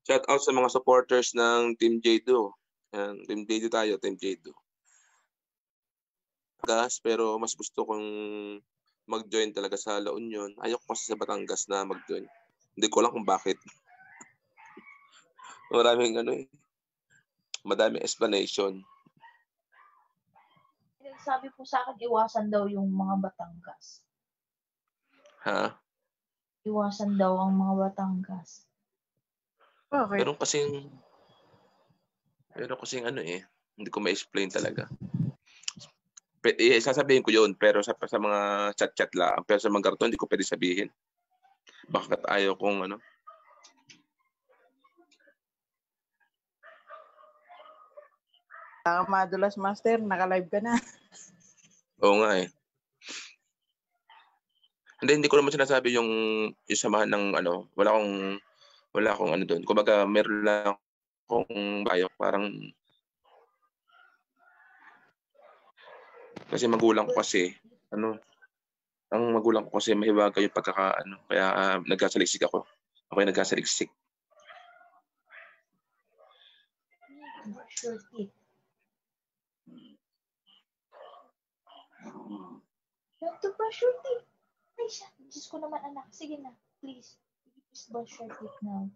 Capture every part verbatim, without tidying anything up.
Shout out sa mga supporters ng Team J-Do. Yan, Team J-Do tayo, Team J-Do. Gas, pero mas gusto kong mag-join talaga sa La Union. Ayoko kasi sa Batangas na mag-join. Hindi ko alam kung bakit. Maraming ano eh. Madaming explanation. Sabi po sa akin, iwasan daw yung mga Batangas. Ha? Iwasan daw ang mga Batangas. Okay. Meron kasing, meron kasing ano eh, hindi ko ma-explain talaga. P- eh, sasabihin ko yun, pero sa, sa mga chat-chat lang, pero sa mga karton, hindi ko pwede sabihin. Bakit ayaw kong ano? Saka madulas, Master, naka-live ka na. Oo nga eh. Hindi, hindi ko naman sinasabi yung, yung samahan ng ano, wala akong, wala akong ano doon. Kumbaga, meron lang akong bayo, parang, kasi magulang ko kasi, ano, ang magulang ko kasi mahiwaga yung pagkaka, ano, kaya uh, nagkasaliksik ako. Ako yung nagkasaliksik. Brush your teeth. You have to brush your teeth. Ay, siya. Diyos ko naman, anak. Sige na. Please. Please brush your teeth now.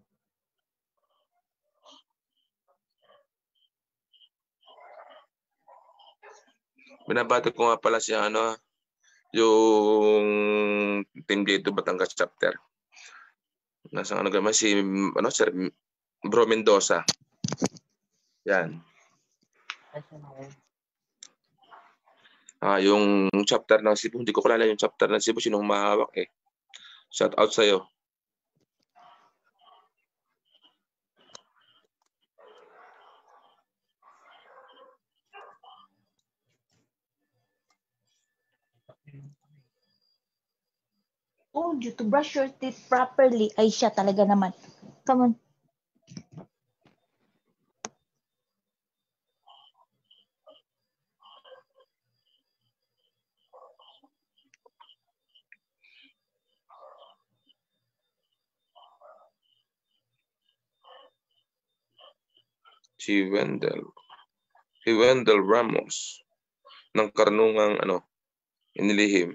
Binabati ko nga pala si ano, yung Team J-Do Batangas chapter. Nasa ano gaman si ano Sir Bro Mendoza. Yan. Ah, yung chapter ng Cebu, hindi ko kilala yung chapter ng Cebu, sinong mahawak eh. Shout out sa iyo. Told you to brush your teeth properly. Ay, siya talaga naman. Come on. Si Wendell. Si Wendell Ramos ng karunungang ano, inilihim.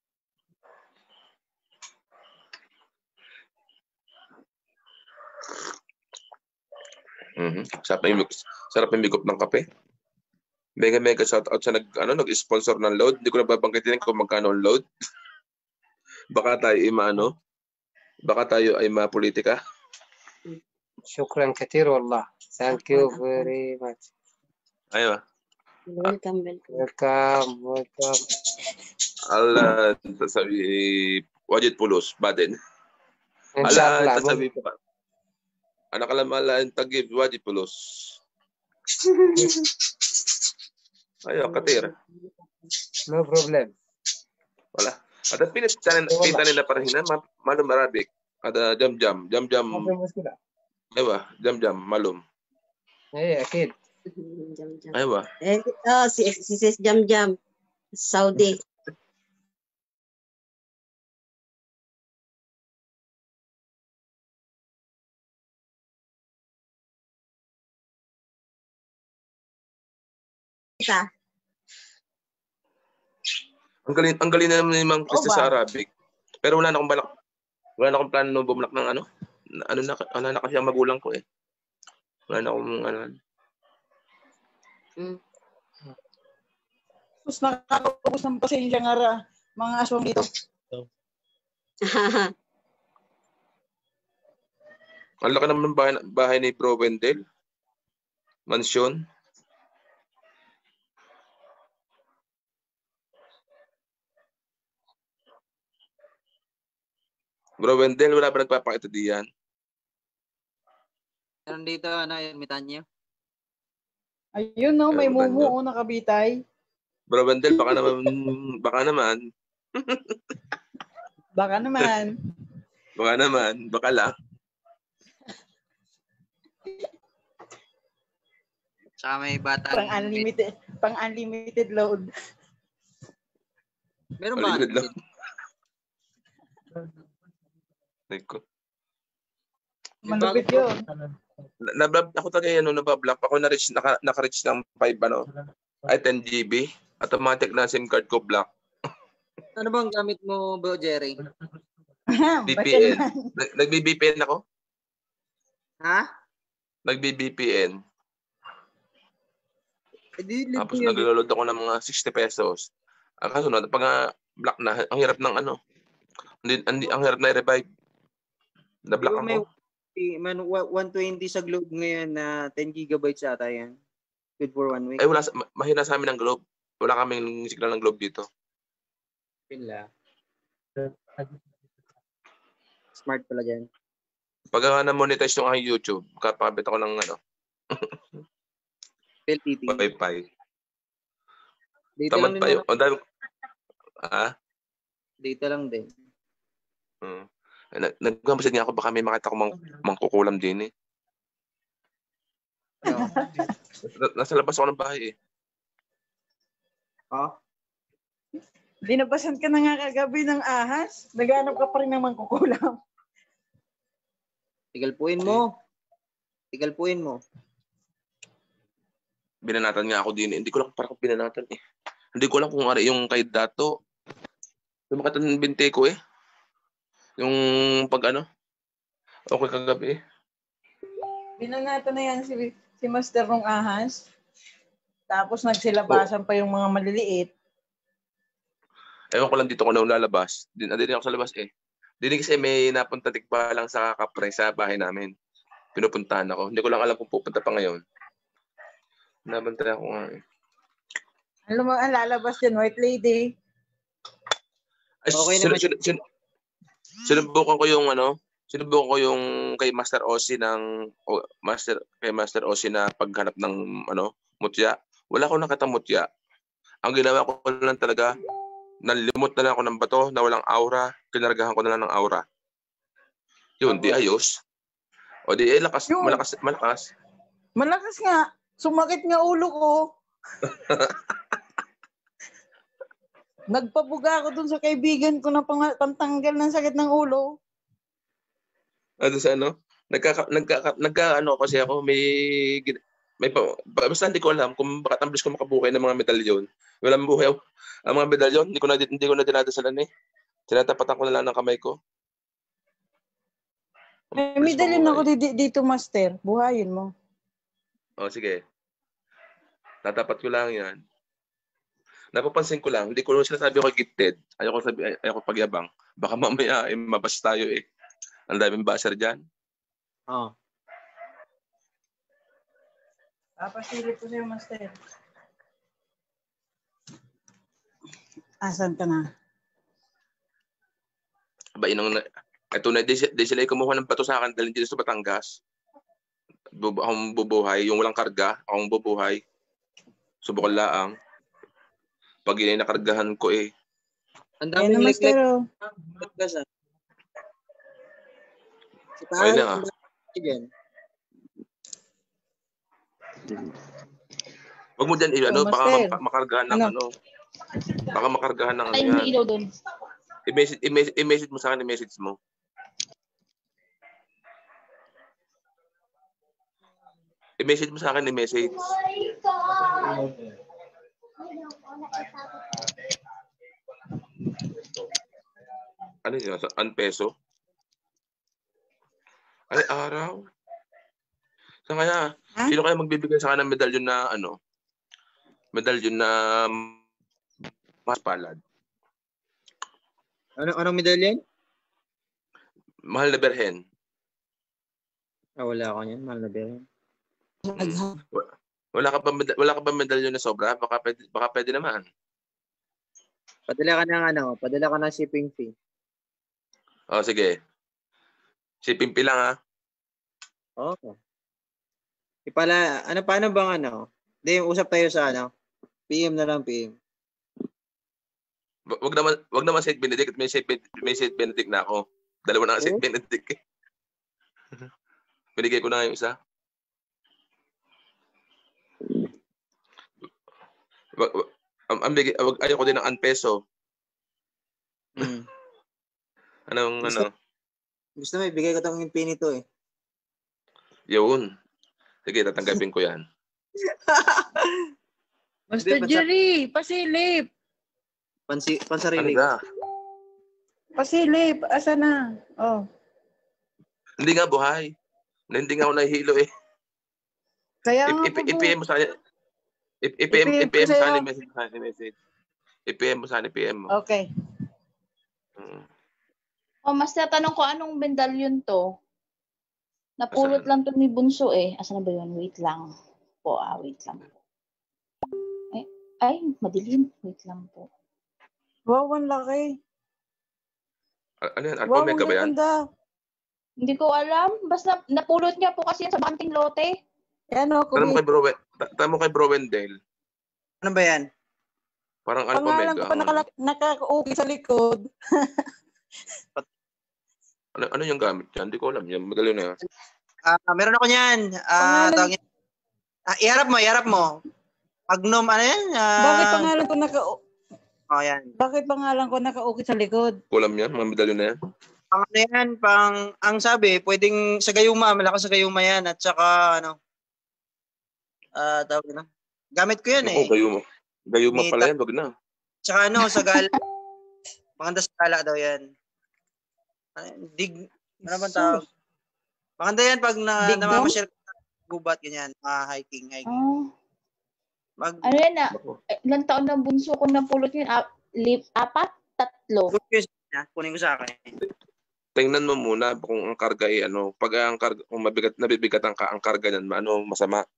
Mhm. Sarap yung sarap yung bigop ng kape. Mega mega shout out sa nag ano nag-sponsor ng load. Hindi ko na babanggitin kung magkano ang load. Baka tayo ay maano. Baka tayo ay mapolitika. شكرا كثير والله. Thank you very much. Ayo. Welcome, welcome. Welcome, welcome. Ala sasabi Wajid Pulos Baden. Ala sasabi pa. Anak alamala ang tagib Wajid Pulos. Ayo katir. No problem. Wala. Ada pinit tanin pinit nila para hina malum Arabic. Ada jam-jam, jam-jam. Aywa, jam-jam malum. Eh, akid. Jam-jam. Aywa. Eh, oh, si si sis jam-jam. Saudi. Kita. Ang galing, ang galing na naman ni Mang Krista sa Arabic. Pero wala na akong balak. Wala na akong plano bumulak ng ano. Ano na, ano na kasi ang magulang ko eh. Wala na akong ano. Mm. Tapos nakakapagpapos ng pasensya nga ra, mga aswang dito. Ang laki naman ng bahay, bahay ni Bro Wendell. Mansyon. Bro Wendell, wala ba nagpapakita diyan? Meron dito, ano, ermitan niyo? Ayun no, may mumu o nakabitay. Bro Wendell, baka naman, baka naman. Baka naman. Baka naman, baka lang. Saka may bata. Pang unlimited, pang unlimited load. Meron ba? Unlimited load. Like, Malupit yun. na, na, ako talaga yan, no, nabablock. Ako na-reach, naka, naka-reach ng five, ano, ay ten G B. Automatic na SIM card ko block. Ano bang gamit mo, Bro Jerry? V P N. Nag-B B P N ako. Ha? Nag-B B P N. Eh, di, Tapos libre yun. nag-load ako ng mga sixty pesos. Ang kasunod, pag uh, block na, ang hirap ng ano, hindi, hindi, ang hirap na i-revive. Na-block May, ako. man, one twenty sa Globe ngayon na ten gigabytes ata yan. Good for one week. Ay, wala, mahina sa amin ng Globe. Wala kaming signal ng Globe dito. Pila. Smart pala dyan. Pag uh, na-monetize yung aking YouTube, kapabit ako ng ano, L T T. Wi-Fi. Data Tamad lang din. pa yun. Ang dami, ah? Data lang din. Hmm. Nagkamasid nga ako, baka may makita ko mang, mangkukulam din eh. No. Nasa labas ako ng bahay eh. Oh? Binabasan ka na nga kagabi ng ahas. Naghanap ka pa rin ng mangkukulam. Tigalpuin mo. Tigalpuin mo. Binanatan nga ako din. Hindi ko lang parang binanatan eh. Hindi ko lang kung ano yung kay Dato. Lumakit ang binte ko eh. Yung pag ano. Okay kagabi eh. Binanata na yan si, si Master ng ahas. Tapos nagsilabasan pa yung mga maliliit. Ewan ko lang dito ko na lalabas. Din, din ako sa labas eh. Din kasi may napunta tikpa lang sa kapre sa bahay namin. Pinupuntahan ako. Hindi ko lang alam kung pupunta pa ngayon. Nabantay ako nga eh. Alam mo, ang lalabas dyan, white lady. Ay, Okay sin- naman. sin- sin- sinubukan ko yung ano, sinubukan ko yung kay Master Ozzy ng o, Master kay Master Ozzy na paghanap ng ano, mutya. Wala akong nakita mutya. Ang ginawa ko lang talaga, nalimot na lang ako ng bato na walang aura, kinargahan ko na lang ng aura. Yun, di ayos. O di eh, lakas, Yun. malakas, malakas. Malakas nga. Sumakit nga ulo ko. Nagpabuga ako dun sa kaibigan ko na pang- pantanggal ng sakit ng ulo. Ano sa ano? Nagka nagka nagka ano kasi ako may gin- may pa, basta hindi ko alam kung bakit ang bilis ko makabuhay ng mga medalyon. Walang buhay ang mga medalyon, hindi ko na hindi ko na dinadasalan eh. Tinatapatan ko na lang ng kamay ko. May medalyon ako di- dito, Master. Buhayin mo. Oh, sige. Tatapat ko lang 'yan. Napapansin ko lang, hindi ko sinasabi ko gifted. Ayoko sabi ay- ayoko pagyabang. Baka mamaya eh, mabas tayo eh. Ang daming basher diyan. Oh. Papasilip ko sa'yo, Master. Asan ka na? Ba inang ito na di, di sila kumuha ng bato sa akin dahil dito sa Batangas. Bu, akong bubuhay, yung walang karga, akong bubuhay. Subukan laang. Pag yun ay nakargahan ko eh. Ang Ayan na, daming Master. like-like. Oh. Gas, ah. Si Okay Tahay, na. ang dami dyan. Wag mo dyan, eh, ano, Oh, baka Master. ma- makargahan ng Ano? ano. Baka makargahan ng ano Ay, may yan. ilaw doon. I-message, i-message, i-message mo sa akin, i-message mo. I-message mo sa akin, i-message. Ano yun? An peso? Ay, araw. Saan kaya? Ha? Sino kaya magbibigay sa akin ng medalyon na ano? Medalyon na mas palad. Ano, anong medalyon? Mahal na berhen. Ah, wala ako niyan. Mahal na ba? Mm. Wala ka ba meda- wala ka ba medalyon na sobra? Baka pwede, baka pwede naman. Padala ka ng ano, padala ka ng shipping fee. Oh, sige. Si Pimpi lang ha. Okay. Ipala, ano, paano bang ano? Hindi, usap tayo sa ano? P M na lang, P M. Wa- Wag naman wag naman Saint Benedict, may Saint Ben- may Saint Benedict na ako. Dalawa na nga Saint Oh? Benedict. eh. Binigay ko na nga yung isa. Wag, wag, ang, ang bigay, wag, ayoko din ng an peso. Hmm. Anong Gusto- ano? Gusto mo, ibigay ko tong infinito eh. Yun. Sige, tatanggapin ko yan. Master Hindi, Jerry, pasilip. Pansi, Ano pansarili. na? Pasilip, asa na? Oh. Hindi nga buhay. Hindi nga ako nahihilo eh. Kaya I- nga I- po, I-P M mo sa I- I- I-P M I-P M ko I-P M mo sa sa'yo. message sa message. I-P M mo sa I-P M mo. Okay. Mm. O, Master, tanong ko anong medalyon to? Napulot Asan? lang to ni Bunso eh. Asan na ba yun? Wait lang. Po, ah, wait lang. Ay, ay, madilim. Wait lang po. Wow, ang laki. A- Ano yan? Alpha Wow, ang Omega ba yan? ganda. Hindi ko alam. Basta napulot niya po kasi yan sa banting lote. Yan o, Tanong mo kubi. kay Bro, Wen- ta- tanong mo kay Bro Wendell. Ano ba yan? Parang Alpha Pangalan Omega. ko pa nakala- nakaka-okay sa likod. Ano, ano yung gamit yan? Hindi ko alam. Yan, madali na yan. Ah, meron ako niyan. Ah, Pangalan- tawagin. Ah, iharap mo, iharap mo. Magnum, ano yan? Ah, Bakit pangalan ko naka Oh, yan. Bakit pangalan ko naka-okay sa likod? Kulam yan, mga medalyo na yan. Pang ano yan, pang, ang sabi, pwedeng sa gayuma, malakas sa gayuma yan. At saka, ano, ah, tawag na. Gamit ko yan Oo, eh. gayuma. Gayuma May pala yan, wag na. Tsaka ano, sa gala. Maganda sa gala daw yan. Ano yan? Dig, ano bang tawag? Maganda yan pag na, Dig dong? namamasyal ka sa gubat, ganyan. Ah, hiking, hiking. Ah, Mag, ano yan na? Ako. Eh, ilang taon na Bunso ko napulot yun? Ah, lip, apat? Tatlo? kunin ko sa kunin ko sa akin. Tingnan mo muna kung ang karga ay ano, pag ang karga, kung mabigat, nabibigat ang, ka- ang karga niyan, ano, masama.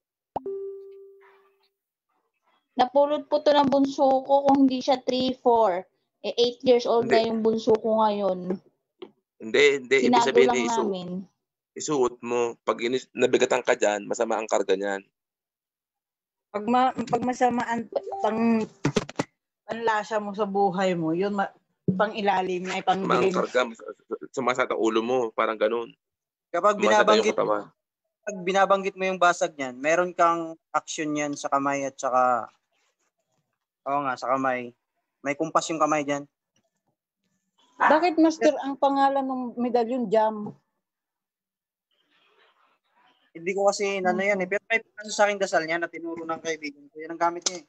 Napulot po to ng bunso ko kung hindi siya three, four. Eh, eight years old Hindi. na yung bunso ko ngayon. Hindi, hindi, ibig Sinago sabihin, lang eh, isu, namin. isuot mo. Pag inis, nabigatan ka dyan, masama ang karga niyan. Pag, ma, pag masama ang pang panlasa mo sa buhay mo, yun ma, pang ilalim na, pang Masama ang dilim. karga, mas- sumasat ang ulo mo, parang ganun. Kapag Sumasat ang binabanggit, katawan. pag binabanggit mo yung basag niyan, meron kang action yan sa kamay at saka, oo nga, sa kamay. May kumpas yung kamay dyan. Bakit, Master, ang pangalan ng medalyon Jam? Hindi ko kasi ano yan eh. Pero may ano sa aking dasal niya na tinuro ng kaibigan ko. Yan ang gamit niya eh.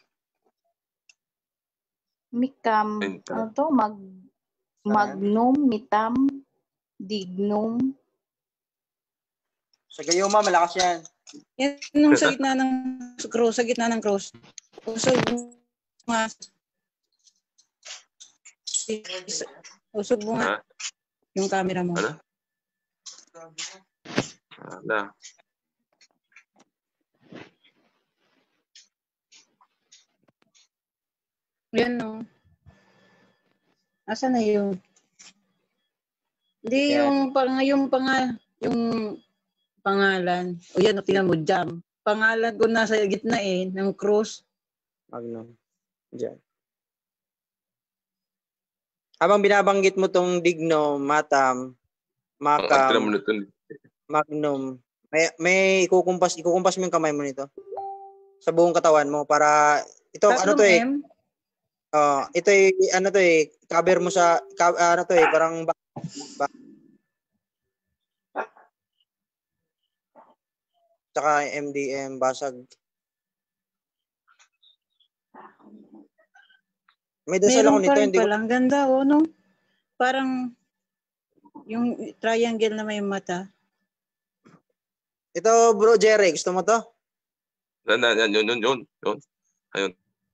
Mikam, Enta. ano to? Mag, magnum, mitam, dignum. Sa gayuma, malakas yan. Yan nung sa gitna ng cross, sa gitna ng cross. Usog nga. Usog mo nga Ha? yung camera mo. Ano? Ala. Yan no. Asa na yun? Hindi, Yan. yung pang yung pangal yung pangalan. O yan, o tingnan mo, Jam. Pangalan ko nasa gitna eh, ng cross. Magnum. Diyan. Habang binabanggit mo tong digno, matam, Ang atira mo makam, nito. magnum, may, may ikukumpas, ikukumpas mo yung kamay mo nito. Sa buong katawan mo para, ito, ano to eh, M? oh, ito eh, ano to eh, cover mo sa, ka, ano to eh, parang, ba, ba, tsaka M D M, basag. May dasal ako Meron nito, pa rin hindi ko, pala. Ang ganda, oh, no? Parang yung triangle na may mata. ito bro, Jerry, gusto mo to? Yan, yan, yun, yun, yun, yun. Ayun.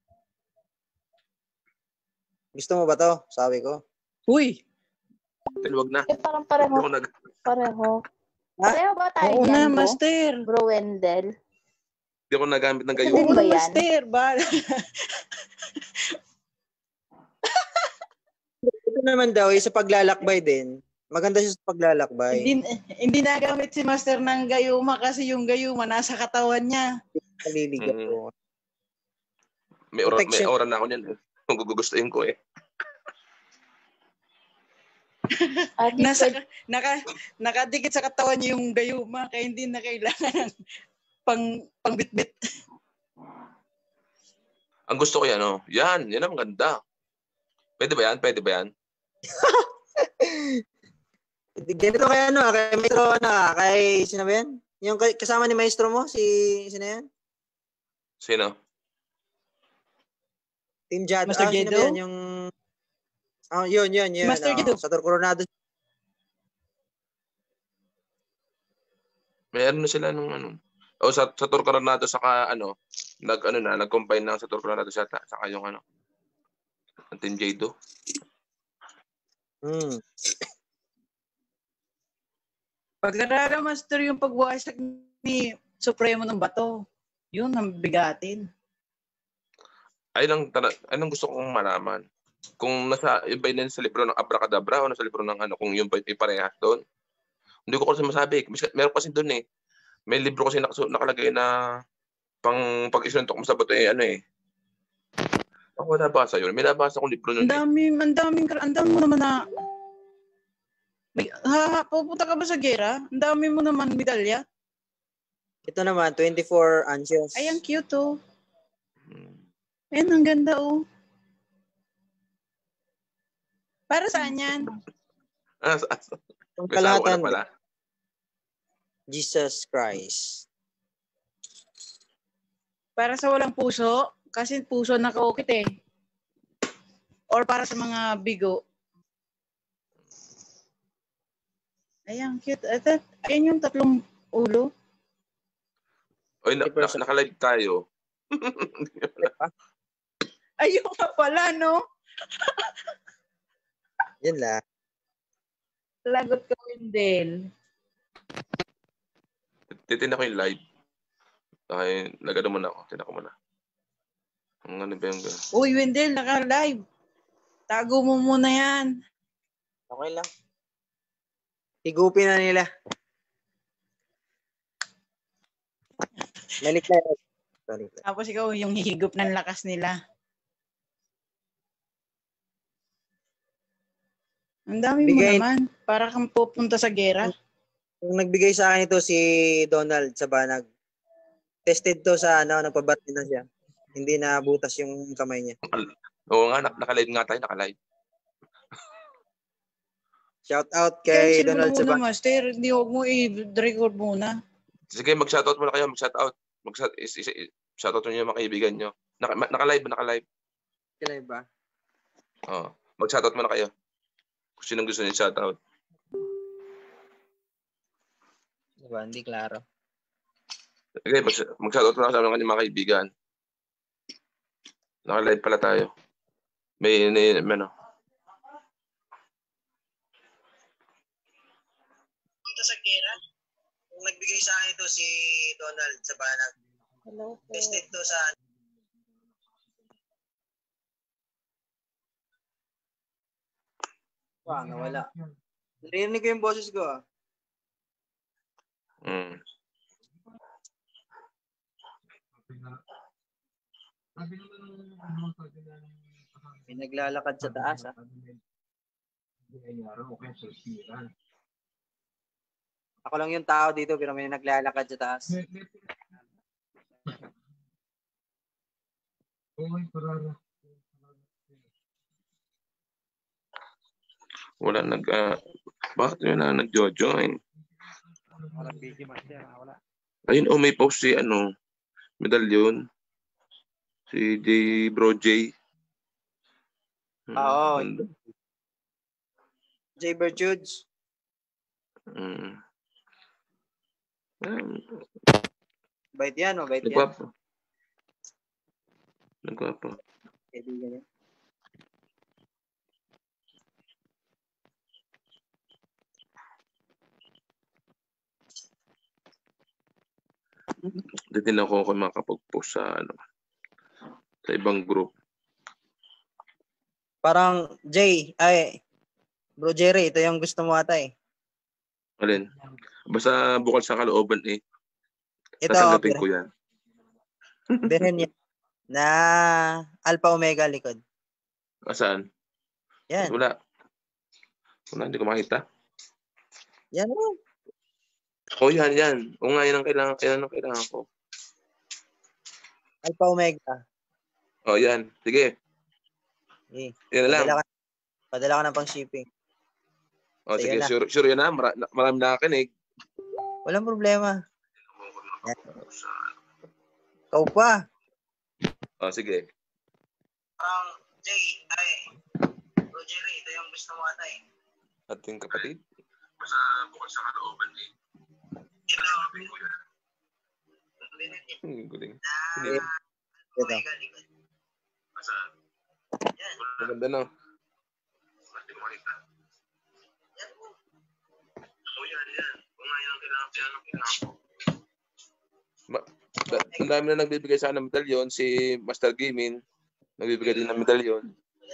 Gusto mo ba to? Sabi ko. Uy! Huwag na. Eh, parang Hindi pareho. ako nag... Pareho. Ha? Pareho ba tayo Oo na, dyan, bro? Master. Bro Wendell? Hindi ako nagamit ng Ito gayon. din Oo ba na, yan? Master. Ba? Ito naman daw, eh, sa paglalakbay din. Maganda siya sa paglalakbay. hindi, hindi nagamit si Master ng gayuma kasi yung gayuma nasa katawan niya. Kaliligaw Mm. ko. May oras, may Protection. oras na ako niyan. eh. Kung gugustuhin ko eh. Ah, di Nasa, pwede- naka, nakadikit sa katawan niya yung gayuma kaya hindi na kailangan ng pang, pangbitbit. Ang gusto ko yan, oh. Yan, yan ang maganda. Pwede ba yan? Pwede ba yan? Ganito kay ano, kay Metro, ano, kay, sino ba yan? Yung ka- kasama ni maestro mo, si, sino yan? Sino? Team Jado. Master Ah, sino ba Jedo? yan? Yung, ah, yun, yun, yun. Master oh, Jedo. Sa Tor Coronado. May ano na sila nung ano. O sa, sa Tor Coronado saka ano, nag ano na, nag-combine na sa Tor Coronado sa saka yung ano, ang Team Jado. Hmm. Pag-aralan, Master, yung pagwasak ni Supremo ng bato. Yun, ang bigatin. Ay lang, anong gusto kong malaman? Kung nasa, iba yun sa libro ng Abracadabra o nasa libro ng ano, kung yung ay parehas doon. Hindi ko kasi masabi. Meron kasi doon eh. May libro kasi nakasu- nakalagay na pang pag-isuntok mo sa bato eh, ano eh. Ako nabasa yun. May nabasa akong libro nun Ang eh. dami, ang daming, ang dami mo naman na... May, ha, pupunta ka ba sa gera? Ang dami mo naman medalya. Ito naman, twenty-four ansios. Ay, ang cute oh. Hmm. Ayun, ang ganda oh. Para saan yan? Ah, sa, sa, Yung may sawa na kalahatan, pala. Jesus Christ. Para sa walang puso? Kasi puso nakaukit eh. Or para sa mga bigo? Ayan, cute. At, ayun yung tatlong ulo. Oy, na, na, naka-live tayo. Ayun ka pala, no? Yun lang. Lagot ka, Wendell. Titin ako yung live. Ay, nagano muna ako. Tinan ko muna. Ang ano ba yung gano'n? Uy, Wendell, naka-live. Tago mo muna yan. Okay lang. Higupin na nila. Lalit na yun. Sorry. Tapos ikaw yung hihigop ng lakas nila. Ang dami Bigay- mo naman. Para kang pupunta sa gera. Yung nagbigay sa akin ito si Donald sa Banag. Tested to sa ano, nagpabati na siya. Hindi na butas yung kamay niya. Oo nga, nak- naka-live nga tayo, naka-live. Shout out kay Cancel mo Donald na sa muna, Banag. Master. Hindi, huwag mo i-record muna. Sige, mag-shoutout muna kayo, mag-shoutout. Mag-shout, is, is, is, shoutout nyo yung mga kaibigan nyo. Naka, ma- naka-live, naka-live. Kailan ba? Oo. Mag-shoutout muna kayo. Kung sinong gusto nyo shoutout. Diba? Hindi klaro. Sige, mag- mag-shoutout muna sa mga mga kaibigan. Naka-live pala tayo. May, may, may ano. Sa gera. Yung nagbigay sa akin ito si Donald sa Banag. Hello po. Tested to sa Wow, nawala. Narinig ko yung boses ko ah. Mm. May naglalakad sa taas ah. Ako lang yung tao dito pero may naglalakad sa taas. Wala nag... Uh, bakit yun na nag-join? Walang video master, wala. Ayun, oh, may post si, ano, medalyon. Si J. Bro J. Hmm, Oo. ganda. J. Bertudes. Hmm. Um, Bait yan, mabait yan. Nagwapo. Nagwapo. Kaibigan yan. Hindi din ako ako makapag-post sa, ano, sa ibang group. Parang, Jay, ay, Bro Jerry, ito yung gusto mo ata eh. Alin? Basta bukal sa kalooban eh. Ito, Tatanggapin ko yan. Beren yan. Na Alpha Omega likod. Saan? Yan. Wala. Wala, hindi ko makita. Yan o. Oh, yan, yan. O nga, yan ang kailangan, yan ang kailangan ko. Alpha Omega. Oh, yan. Sige. Eh, Yan na lang. padala ka, padala ka ng pang shipping. Oh, Sige sige, na. sure, sure yan na. Mara, marami nakakinig. Walang problema. Ikaw pa. Oh, sige. Parang, Jay, ay, Roger, ito yung gusto mo ata eh. Ating kapatid. Basta bukod sa kalooban eh. Ito lang ang pinag Hmm, guling. Ito. Maganda na. Ma, da, ang dami na nagbibigay sa akin ng medalyon. Si Master Gaming, nagbibigay din ng medalyon.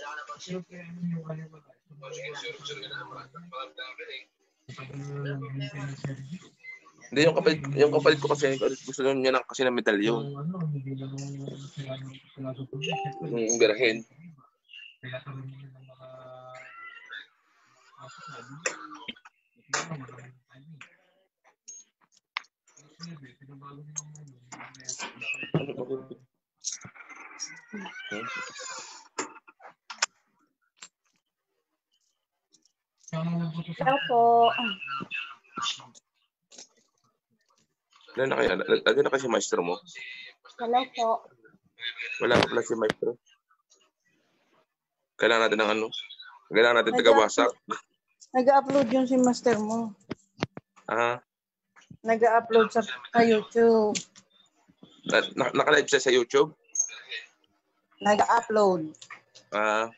Hindi, yung kapalit, yung kapalit ko kasi gusto niya na kasi ng medalyon. Yung birahin. Hello po. Wala na kaya? Lagi na kasi maestro mo? Hello po. Wala ka pala si maestro. Kailangan natin ng ano? Kailangan natin taga-WhatsApp. Nag-upload yun si master mo. Ah, Nag-upload sa, sa YouTube. na, na, naka-live siya sa YouTube? Nag-upload. Ah,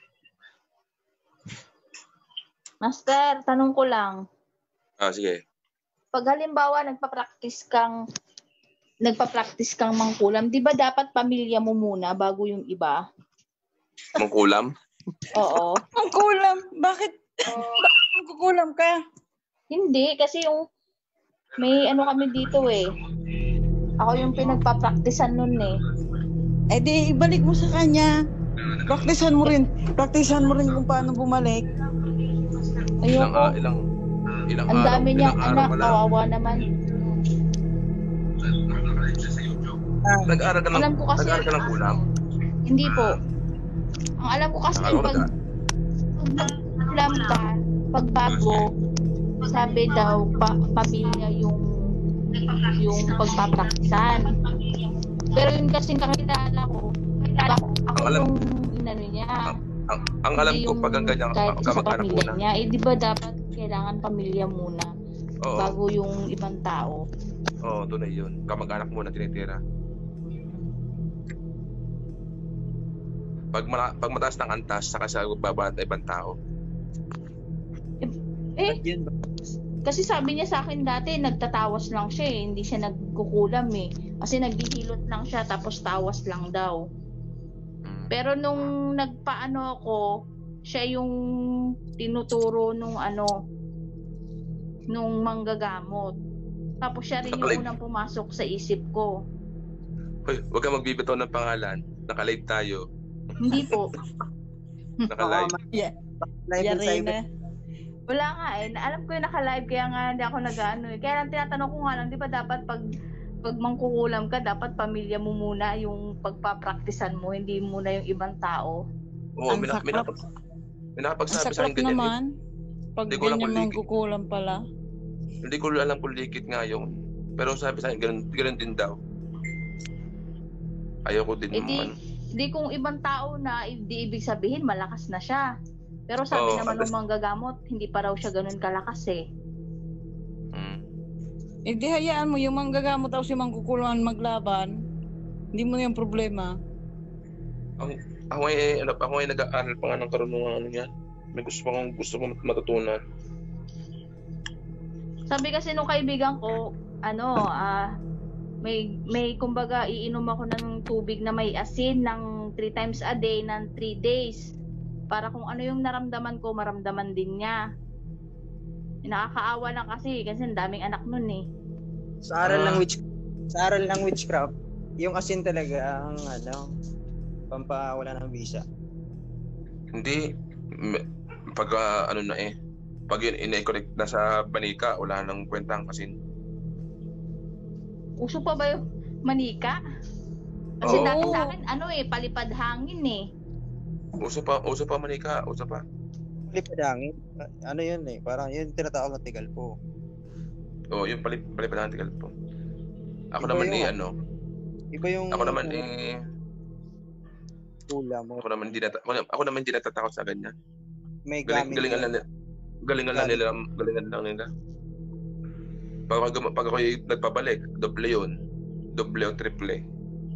Master, tanong ko lang. ah sige. Pag halimbawa nagpa-practice kang nagpa-practice kang mangkulam, 'di ba dapat pamilya mo muna bago yung iba? Mangkulam? Oo. Ang kulam. Bakit? Bakit magkukulam ka? Hindi kasi yung may ano kami dito eh. Ako yung pinagpa-practicean nun eh. Eh di, ibalik mo sa kanya. Praktisan mo rin. Praktisan mo rin kung paano bumalik. Ilang, Ayoko. ah, ilang, ilang Ang araw, dami niyang ilang araw anak, ka lang. kawawa naman. Nag-aaral ka ng, Alam ko kasi, nag-aaral ka ng kulam? hindi po. Ang alam ko kasi Akala ko pag, nag- pag nagkulam ka, pag bago, sabi daw, pa, pamilya yung yung pagpapraktisan. Pero yun kasing kakilala ko, ako, ako Ang alam- yung inano niya. Ang, ang alam Hindi ko yung pag ang ganyan, kahit isa sa kamag-anak pamilya muna. niya. Eh, di ba dapat kailangan pamilya muna Oo, bago yung ibang tao? oo, tunay yun. Kamag-anak muna tinitira. Pag, mala, pag mataas ng antas, saka sa baba ng ibang tao. Eh, Yun ba? kasi sabi niya sa akin dati, nagtatawas lang siya eh. Hindi siya nagkukulam eh. Kasi naghihilot lang siya, tapos tawas lang daw. Mm. Pero nung nagpaano ako, siya yung tinuturo nung ano, nung manggagamot. Tapos siya rin yung Nakalive. unang pumasok sa isip ko. Hoy, huwag kang magbibitaw ng pangalan. Naka-live tayo. Hindi po. Naka-live. Yeah. Live and Yari cyber. na. Wala nga eh. Na- Alam ko yung naka-live, kaya nga hindi ako nag-ano eh. Kaya lang tinatanong ko nga lang, di ba dapat pag pag mangkukulam ka, dapat pamilya mo muna yung pagpapraktisan mo, hindi muna yung ibang tao. Oo, Ang may, na- may, saklap. napag, may Ang nakapagsabi sa saklap akin ganyan eh. naman. Pag Hindi ko alam ganyan kung mong ligid. kukulam pala. Hindi ko alam kung likit nga yun. Pero sabi sa akin, ganun, ganun din daw. Ayoko din Eh di, ano. di kung ibang tao na, di ibig sabihin malakas na siya. Pero sabi Oo, naman atas- ng manggagamot, hindi pa raw siya ganun kalakas eh. Mm. Eh di hayaan mo, yung manggagamot daw si mangkukulan maglaban. Hindi mo na yung problema. Ako ay ano, ako ay nag-aaral pa nga ng karunungan ano yan. May gusto pa akong gusto kong matutunan. Sabi kasi nung kaibigan ko, ano, ah, may, may kumbaga iinom ako ng tubig na may asin ng three times a day ng three days. Para kung ano yung naramdaman ko, maramdaman din niya. Nakakaawa lang kasi, kasi ang daming anak nun eh. Sa aral Ah. ng witch sa aral ng witchcraft, yung asin talaga ang ano, pampawala ng visa. Hindi m- pag ah, ano na eh. Pag yun ina-connect na sa banika, wala nang kwentang asin. Uso pa ba yung manika? Kasi Oo. dati sa akin, ano eh, palipad hangin eh. Uso pa, uso pa manika, uso pa. Lipadangin. Ano yun eh, parang yun tinatawag na tigal po. Oo, yung palip palipad ng tigal po. Ako Iba naman yung- eh, ano, Iba yung ako naman eh, ulam mo. ako naman hindi nata- ako, ako naman hindi natatakot sa ganyan. May Galing, gamit galingan na- lang nila. Galingan lang nila, galingan lang nila. Pag ako, pag ako nagpabalik, doble yun. Doble o triple.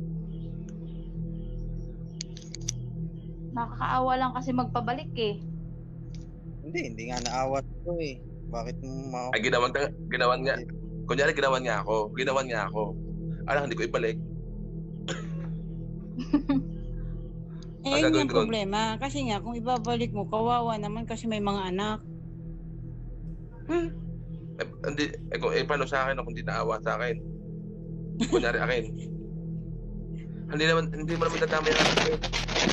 Nakakaawa lang kasi magpabalik eh. Hindi, hindi nga naawat ko eh. Bakit mo ma- Ay, ginawan, ka- ginawan nga. Kunyari, ginawan niya ako. Ginawan niya ako. Alam, hindi ko ibalik. Eh, Ang yun gagawin yung ko nun? problema. Kasi nga, kung ibabalik mo, kawawa naman kasi may mga anak. Eh, hindi, eh, kung, eh, paano sa akin kung hindi naawa sa akin? Kunyari akin. Hindi naman, hindi mo naman dadamay ang anak. eh.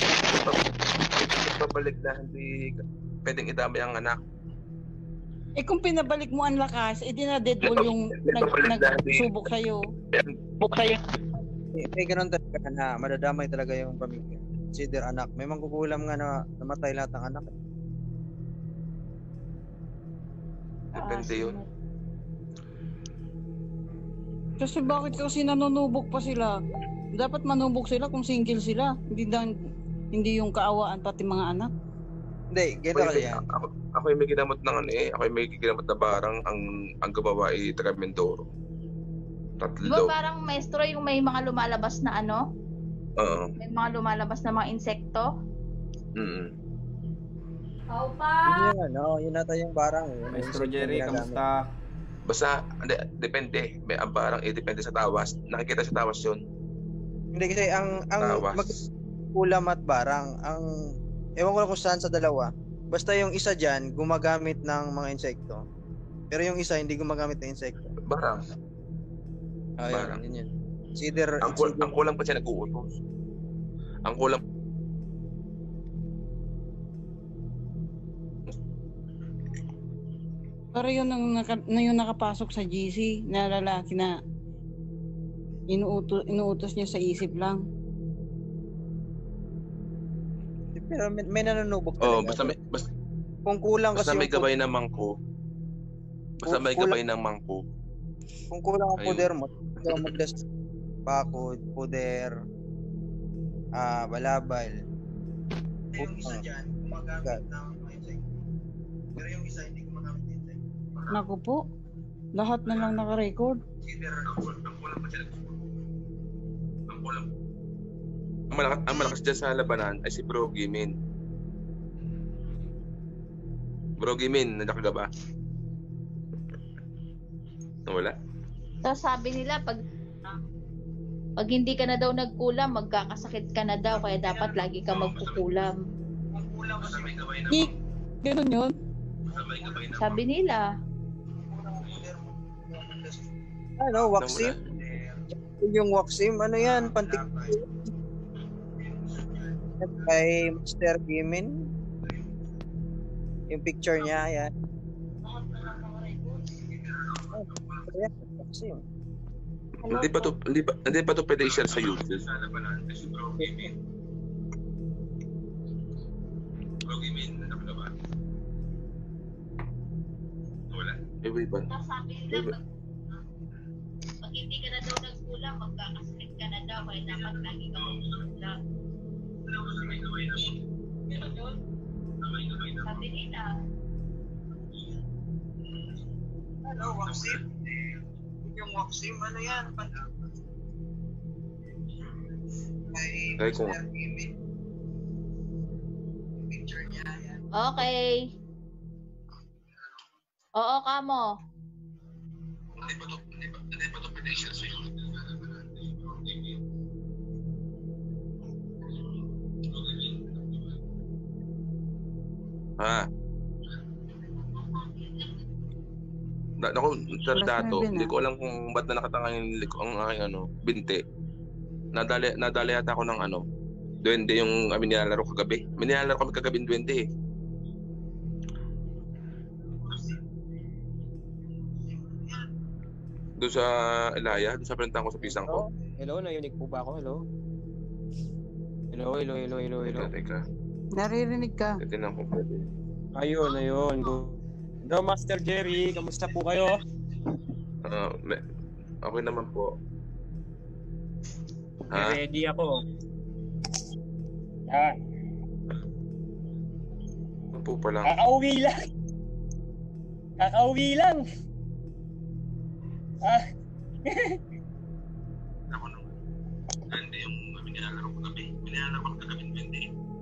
Pabalik na, hindi pwedeng idamay ang anak. Eh kung pinabalik mo ang lakas, eh di na deadball yung nag, nagsubok sa'yo. Subok sa'yo. may, may ganun talaga na madadamay talaga yung pamilya. Consider anak. May mangkukulam nga na namatay lahat ng anak. Depende yun. Kasi bakit kasi nanunubok pa sila? Dapat manubok sila kung single sila. Hindi dan, hindi yung kaawaan pati mga anak. Hindi, ganito Ako, kasi yan. ako, ako yung may ginamot ng ano eh. Ako yung may ginamot na barang ang ang gumawa ay taga Mindoro. Di ba Tatlo. parang maestro yung may mga lumalabas na ano? Oo. May mga lumalabas na mga insekto? Mm. How pa? Yun yun, no? Yun nata yung barang. Eh. Yung Maestro insect na Jerry, ginagamit. kamusta? Basta, hindi, depende. May ang barang eh, depende sa tawas. Nakikita sa tawas yun. Hindi kasi ang ang Tawas. magkulam at barang, ang ewan ko lang kung saan sa dalawa. Basta yung isa diyan gumagamit ng mga insekto. Pero yung isa hindi gumagamit ng insekto. Barang. Ah, Barang. yun, yun, yun. It's either, Ang, it's kul- either- ang kulang pa siya nag-uutos. Ang kulang Pero yun ang naka, na yung nakapasok sa G C na lalaki na inuutos, inuutos niya sa isip lang. pero may, may nanunubok Oh, talaga. basta may basta, Kung kulang kasi basta may yung gabay ng mangko. Basta may Kulang- gabay ng mangko. kung kulang ang Ayun. puder mo, ikaw magdas bakod, puder, ah, balabal. Yung isa diyan gumagamit ng insekto. Pero yung isa hindi gumagamit ng insekto. Naku po, lahat na lang naka-record. Ang kulang pa siya Ang kulang. Ang malakas, ang malakas dyan sa labanan ay si Bro Gimin. Bro Gimin, nandiyan ka ba? Wala? Tapos sabi nila, pag pag hindi ka na daw nagkulam, magkakasakit ka na daw, kaya dapat lagi ka magkukulam. Basta may gabay ng Hik! Ganun yun. basta may gabay ng Sabi nila. Ano, waxim? Yung waxim, ano yan? Pantik. Kay Mister Gimin. Yung picture niya, yan. Ayan, waxim. Hindi pa to hindi pa hindi pa to pwede i-share sa YouTube. Wala. Eh, wait ba? Sabi nila, pag, pag hindi ka na daw nagkulam, magkakasakit ka na daw, kaya dapat lagi ka magkukulam. Ganun yun. Sabi nila. Ano, waxim? Yung waxim, ano yan? Pantik. Kay Kay kung Mister Gimin. Yung picture niya, yan. Okay. Oo, kamo. hindi pa to hindi pa hindi pa to pwede i-share sa YouTube. Ha? Na, naku, sir Plus Dato, seven, hindi ah. ko alam kung ba't na nakatanga yung liko ang aking ano, binti. Nadali, nadali yata ako ng ano, duwende yung kami nilalaro kagabi. May nilalaro kami kagabi ng duwende eh. Doon sa Elaya, doon sa pinuntahan ko sa pisang ko. Hello, narinig po ba ako? Hello? Hello, hello, hello, hello, hello. Teka, teka. Naririnig ka. Titignan ko pwede. Ayun, ayun. Go. Hello, Master Jerry. Kamusta po kayo? Ah, me- okay naman po. Ha? Ready ako. Ah, Ano po pa lang? kakauwi lang. Kakauwi lang. Ah. Ako nung hindi yung nilalaro ko gabi. Nilalaro ko gabi hindi.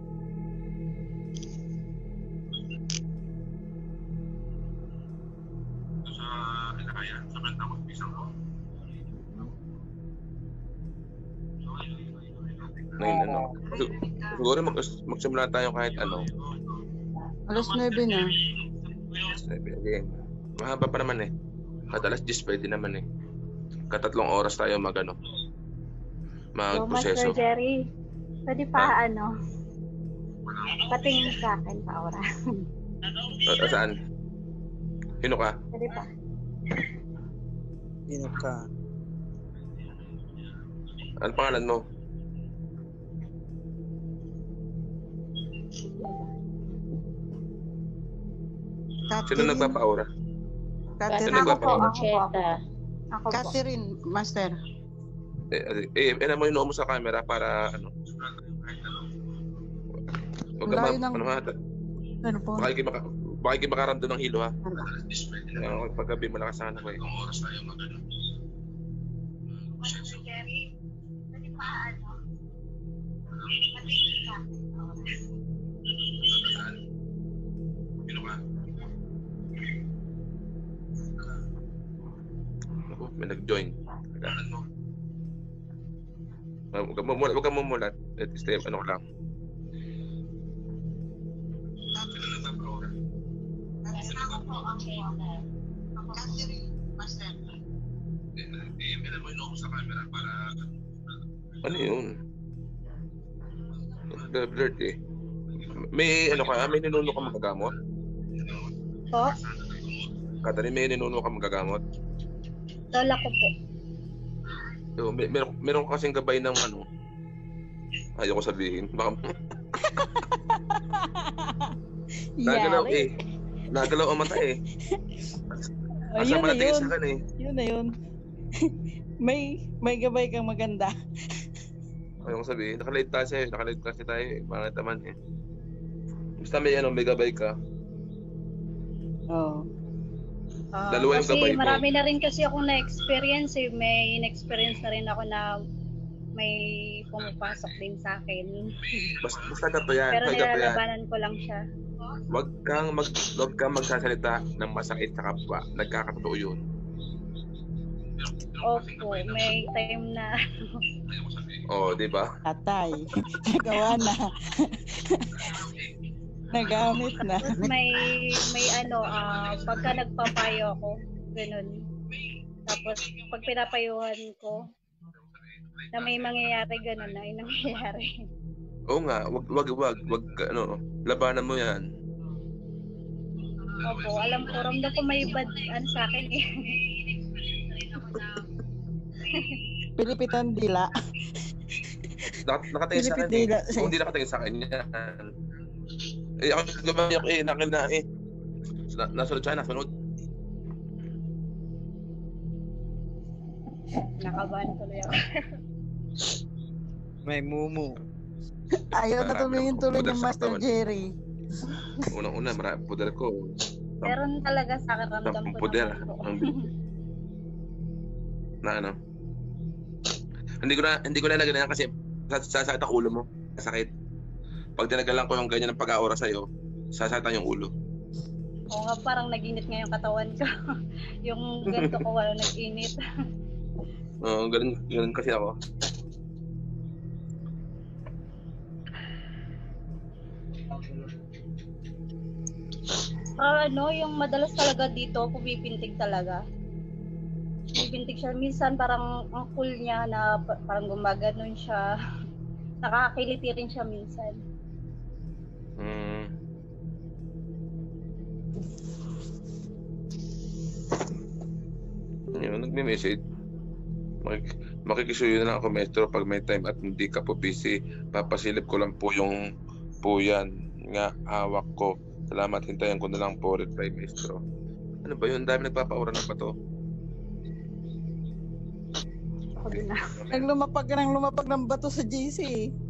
Sa Ilaya, sa kanta ko pisang ko. Ngayon ano, sig- siguro mag magsimula tayo kahit ano. Alas nuebe na. Okay. Mahaba pa naman eh. At alas diyes pwede naman eh. Katatlong oras tayo mag ano. So, Master Magproseso. Jerry, pwede pa ano, patingin sa akin pa ora. Uh, saan? Sino ka? Pwede pa. Sino ka? Ano pangalan mo? Sino nagpapa-aura? Sino Catherine. Ako po, nagpapa-aura? ako po, ako po. Ako po. Catherine, Master. Eh, eh, eh, mo yung mo sa camera para ano. Huwag ka Layo ma... ng- Ano ha? Ano po? Baka kayo maka... Baka kayo makaramdam ng hilo ha. Uh, paggabi malakas sana ko eh. Oras tayo mag ano. Master Jerry, pwede pa ano, patingin sa akin pa ora. Sino ka? Ako, may nag-join. Kailangan mo. Uh, Huwag ka mumulat. Huwag ka mumulat. At stay, ano ko lang. Sino nagpapa-aura? Ako po, ako po. Ako po. Master. Eh, eh, mo yung sa camera para... Ano yun? Blurred eh. May ano ka, may ninuno ka magagamot? Po, Katarin, may ninuno ka magagamot? lola ko po. So, may, meron, meron ka kasing gabay ng ano. Ayaw ko sabihin. Baka nagalaw Yari. eh. Nagalaw ang mata eh. Oh, Asa yun mo na natingin yun. sa akin eh. Yun na yun. may may gabay kang maganda. Ayaw ko sabihin. Nakalate kasi. Nakalate kasi tayo eh. Bakit naman eh. Basta may ano, may gabay ka. Oh. Ah, Dalawa yung kasi gabay mo. marami na rin kasi akong na-experience eh. May in-experience na rin ako na may pumapasok din sa akin. Basta, basta gato yan. Pero May gato yan. nilalabanan ko lang siya. Huwag kang, mag, huwag kang magsasalita ng masakit sa kapwa. Nagkakatotoo yun. Opo, may time na Oo, oh, di ba? Atay. Nagawa na. Nagamit na. tapos may may ano, ah pagka nagpapayo ako, ganun. Tapos pag pinapayuhan ko na may mangyayari ganun na, ay nangyayari. Oo nga, wag wag wag wag ano, labanan mo 'yan. Opo, alam ko, ramdam ko may bad ano sa akin eh. Pilipitan dila. Nak- nakatingin sa akin. Eh. Pilipit Kung hindi nakatingin sa akin yan. Eh ako gabay ako eh, nakil na eh. Na, nasunod siya, nasunod. Nakabahan tuloy ako. May mumu. Ayaw na tumingin tuloy Puder ng sa Master katawan. Jerry. Unang-una, marami puder ko. Meron talaga sa akin, ramdam Ang ko puder. naman po. Ang na ano. Hindi ko na hindi ko na ganyan kasi sasakit ang ulo mo. Sakit. Pag dinagalan ko yung ganyan ng pag-aura sa'yo, sasakit yung ulo. Oo nga, parang nag-init nga yung katawan ko. Yung ganito ko wala nag-init. Oo, ganun, ganun kasi ako. Ah, ano, yung madalas talaga dito, pumipintig talaga. Pumipintig siya. Minsan parang ang cool niya na pa- parang gumaganon siya. Nakakakiliti rin siya minsan. Mm. Yun, nagme-message. Makik makikisuyo na lang ako, Metro, pag may time at hindi ka po busy. Papasilip ko lang po yung po yan nga hawak ko. Salamat, hintayin ko na lang po, reply, Maestro. Ano ba yun? Dami nagpapaura ng bato. Ako din na. Naglumapag ka ng lumapag ng bato sa G C.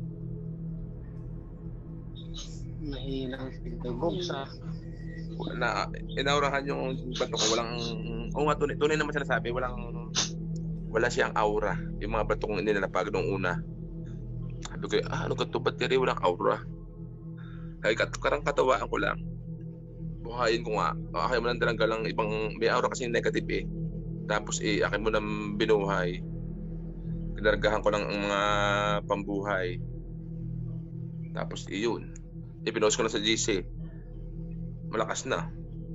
Mahinang sigdugog sa Na inaurahan yung bato ko, walang o nga tunay, tunay naman sinasabi, walang wala siyang aura. Yung mga bato kong nilalapag nung una. Sabi ko, ah, ano ka to? Ba't kaya walang aura? Ay, kat karang katawaan ko lang. Buhayin ko nga. Akay mo lang talaga lang ibang, may aura kasi negative eh. Tapos eh, akin mo nang binuhay. Kinargahan ko lang ang mga pambuhay. Tapos eh, yun. Ipinost ko na sa G C. Malakas na.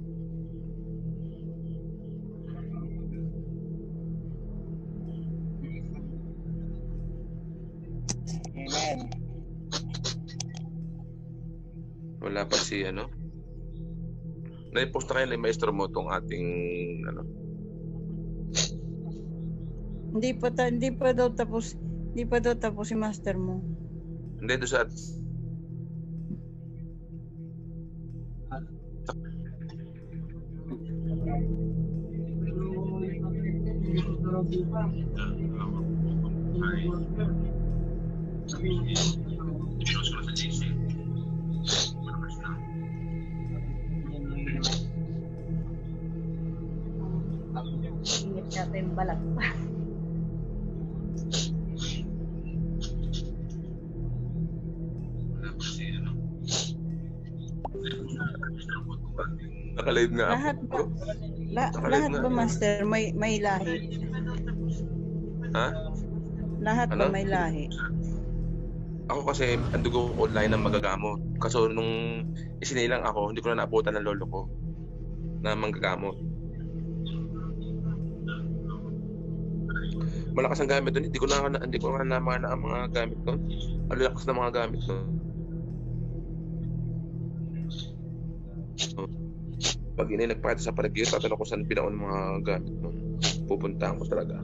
Amen. Wala pa si ano. Naipost na kayo na maestro mo tong ating ano. Hindi pa ta, hindi pa daw tapos, hindi pa daw tapos si master mo. Hindi doon sa Ingat yata yung balat pa. nakalive nga Lahat ba, ako. la, Nakalive lahat nga. ba master may may lahi? Ha? Lahat ba Ano? may lahi? Ako kasi ang dugo ko online ng magagamot. Kaso nung isinilang ako, hindi ko na naabutan ng lolo ko na manggagamot. Malakas ang gamit doon. Hindi ko na hindi ko na naman na ang mga gamit doon. Ang lakas ng mga gamit doon. Pag ini nagpahit sa paligid, tatanong ko saan pinaon mga gamit doon. Pupuntahan ko talaga.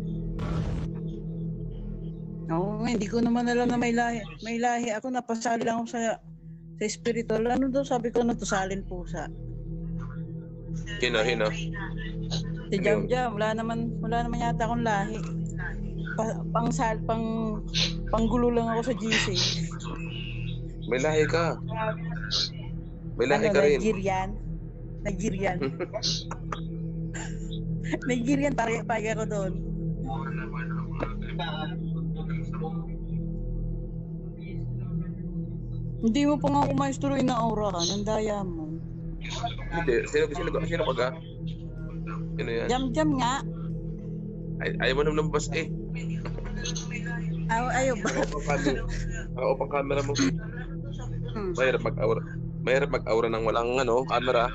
Oo, nga, hindi ko naman alam na may lahi. May lahi ako, napasali lang ako sa sa spiritual. Ano daw sabi ko na tusalin pusa. Hina, hina. Si Jam Jam, wala naman wala naman yata akong lahi. Pa, pang sal pang panggulo lang ako sa G C. May lahi ka. May lahi Ano, ka rin. Nigerian. Nigerian. Nigerian, pare pare ako doon. Hindi mo pa nga kumaistro na aura ka, nandaya mo. Hindi. Sino, sino, sino ka ga? Sino yan? Jam Jam nga. Ay, ayaw mo naman lumabas eh. Ay, ayaw ba? Ako pang camera. Ako pang camera mo. Hmm. Mahirap mag-aura. Mahirap mag-aura ng walang ano, camera.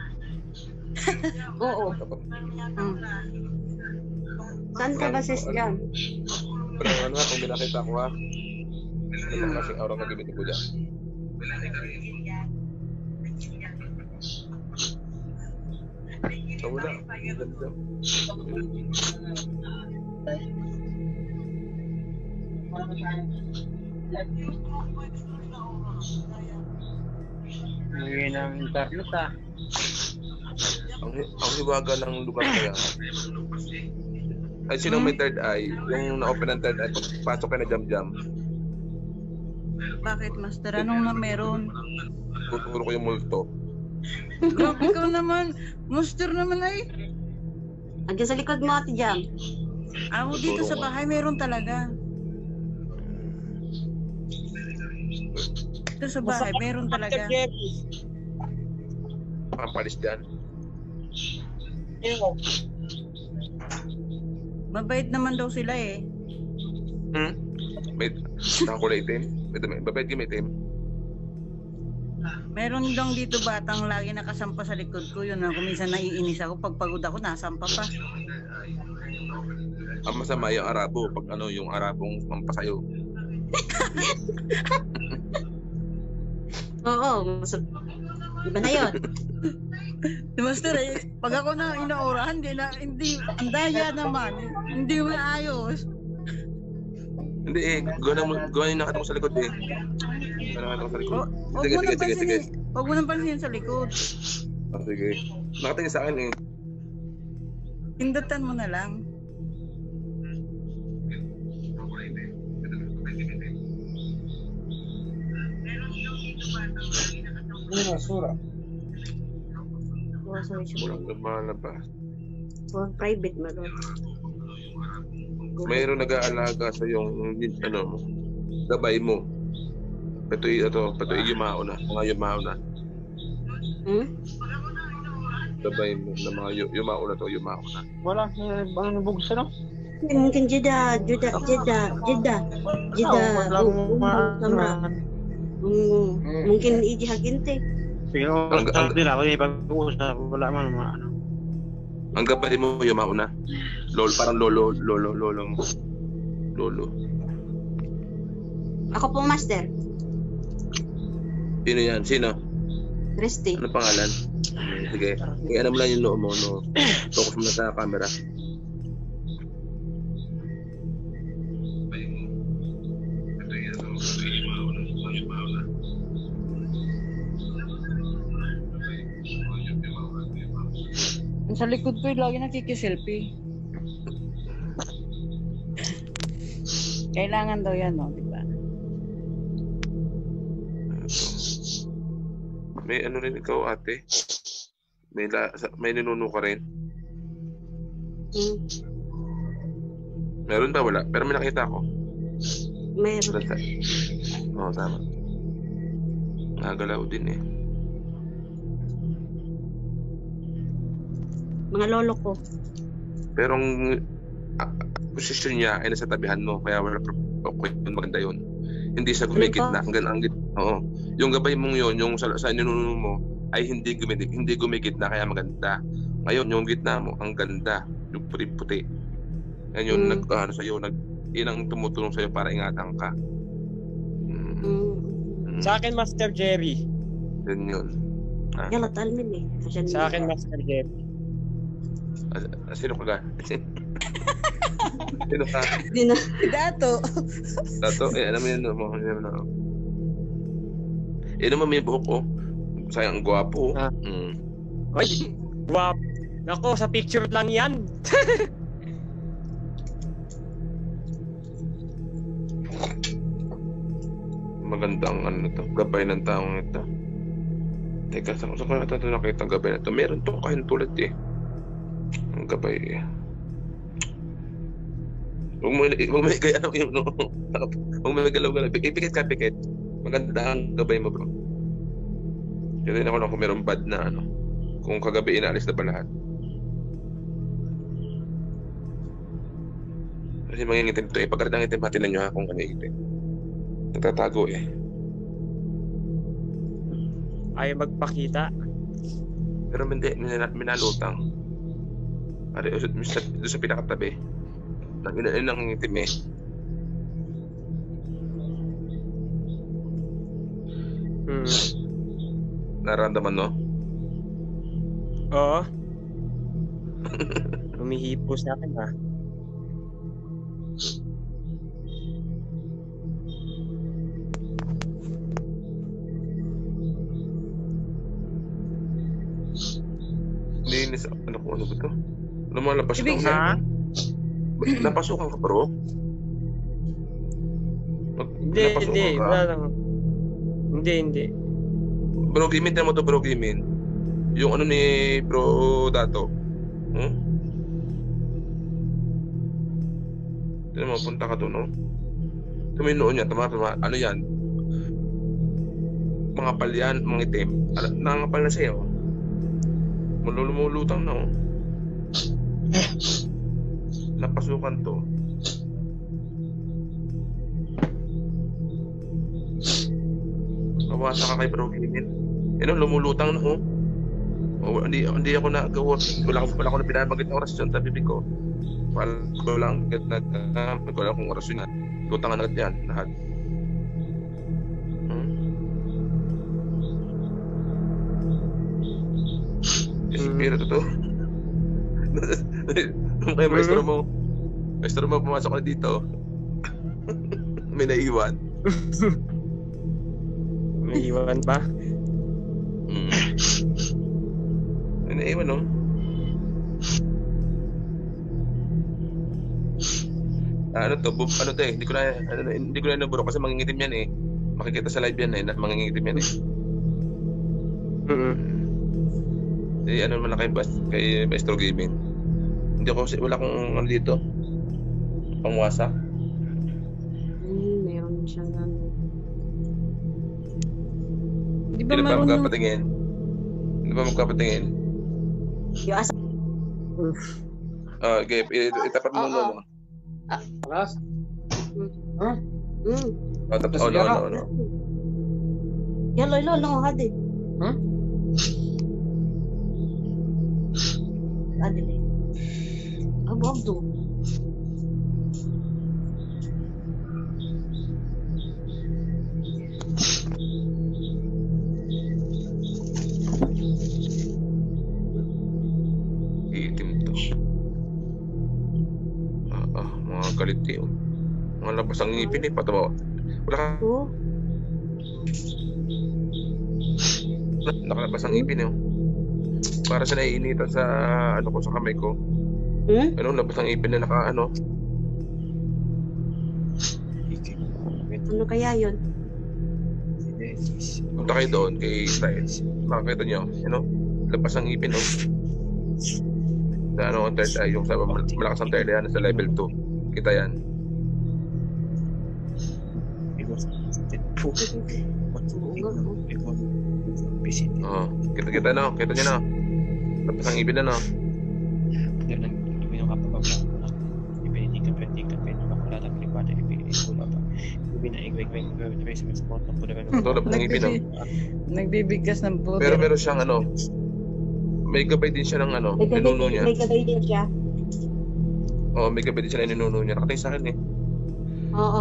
Oo. Hmm. Saan ka ba, sis Jam? Pero ano ha, kung binakita ko ha. Ano ba kasing aura na gamitin ko dyan? So wala. Ganda. Ngayon ang internet ah. Ang, ang hiwaga ng lugar na yan. Ay, sinong may third eye? Yung na-open ang third eye, pasok ka na jam-jam. Bakit, Master? Anong na meron? Tuturo ko yung multo. Grabe ka naman. Master naman ay. Andiyan sa likod mo, Ate Jam. Ako dito sa bahay, meron talaga. Dito sa bahay, meron talaga. Pampalis dyan. Mabait naman daw sila eh. Hmm? May nakakulay itim? May dami. Babait yung may itim. Meron lang dito batang lagi nakasampa sa likod ko. Yun, ako minsan naiinis ako. Pag pagod ako, nasampa pa. Ang masama yung Arabo. Pag ano, yung Arabong mampasayo. Oo. Mas- Iba na yun. Si Master eh, pag ako na inaurahan, hindi na, hindi, ang daya naman. Hindi mo ayos. Hindi eh. Gawa mo, gawa yung nakatong sa likod eh. Gawa nakatong sa likod. O, huwag Sige, mo sige, nang sige, sige. pansinin. Huwag mo nang pansinin sa likod. Ah, sige. Nakatingin sa akin eh. Pindutan mo na lang. Oh, sorry, Walang sorry. lumalabas. For private, malot. Mayroon nag-aalaga sa yung ano, gabay mo. Patuloy ito, patuloy yumao na, mga yumao na. Hmm? Gabay mo na mga yu- yumao na to, yumao na. Wala, ano bugsa no? Mungkin jeda, jeda, jeda, jeda, jeda. Wala Um, mo um, samra. Um, mungkin iji haginte. Sige, Ang- ang- nila ako yung pag-uusap. Wala man mga ano. Ang gabay mo yumao na. Lolo, parang lolo, lolo, lolo mo. Lolo. Ako po, master. Sino yan? Sino? Christy. Ano pangalan? Sige. Sige, ano mo lang yung noo mo, no? Focus mo na sa camera. Sa likod ko, lagi nakikiselfie. Kailangan daw yan, no? Di ba? May ano rin ikaw, ate? May, la, may ninuno ka rin? Hmm. Meron ba? Wala. Pero may nakita ko. Meron. Basta. Oo, tama. Nagalaw din eh. Mga lolo ko. Pero ang ah, posisyon niya ay nasa tabihan mo. Kaya wala okay, maganda yun. Hindi siya gumigit na. Hanggang ang oo. Yung gabay mong yun, yung sa, sa ninuno mo, ay hindi gumigit, hindi gumigit na kaya maganda. Ngayon, yung gitna mo, ang ganda. Yung puti-puti. Yan yung Mm. nag, ano, sa'yo, nag, yun ang tumutulong sa'yo para ingatan ka. Mm. Hmm. Mm. Sa akin, Master Jerry. Yun yun. Ah, Yala, talmin eh. Asyan Sa akin, Master Jerry. ah, sino ka ga? Sino ka? Di na. Dato. Dato? Eh, alam mo yun, no? Alam mo na. Eh, naman may buhok, oh. Sayang, ang gwapo, oh. Ah. Mm. Ay, wap. Nako, sa picture lang yan. Magandang ano to, gabay ng taong ito. Teka, saan ko na ito nakita ang gabay na ito? Meron to kahit tulad eh. Ang gabay eh. Huwag mo, huwag mo kaya ano yung, no? Huwag mo galaw-galaw. Pikit ka, pikit. Maganda ang gabay mo, bro. Kaya rin ako lang kung meron bad na ano. Kung kagabi inaalis na ba lahat. Kasi mangingitim to eh. Pagkalit ang itim, hatinan nyo ha kung ano itim. Nagtatago eh. Ayaw magpakita. Pero hindi, minal- minalutang. Ari, doon sa, doon sa pinakatabi. Nang ina ng itim eh. Hmm. Nararamdaman no? Oo. Humihipo sa akin ha. Linis, ano ko, ano ba ito? Lumalabas Ibig ka. Ha? Ba- Napasukan ka bro? Nap- Hindi, napasukan hindi. ka? Wala lang. Hindi, hindi. Bro Gimin, tinan mo to bro Gimin. Yung ano ni bro Dato. Hmm? Tinan mo, punta ka doon, no? Tuminoon niya, tama, tama. Ano yan? Mga palyan, mga itim. Ano, nangangapal na sa'yo. Malulumulutang na, oh. Napasukan to. Nawasa ka kay Bro Gimin. Yan o, lumulutang na, oh. Oh, hindi, hindi ako nagawa. Wala, wala ko na pinabagit na orasyon sa bibig ko. Wala ko lang nag uh, wala akong orasyon na. Lutangan agad yan, lahat. Hmm? Espiritu to. Kaya maestro mo. Maestro mo, pumasok na dito. May naiwan. May iwan pa. Mm. May naiwan, no? Ah, ano to? Bub, ano to eh? Hindi ko na, ano, hindi ko na naburo kasi mangingitim yan eh. Makikita sa live yan eh, na mangingitim yan eh. Mm-mm. Eh, ano naman na kay, Bas, kay Maestro Gaming. Hindi ako, wala akong ano dito. Pangwasa. Hmm, meron siyang ano. Di ba Hindi ba marunong? magkapatingin? Hindi ba magkapatingin? Yung asa. Ah, okay, i- itapat mo Oo. no, no. Alas? Hmm. Oh, tapos, oh, no, no, no. Yalo, yalo, lang hadi. Hmm? Adili. Abu Abdu. Itim to. Ah, ah, mga kaliti, oh. Mga labas ang ngipin, eh. Patawa. Wala ka, Oh. nakalabas ang ngipin, eh. Oh. Para sa naiinitan sa, ano ko, sa kamay ko. Hmm? Ano, labas ang ngipin na naka, ano. Ano kaya yun? Punta kayo doon kay Israel. Makakita nyo, ano, labas ang ngipin, oh. Sa, ano, ang third eye, yung sa malakas ang third eye, ano, sa level two. Kita yan. Oo. Kita kita na, kita niyo na. Tapos ang ibig na no. Dan ibinong kapababa na ibinikan pendikan pendikan na pribada ibigay ko ba. Ibina igweg-weg ibigay sa sport ng pula Ito tapos ang ibig no. Nagbibigkas ng puto. Pero meron siyang ano. May gabay din siya ng ano, May gabay ninuno din- niya. May gabay din siya. Oo, may gabay din siya na ninuno niya. Nakatay sa akin eh. Oo.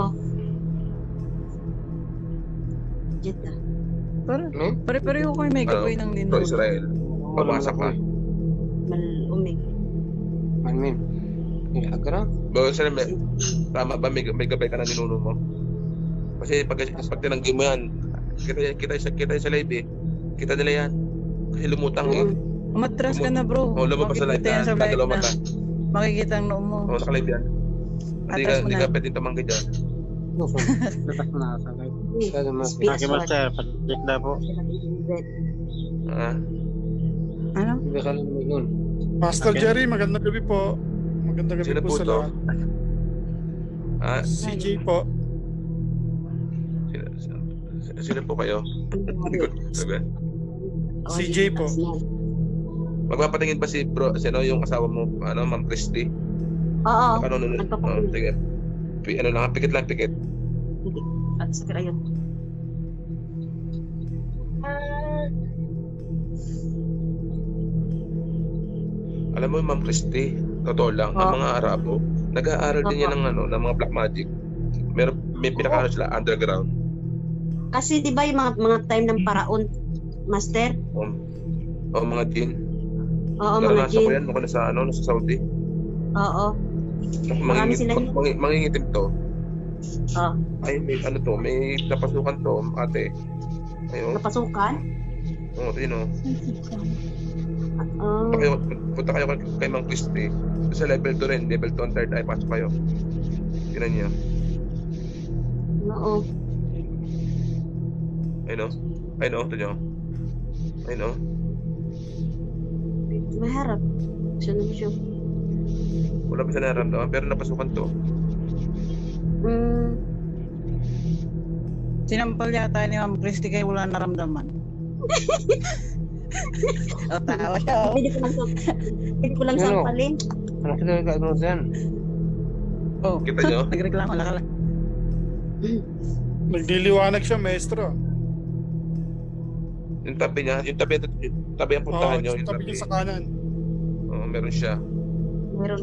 Jeddah. Para, No? pare-pareho kayo may Ano? gabay ng Pro linuno. Israel. Pabasa ka. Malumig. Malmin. Ini agra? Bago sila may, tama ba may, may gabay ka ng ninuno mo? Kasi pag, pag tinanggi mo yan, kita, kita, kita, kita sa live eh. Kita nila yan. Kasi lumutang eh. Umatras ka na bro. Oo, lumabas sa live Makikita yan na. sa live Nagalaw na. mata. Makikita ang noo mo. Oo, naka-live yan. Hindi ka, Atras mo hindi na. ka pwedeng tamanggi dyan. Nufo. Lepas na sa live. Kada mas. Speech master, pag-check na po. Ah, Ano? Hindi ka lang yun. Master Okay. Jerry, magandang gabi po. Magandang gabi sino po po sa to? lahat. Ah, C J po. sino, sino, sino po kayo? Hindi ko sabi. C J po. Magpapatingin pa si bro, sino yung asawa mo, ano, Ma'am Christy? Oo. Ano, ano, ano, Nagpapatingin. sige. Pi- Ano lang, pikit lang, pikit. At sa ayun. Alam mo, Ma'am Christy, totoo lang, Oh. ang mga Arabo, nag-aaral din yan ng, ano, ng mga black magic. Meron, may pinaka sila underground. Kasi di ba yung mga, mga time ng paraon, master? O, o mga din. Oo, mga Naranasan ko jin. yan, nung nasa, ano, nasa Saudi. Oo. Nung Marami mangingit- sila mang- yun. mangi- Mangingitim to. Oo. Ay, may ano to, may napasukan to, ate. Ayun, Napasukan? oh, yun o. Oo. Punta kayo, punta kayo kay, kay Mang Christy. Sa level two rin, level two and third eye, pasok kayo. Tinan niyo. Oo. Ayun o. Ayun o, ito niyo. Ayun o. Maharap. Siya naman siya. Wala pa sa nararamdaman, pero napasukan to. Hmm. Sinampal yata ni Ma'am Christy kayo wala naramdaman. O, tawa siya oh. Pwede ko lang sa Pwede ko lang Ano? sampalin. Ano sila gagawin dyan? Oh. Kita niyo? Nagreklamo na ka lang. Nagliliwanag siya, maestro. Yung tabi niya, yung tabi, yung tabi ang Oo, puntahan niyo, oh, yung tabi tabi. niya sa kanan. Oo, meron siya. Meron.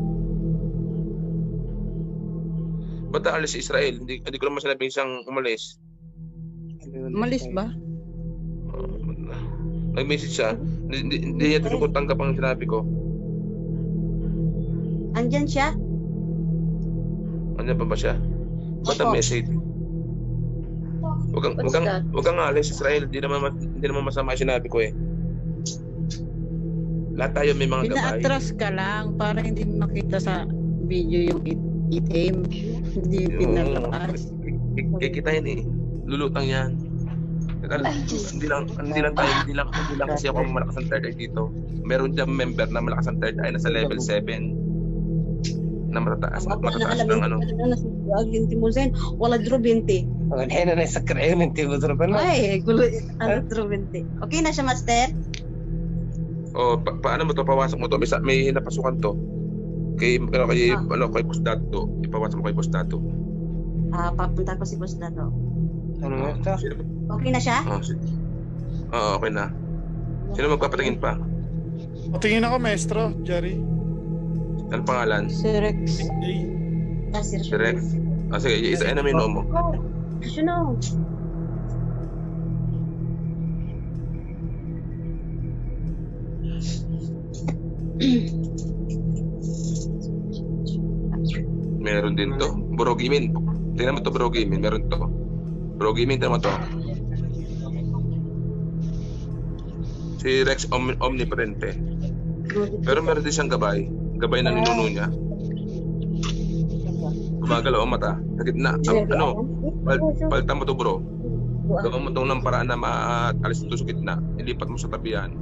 Ba't aalis si Israel? Hindi, hindi ko naman sinabing siyang umalis. Umalis ba? Uh, nag-message siya. Hindi, hindi, hindi niya tinukot tanggap ang sinabi ko. Andyan siya? Ano pa ba siya? Ba't ang Opo. message? Huwag kang, huwag kang, huwag kang aalis, Israel. Hindi naman, mas- hindi naman masama ang sinabi ko eh. Lahat tayo may mga gabay. Pina-atras ka lang para hindi makita sa video yung it- itim. Hindi Oo. pinalakas. Kikita yan eh. Lulutang yan. Hindi lang, hindi lang tayo, hindi lang, hindi lang kasi ako ang malakas ang third eye dito. Meron dyan member na malakas ang third eye na sa level seven na matataas at matataas ng ano. Wala drobente. Wala na naisakar ayun, hindi mo droban na. Ay, gulo, ano drobente. Okay na siya, Master? O, pa paano mo to? Pawasok mo to. May, may napasukan to. Kay, ano, kay, Ah. ano, kay Boss Dato. Ipawasok mo kay Boss Dato. Ah, papunta ko si Boss Dato. Ano mo ito? Sino ba? Okay na siya? Oh, si Oo, okay na. Sino magpapatingin pa? Patingin ako, maestro, Jerry. Ano pangalan? Si Rex. Okay. Ah, si Si Rex. Ah, sige, isain na mo yung noo mo. Oh, sino? Meron din to. Bro Gimin. Tingnan mo to, Bro Gimin. Meron to. Bro Gimin, tingnan mo to. Si Rex om omnipresente. Pero meron din siyang gabay. Gabay na ninuno niya. Gumagalaw ang mata. Sa gitna. Ang, ano, pal palta mo to, bro. Gawin mo itong ng paraan na maalis ito sa gitna. Ilipat mo sa tabihan.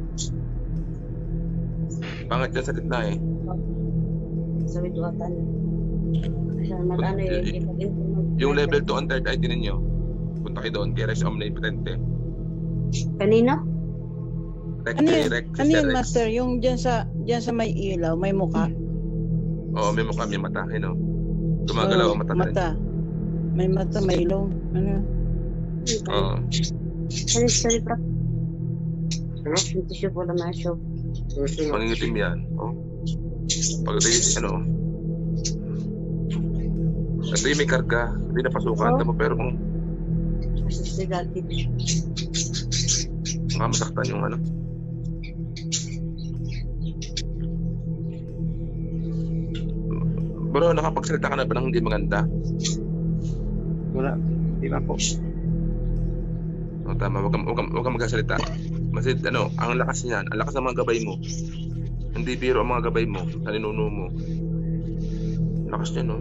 Pangit yan sa gitna eh. Sabi duwatan. Siya mag-ano eh. Yung level two on third eye din ninyo. Punta kayo doon. Kay Rex omnipresente. Kanino? Rex, Ano yun? Rex, Ano si yun, Rex. Master? Yung dyan sa, dyan sa may ilaw, may muka. Oo, may mukha, may mata. You know? Gumagalaw ang mata. na rin. Mata. May mata, may ilong. Ano? Oo. Sorry, sorry, bro. Ano? Yung tissue po na ma-show. Susunod. Mangingitim yan. Oh. Pag release, ano. Ito yung may karga. Hindi napasukan. Tama, pero kung Negative. makamasaktan yung ano. Bro, nakapagsalita ka na ba ng hindi maganda? Wala. Di ba po? O, tama, huwag kang, huwag kang, huwag kang magsasalita. Kasi ano, ang lakas niyan, ang lakas ng mga gabay mo. Hindi biro ang mga gabay mo, sa ninuno mo. Lakas niya, no?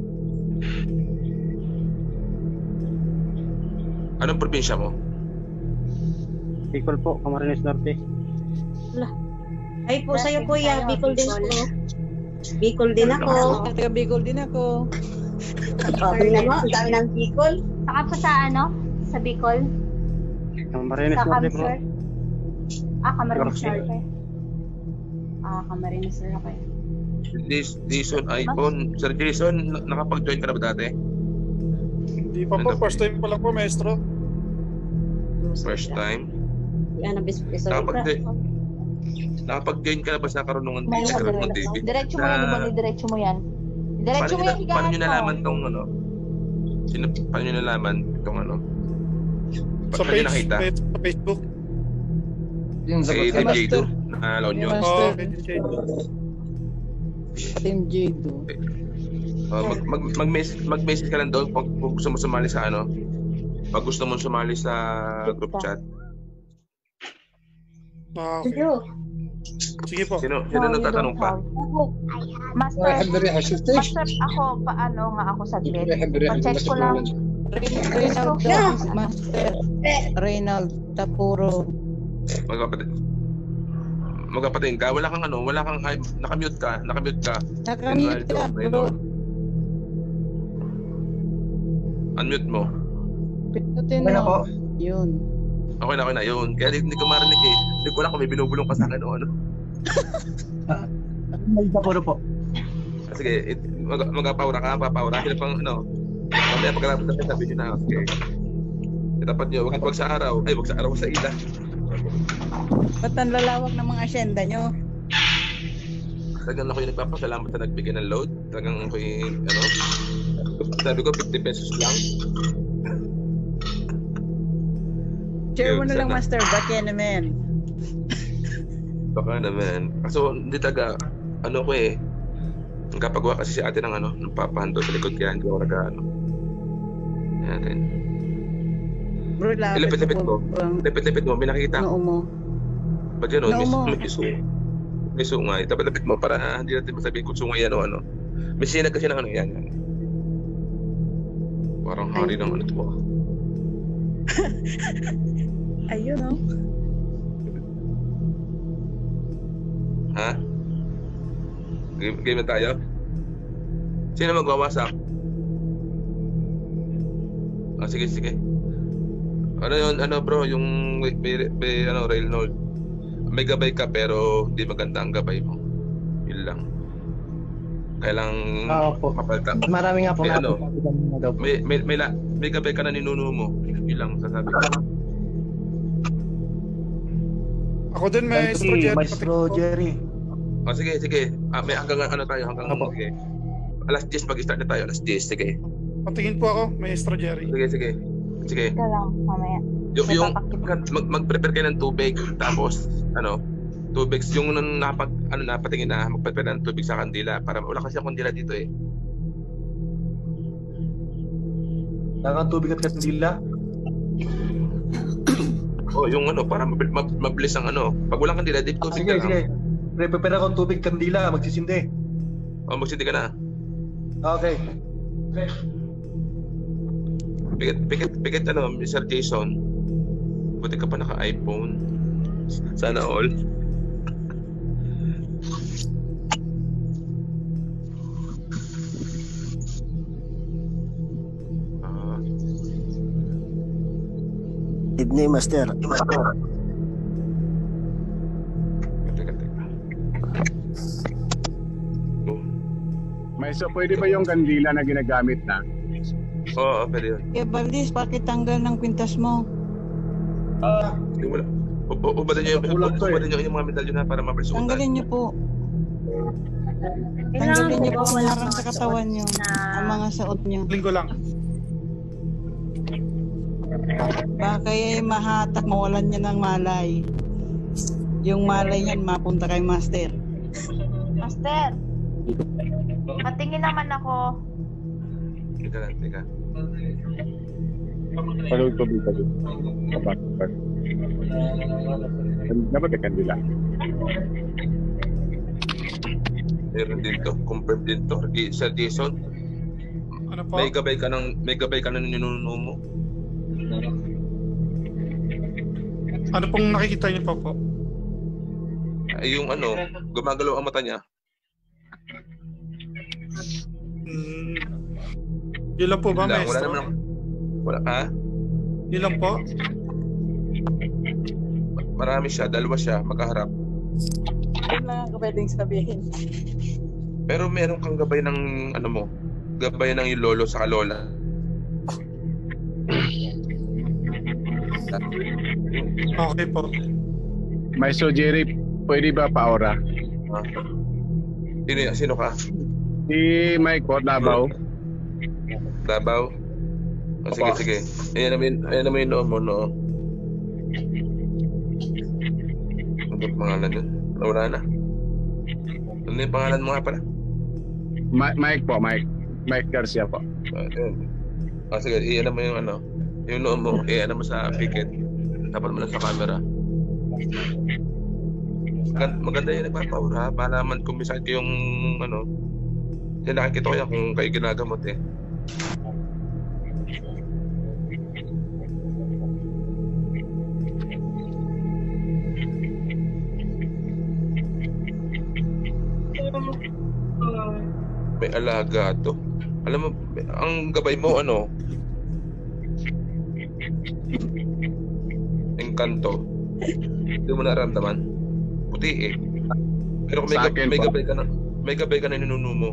Anong probinsya mo? Bicol po, Camarines Norte. Ay po, sa'yo kuya. Bicol din po. Bicol din ako. Taga Bicol din ako. Oh, tingnan mo, ang dami ng Bicol. Saka po sa ano? Sa Bicol? Camarines Sa Norte po. Kamsur? Ah, Camarines Norte. Norte. Ah, Camarines Norte. This, Jason iPhone. Sir Jason, na- nakapag-join ka na ba dati? Hindi pa po, first time pa lang po, maestro. First time? Ano, bis, sorry, Nakapag- bro. Nakapag-join ka na ba sa karunungan May sa karunungan T V? Diretso mo yan, Na- di ba? Diretso mo yan. Diretso Paano mo nyo, yan, na, paano nyo higaan nalaman mo. tong ano? Sino, paano nyo nalaman itong ano? Sa Paano nyo page, nakita? page, sa Facebook. Yung Si sagot Team ko. Jado na loan yun. Master. Oo, page change. Team Jado. Uh, mag, mag, mag-message, mag-message ka lang doon pag, kung gusto mo sumali sa ano. Pag gusto mo sumali sa group chat. Ah, okay. Sige po. Sino, sino nagtatanong pa? Master, واحد بريحة شفتيش؟ Master, ako, paano nga ako saglit? واحد بريحة Pa-check ko lang. Reynald, Master. Reynald Tapuro. Magkapatid. Magkapatid ka, wala kang ano, wala kang, ay, nakamute ka, nakamute ka. Nakamute ka, bro. Reynald. Unmute mo. Pindutin Okay na po. mo. Yun. Okay na, okay na, yun. Kaya hindi ko marinig eh. Hindi ko alam kung may binubulong ka sa akin o ano. Puro po. Ah, Sige, it- mag magpapawra ka, papawra. Sila pang ano, mamaya pagkatapos natin sabi nyo na, okay. Itapat nyo, wag, wag sa araw. Ay, wag sa araw, wag sa ila. Ba't ang lalawak ng mga asyenda nyo? Talagang ako yung nagpapasalamat na nagbigay ng load. Talagang ako yung, ano, sabi ko, fifty pesos lang. Share mo Yun, na lang, sana. Master. Baka naman. Baka naman. Kaso, hindi taga, ano ko eh, nagkapagawa kasi si ate ng ano, ng papahando sa likod kaya hindi ako nag, ano. Yan natin. Bro, lapit Ilipit-lipit ko. mo. Lipit-lipit mo, may nakita. Noo mo. Ba't yun, oh, may, Noo mo. may sungay. May sungay. Dapat lapit mo para ah, hindi natin masabihin kung sungay yan o ano. May sinag kasi ng ano yan. yan. Parang hari ng ano to. ah. Ayun, oh. Ha? Game, game na tayo? Sino magwawasak? Ah, sige, sige. Ano yun, ano bro, yung may, may, may ano, rail node. May gabay ka pero hindi maganda ang gabay mo. Yun lang. Kailang Oo po. mapalta. Marami nga po May nga ano, po na daw po. May, may, may, la, may gabay ka na ninuno mo. Yun lang sasabi ko. Ako din, Maestro Jerry. Maestro Jerry. Oh, sige, sige. Ah, may hanggang ano tayo, hanggang Apo. okay. Alas diyes mag-start na tayo, alas diyes. Sige. Patingin po ako, Maestro Jerry. Sige, sige. Sige. Ika lang, mamaya. Yung, May yung papakit. mag, mag-prepare kayo ng tubig, tapos ano, tubig, yung nung napag, ano, napatingin na mag-prepare ng tubig sa kandila para wala kasi ang kandila dito eh. Nakatubig at kandila. Oh, yung ano, para mab- mab- mabilis ang ano. Pag walang kandila, dito tubig Sige, ka sige. lang. Prepare ako ng tubig, kandila, magsisindi. Oh, magsindi ka na. Okay. Pikit, pikit, pikit ano, Sir Jason. Buti ka pa naka-iPhone. Sana all. Ah, Evening, Master. teka, teka. Oh. Maestro, pwede ba yung kandila na ginagamit na? Oo, oh, pwede yun. Eh, Valdez, bakit tanggal ng kwintas mo? Ah, Hindi, wala. U- ubadin nyo yung, Kulang to eh. ubadin nyo yung mga medalyo na para mabilis ubutan. Tanggalin niyo po. Kailangan Tanggalin niyo po ko kung lang harang sa mga katawan suot niyo. na- Ang mga suot niyo. Linggo lang. Baka eh, mahatak, mawalan niya ng malay. Yung malay niyan, mapunta kay Master. Master, patingin naman ako. Teka lang, teka. Palog tubig ka dito. Kapat, kapat. Dapat may kandila. Meron din to. Confirm din to. Di- Sir Jason, Ano po? may gabay ka ng, may gabay ka ng ninuno mo. Ano pong nakikita niyo po po? Ay, yung ano, gumagalaw ang mata niya. Hmm. Yun lang po ba, Wala, wala Maestro? naman. Wala, ha? Yun lang po? Marami siya, dalawa siya, magkaharap. Yun lang ang pwedeng sabihin. Pero meron kang gabay ng, ano mo, gabay ng yung lolo sa lola. Okay po. Maestro Jerry, pwede ba pa-aura? Ah. Sino, sino ka? Si Mike po, Davao. Davao? Oh, sige, Opo. sige. Ayan naman, ayan naman yung noo mo, no? Ano ba pangalan yun? Wala na. Ano yung pangalan mo nga pala? Ma- Mike po, Mike. Mike Garcia po. Ah, yun. Ah, sige, iyan mo yung ano, yung noo mo, iyan mo sa picket. Dapat mo lang sa camera. Maganda, maganda yung nagpapaura, para naman kung minsan ko yung ano, yan nakikita ko yan kung kayo ginagamot eh. May alaga to. Alam mo, ang gabay mo ano, engkanto. Hindi mo naramdaman. Puti eh. Pero kung may, Sa gab- akin may po. gabay ka na, may gabay ka na ninuno mo.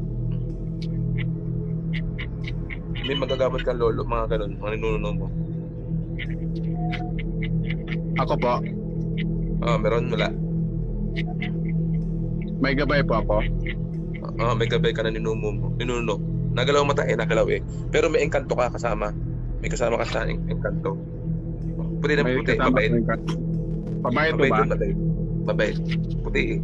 May magagamot kang lolo, mga ganun, mga ninuno mo. Ako po, Ah, meron, wala. may gabay po ako. Ah, may gabay ka na ninuno mo. Ninuno. Nagalaw mata eh, nagalaw eh. Pero may engkanto ka kasama. May kasama ka sa eng- engkanto. Puti na May puti, kasama mabait. ko yung kat- Pabait po Mabait ba? yun, mabait. Mabait. Puti eh.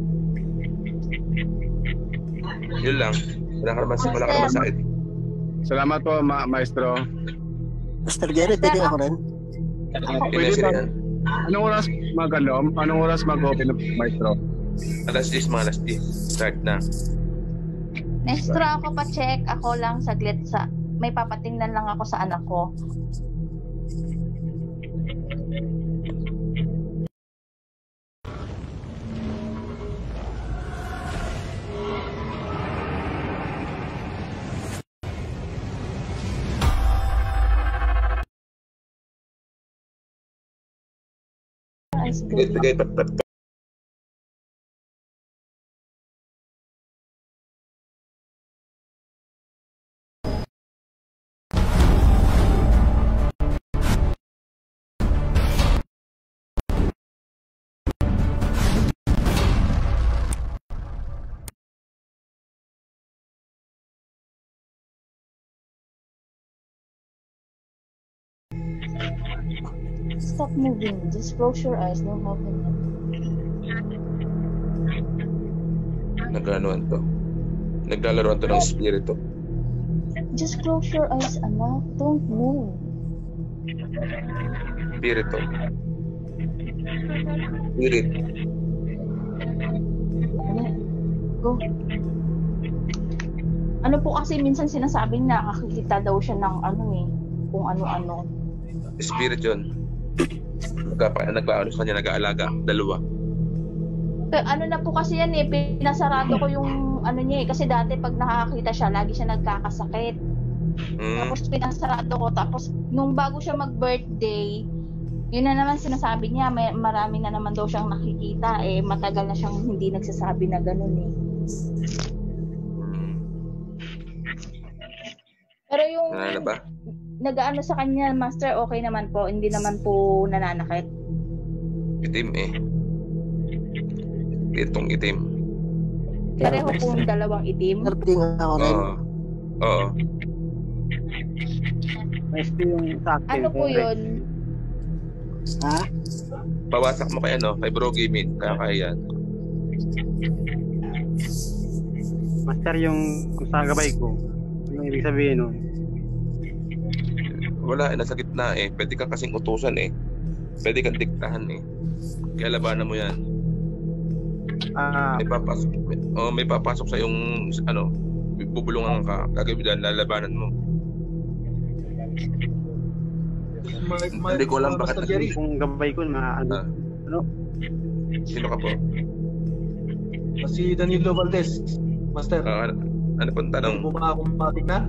Yun lang. Wala ka naman, wala ka naman sakit. Salamat po, ma- Maestro. Master Jerry, pwede ako rin. Pwede Inesiri ba? yan. Anong oras mag-anom? Anong oras mag-open ng Maestro? Alas diyes, mga alas diyes. Start na. Maestro, ako pa-check. Ako lang saglit sa... May papatingnan lang ako sa anak ko. eyes, Sige, baby. sige, pat, pat, pat. Stop moving. Just close your eyes. Don't open them. Naganoan to. Naglalaroan to ng espiritu. Just close your eyes, anak. Don't move. Espiritu. Spirit. Go. Ano po kasi minsan sinasabing nakakikita daw siya ng ano eh, kung ano-ano. Spirit yun. Nagpa, nagpaano sa kanya, nag-aalaga. Dalawa. Pero ano na po kasi yan eh, pinasarado ko yung ano niya eh. Kasi dati pag nakakita siya, lagi siya nagkakasakit. Mm. Tapos pinasarado ko. Tapos nung bago siya mag-birthday, yun na naman sinasabi niya, may, marami na naman daw siyang nakikita eh. Matagal na siyang hindi nagsasabi na ganun eh. Mm. Pero yung Ano ba? nag-ano sa kanya, Master, okay naman po. Hindi naman po nananakit. Itim eh. Itong itim. Pareho po yung dalawang itim. Pwede nga ako rin. Oo. Oo. Resto yung sa akin. Ano po yun? Ha? Pawasak mo kay ano, kay Bro Gaming. Kaya kaya yan. Master, yung kung sa gabay ko, ano ibig sabihin nun? Wala, eh, nasa gitna eh. Pwede kang kasing utusan eh. Pwede kang diktahan eh. Kaya labanan mo yan. Ah, May papasok, may, oh, may papasok sa yung ano, bubulungan ka, gagawin dyan, lalabanan mo. Hindi ko alam bakit Master Jerry. kung gabay ko na ano, Ah. ano? Sino ka po? Si Danilo Valdez. Master. Ah, ano, ano pong tanong? Bumakumatik na?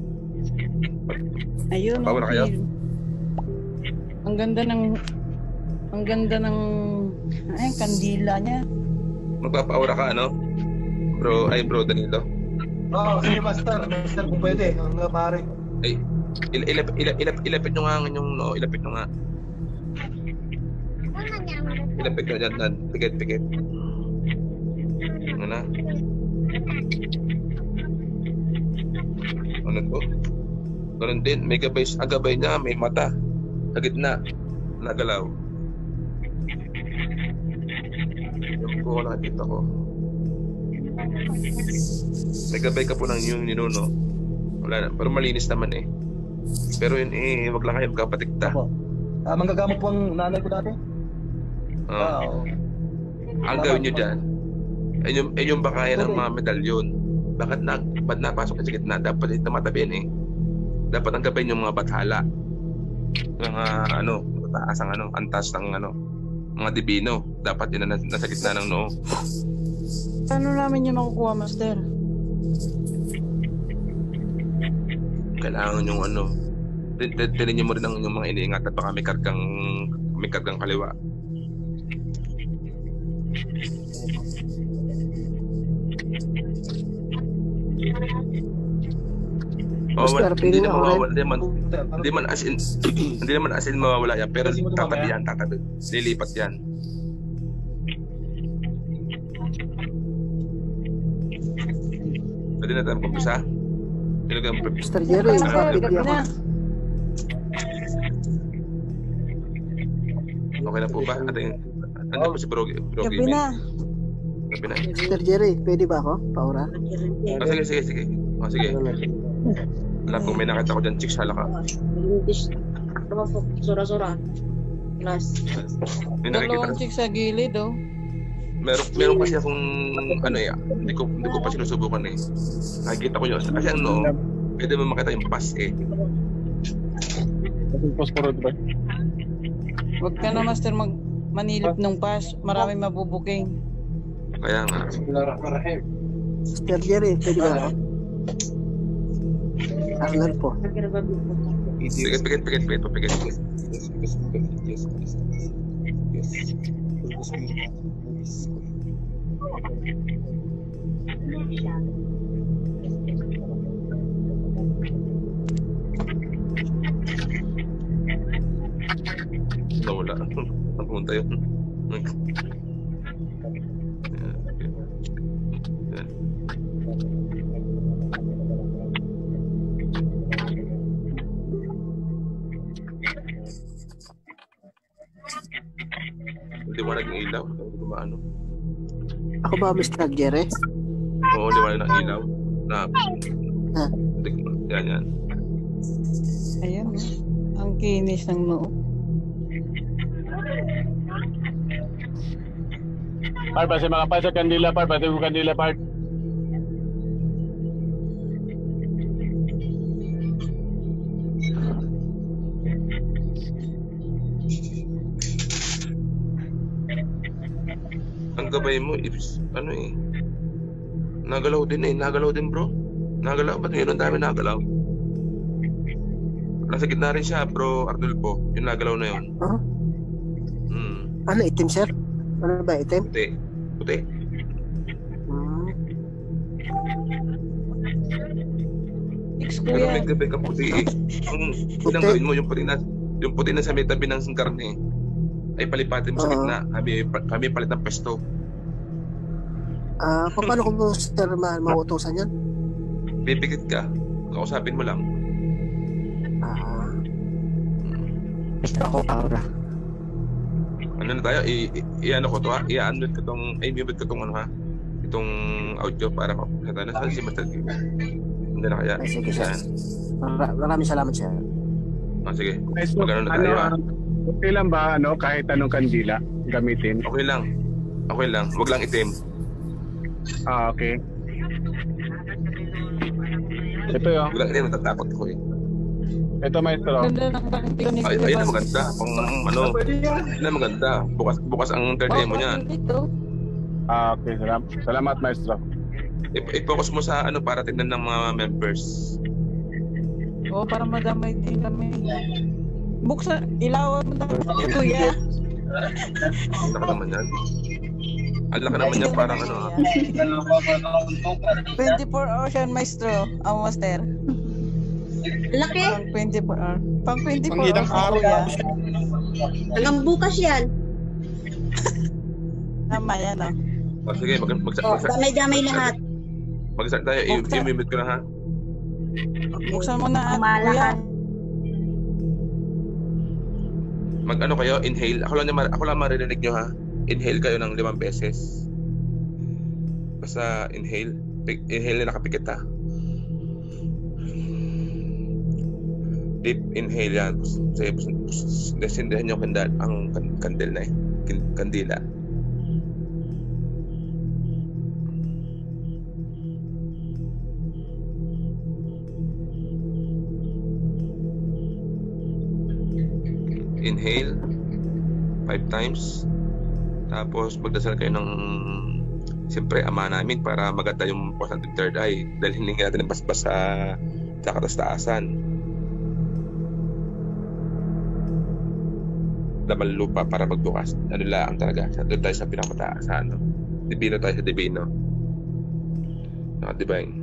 Ayun, Bawa na kayo? okay. Ang ganda ng ang ganda ng ay kandila niya. Magpapa-aura ka ano? Bro, ay bro Danilo. Oo, sige Master. Master kung pwede. Ang nga pare. Ay, il ilap ilap ilap ilapit nyo nga yung no, ilapit nyo nga. Ilapit nyo dyan, dyan. Pikit, pikit. Ano na? Ano to? Ganun din, may gabay, ang gabay niya, may mata. Sa gitna, nagalaw. Yung ko, nakikita ko. May gabay ka po ng yung ninuno. Wala na, pero malinis naman eh. Pero yun eh, wag lang kayo magkapatikta. Ah, manggagamot po ang nanay ko dati. Ah. Oo. Ang gawin nyo dyan, ay yung, ay yung bakayan ng mga medalyon. Bakit na, ba't napasok sa gitna? Dapat ito matabihin eh. Dapat ang gabay yung mga bathala. Mga ano, mataas ang ano, antas ng ano, mga dibino. Dapat yun na nasa gitna ng noo. Paano namin yung makukuha, Master? Kailangan yung ano, tinin nyo mo rin ang yung mga iniingat at baka may kargang, may kargang kaliwa. Oh, Master, hindi pwede naman ako rin. mawawala, hindi naman, hindi man as in, hindi naman as in mawawala yan, pero tatabi yan, tatabi, lilipat yan. Pwede na tayo mag-umpisa? Master Jerry, kapit ako. Okay na po ba? Ating, ano po si Bro, Bro Gabi na. Gabi na. Master Jerry, pwede ba ako? Paura? Oh, sige, sige, sige. Oh, sige. Alam kung may nakita ko dyan, chicks halaka. Ano po, sura-sura. Plus. May nakikita Dalawang chick sa gilid, oh. Meron, meron kasi akong ano eh, hindi ko, hindi ko pa sinusubukan eh. Nakikita ko yun. Kasi ano, pwede mo makita yung pass eh. Huwag ka na, Master, mag manilip ng pass. Marami mabubuking. Kaya nga. Master Jerry, pwede ba ako? Arnold po. Pikit, pikit, pikit, pikit, pikit. Yes, yes, yes, yes, yes. Nawala. Napunta yun. Liwanag ng ilaw. Hindi ko maano. Ako ba, Mister Jerry? Oo, liwanag ng ilaw. Na, Ha? yan yan. Ayan. Ang kinis ng noo. Par, pasi makapal sa kandila, par. Pati ko kandila, par. Ang gabay mo, is, ano eh. Nagalaw din eh. Nagalaw din, bro. Nagalaw. Ba't ngayon ang dami nagalaw? Nasa gitna rin siya, bro, Ardulfo. Yung nagalaw na yun. Huh? Hmm. Ano, itim, sir? Ano ba, itim? Puti. Puti. Hmm. Pero may gabay ka puti eh. Ang Puti? ilang gawin mo, yung puti na, yung puti na sa may tabi ng karne, ay palipatin mo sa Oo. gitna. Kami, kami palit ng pesto. Ah, paano ko mo, sir, ma mauutosan yan? Bibigit ka. Kausapin mo lang. Ah. Gusto ko, Paula. Ano na tayo? I- i- I-ano ko to ha? I-unmute ko tong, ay, mute ko tong ano ha? Itong audio para makapagkata na. Saan si Master Kim? Hindi na kaya. Ay, sige, sir. Saan? Mara- Maraming salamat, sir. Ah, sige. Maestro, Magano na ano, tayo ha? okay lang ba, ano, kahit anong kandila gamitin? Okay lang. Okay lang. Huwag lang itim. Ah, okay. Ito yun. Huwag lang itim. Natatakot ko eh. Ito, maestro. Ay, ayun na maganda. Pang ano, ayun na maganda. Bukas, bukas ang third day mo niyan. Ah, okay. Salamat, salamat maestro. I- I-focus mo sa ano para tingnan ng mga members. Oo, para madamay din kami. Buksan, ilawan mo na. Kuya. Ang laki naman yan. Ang laki naman yan parang ano ha. twenty-four hours yan, maestro. Ang master. Laki. Pang twenty-four hours. Pang twenty-four Pang ilang hours, araw kuya. Hanggang bukas yan. Tama yan, ah. O sige, mag mag Oh, damay-damay lahat. Mag-start tayo. I- I-mute ko na ha. Buksan mo na, Kumala kuya. ka. Mag ano kayo, inhale. Ako lang, naman- ako lang maririnig nyo ha. Inhale kayo ng limang beses. Basta inhale. Pi- Inhale na nakapikit ha. Deep inhale yan. Sige, desindihan nyo kandal, ang kan- kandil na eh. Kin- Kandila. Inhale five times. Tapos magdasal kayo ng siyempre ama namin para maganda yung bukas natin third eye dahil hindi natin ng basbas sa sa katastaasan. Laman lupa para magbukas. Ano lang talaga. Doon tayo sa pinakamataas sa ano. Divino tayo sa divino. Naka-divine.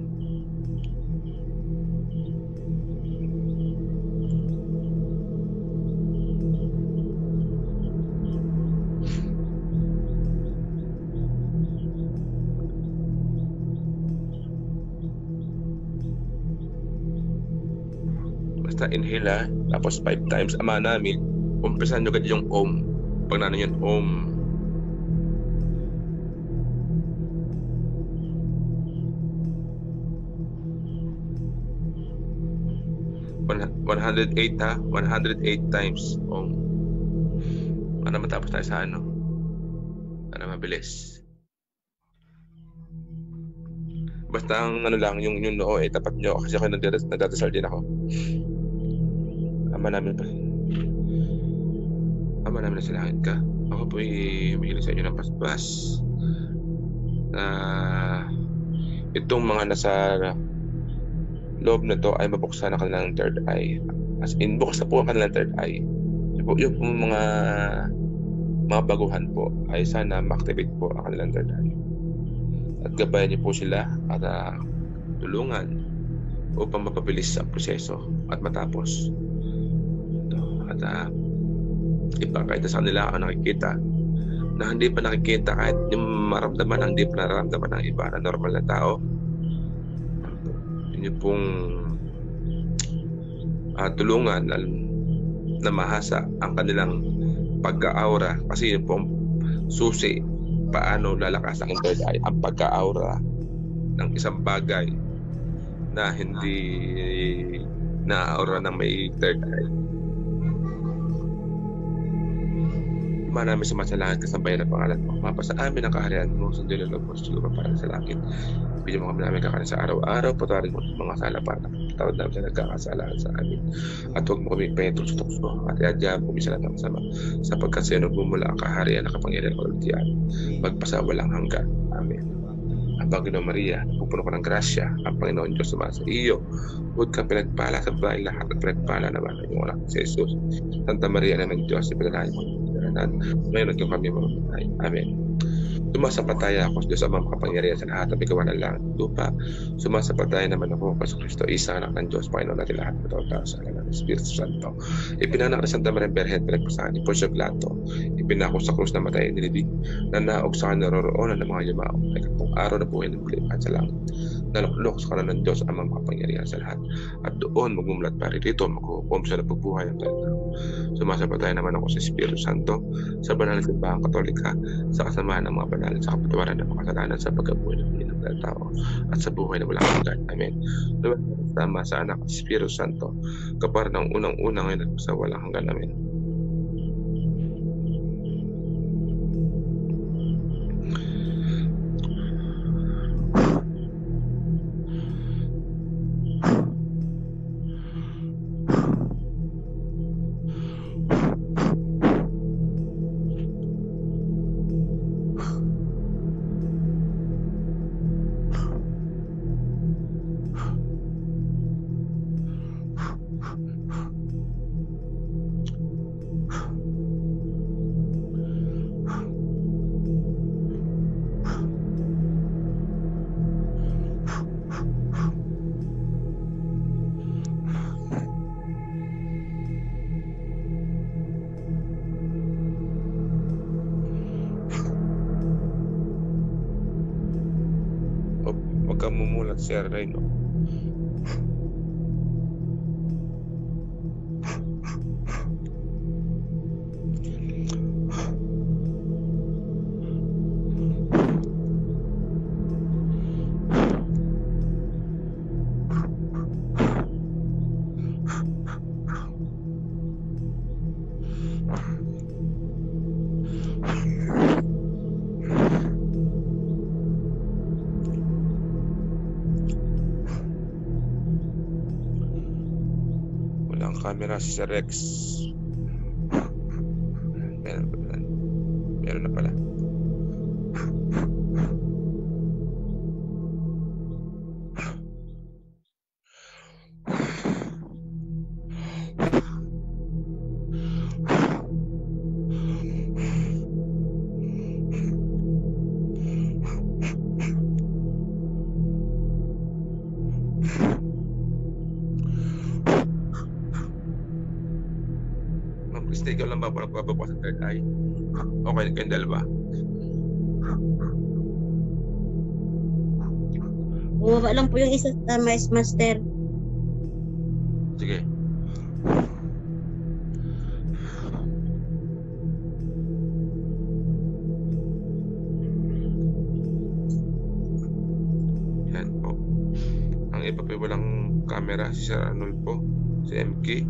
Basta inhale ha. Tapos five times ama namin. Umpisan nyo agad yung om. Pag nanon yun, om. one hundred eight ha. one hundred eight times om. Para matapos tayo sa ano. Para mabilis. Basta ang ano lang, yung, yung noo eh, tapat nyo. Kasi ako nagdadasal din ako. Ama namin pa. Ama namin na silangit ka. Ako po'y mahilig sa inyo ng basbas. Na itong mga nasa loob na to ay mabuksan ang kanilang third eye. As in, bukas na po ang kanilang third eye. Yung po, yung po mga mga baguhan po ay sana ma-activate po ang kanilang third eye. At gabayan niyo po sila at uh, tulungan upang mapabilis ang proseso at matapos. At uh, ipakita sa kanila ang nakikita na hindi pa nakikita kahit yung maramdaman, hindi pa nararamdaman ng iba na normal na tao. Yun yung pong uh, tulungan na, na mahasa ang kanilang pagka-aura, kasi yun pong susi paano lalakas ang third eye, ang pagka-aura ng isang bagay na hindi na-aura ng may third eye. Marami sumasalahan kasabayan ng pangalan mo. Mapasa amin ang kaharian mo, sundin ang loob mo sa lupa para sa langit. Bigyan mo kami namin kakanin sa araw-araw, patawarin mo mga sala para patawad namin sa nagkakasalahan sa amin. At huwag mo kami petros-tukso at iadyahan mo sa lahat ng masama, sapagkat sa iyo nagmumula ang kaharian na kapangyarihan ng kalutian, magpasa walang hanggan. Amen. Ang Panginoon Maria, pupuno ka ng grasya, ang Panginoon Diyos sumasa sa iyo. Huwag kang pinagpala sa babae lahat at pinagpala naman ang iyong anak si Jesus. Santa Maria na ng Diyos, ipinalain mo ngayon at yung kami mamatay. Amen. Sumasampataya ako sa Diyos ang mga makapangyarihan sa lahat at may gawa ng langit at lupa. Sumasampataya naman ako kay Kristo, isa anak ng Diyos, Panginoon natin lahat, matawag sa ngalan ng Espiritu Santo. Ipinanak na Santa Maria Berhen, pinagpasahan ni Poncio Pilato, ipinako sa krus na matay nilibig, na naog sa kanya naroroonan ng mga yumao, ay katong araw na buhay ng bulipan sa langit. Naluklok sa kanan ng Diyos ang mga makapangyarihan sa lahat, at doon magmumulat pa rito, maghuhukom sa nabubuhay ng tayo. Sumasampataya naman ako sa Espiritu Santo, sa banal na simbahang Katolika, sa kasamaan ng mga banal, sa kapatawaran ng mga kasalanan, sa pagkabuhay ng buhay ng tao, at sa buhay na walang hanggan. Amen. Tama sa anak at Espiritu Santo, kapara ng unang-unang ngayon at sa walang hanggan. Amen. Mumulat Sir Reyno. Camera si Sir Rex. Meron, meron, meron na pala. Stay ka lang ba para pagpapapas sa third eye? Okay, kayong dalawa. Bumaba lang po yung isa sa uh, master. Sige. Yan po. Ang iba pa walang camera, si Sir Arnold po, si M K.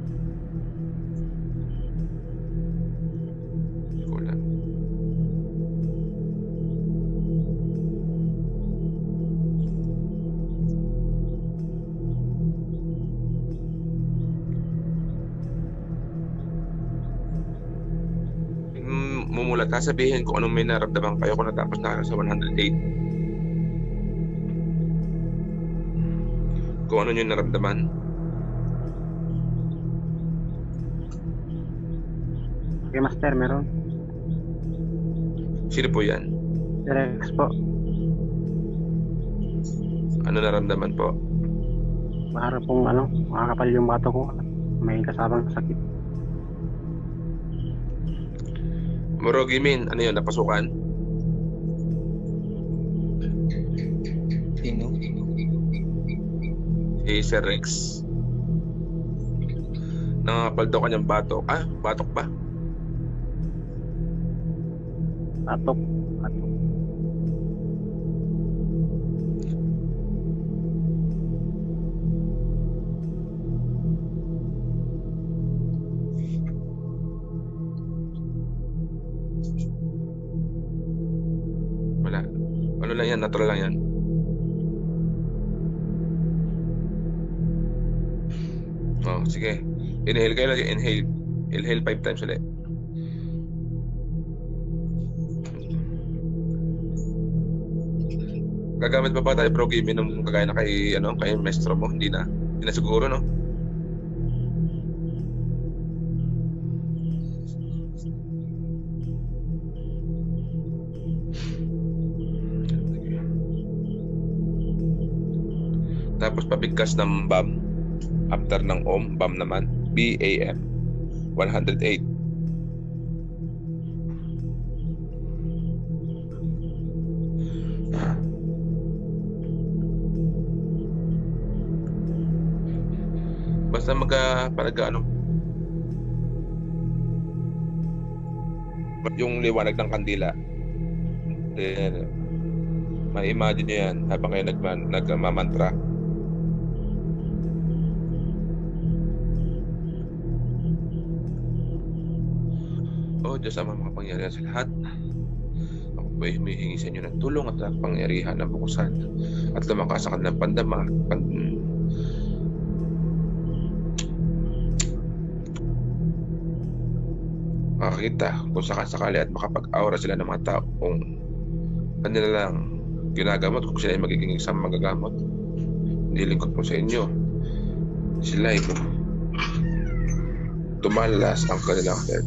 Mumulat, sabihin kung anong may naramdaman kayo kung natapos na kayo sa one hundred eight. Kung ano yung naramdaman. Okay, Master, meron. Sino po yan? Rex po. Ano naramdaman po? Para pong ano, makakapal yung bato ko. May kasabang sakit. Morogimin, ano yun, napasukan? Sino? Si Sir Rex. Nangangapal daw kanyang batok. Ah, batok ba? Batok. Batok. Wala. Ano lang yan, natural lang yan. Oh, sige. Inhale kayo lagi, inhale. Inhale five times ulit. Gagamit pa ba tayo pro gaming ng kagaya na kay ano, kay maestro mo? Hindi na. Hindi na siguro, no? Tapos pabigkas ng B A M after ng O M, B A M naman, B A M one hundred eight. Basta magka parang ano yung liwanag ng kandila. Then, ma-imagine nyo yan habang kayo nagman, nagmamantra. O Diyos Ama makapangyarihan sa lahat, ako po ay humihingi sa inyo ng tulong at pangyarihan ng bukusan at lumakas sa kanilang pandama, pan, makakita kung sakasakali at makapag-aura sila ng mga taong kanila lang ginagamot kung sila ay magiging isang magagamot. Nilingkod po sa inyo, sila ay tumalas ang kanilang head.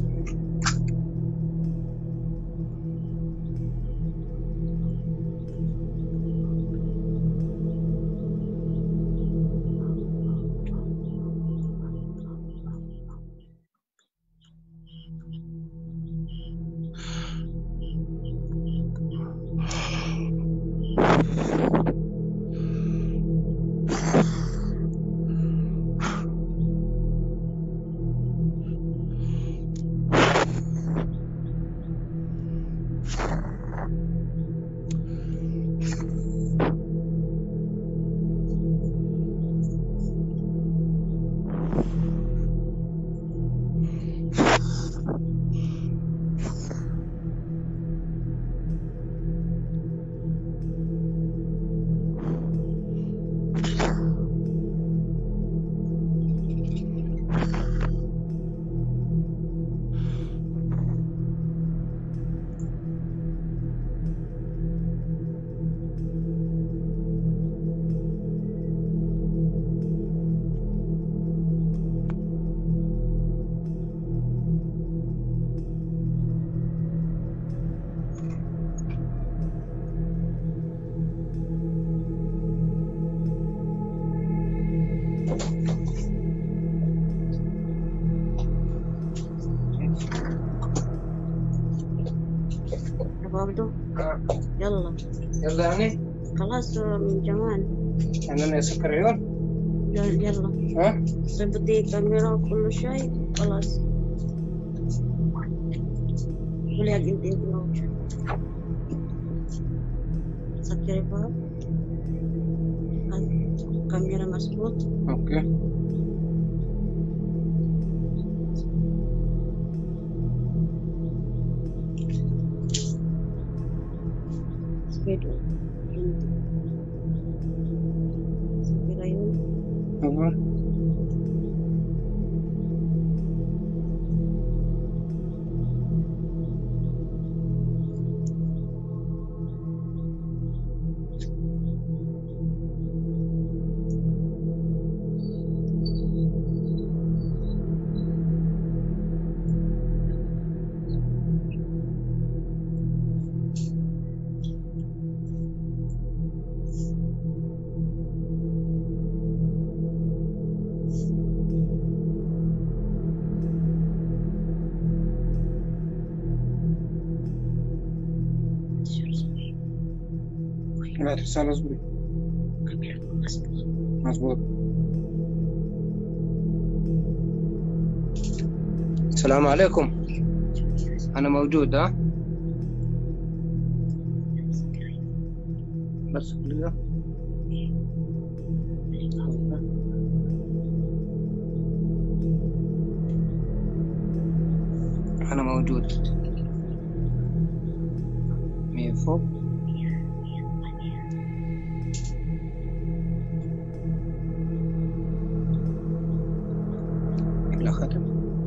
برضو يلا يلا يعني خلاص من زمان عندنا سكريون يلا يلا ها ظبطي كاميرا كل شيء خلاص قولي انت انت سكري باب كاميرا مظبوط اوكي Gitu. Sampai yun. Apa? لا رسالة اصبري مظبوط. السلام عليكم، أنا موجود. ها بس كده. أنا موجود من فوق. لا ختم.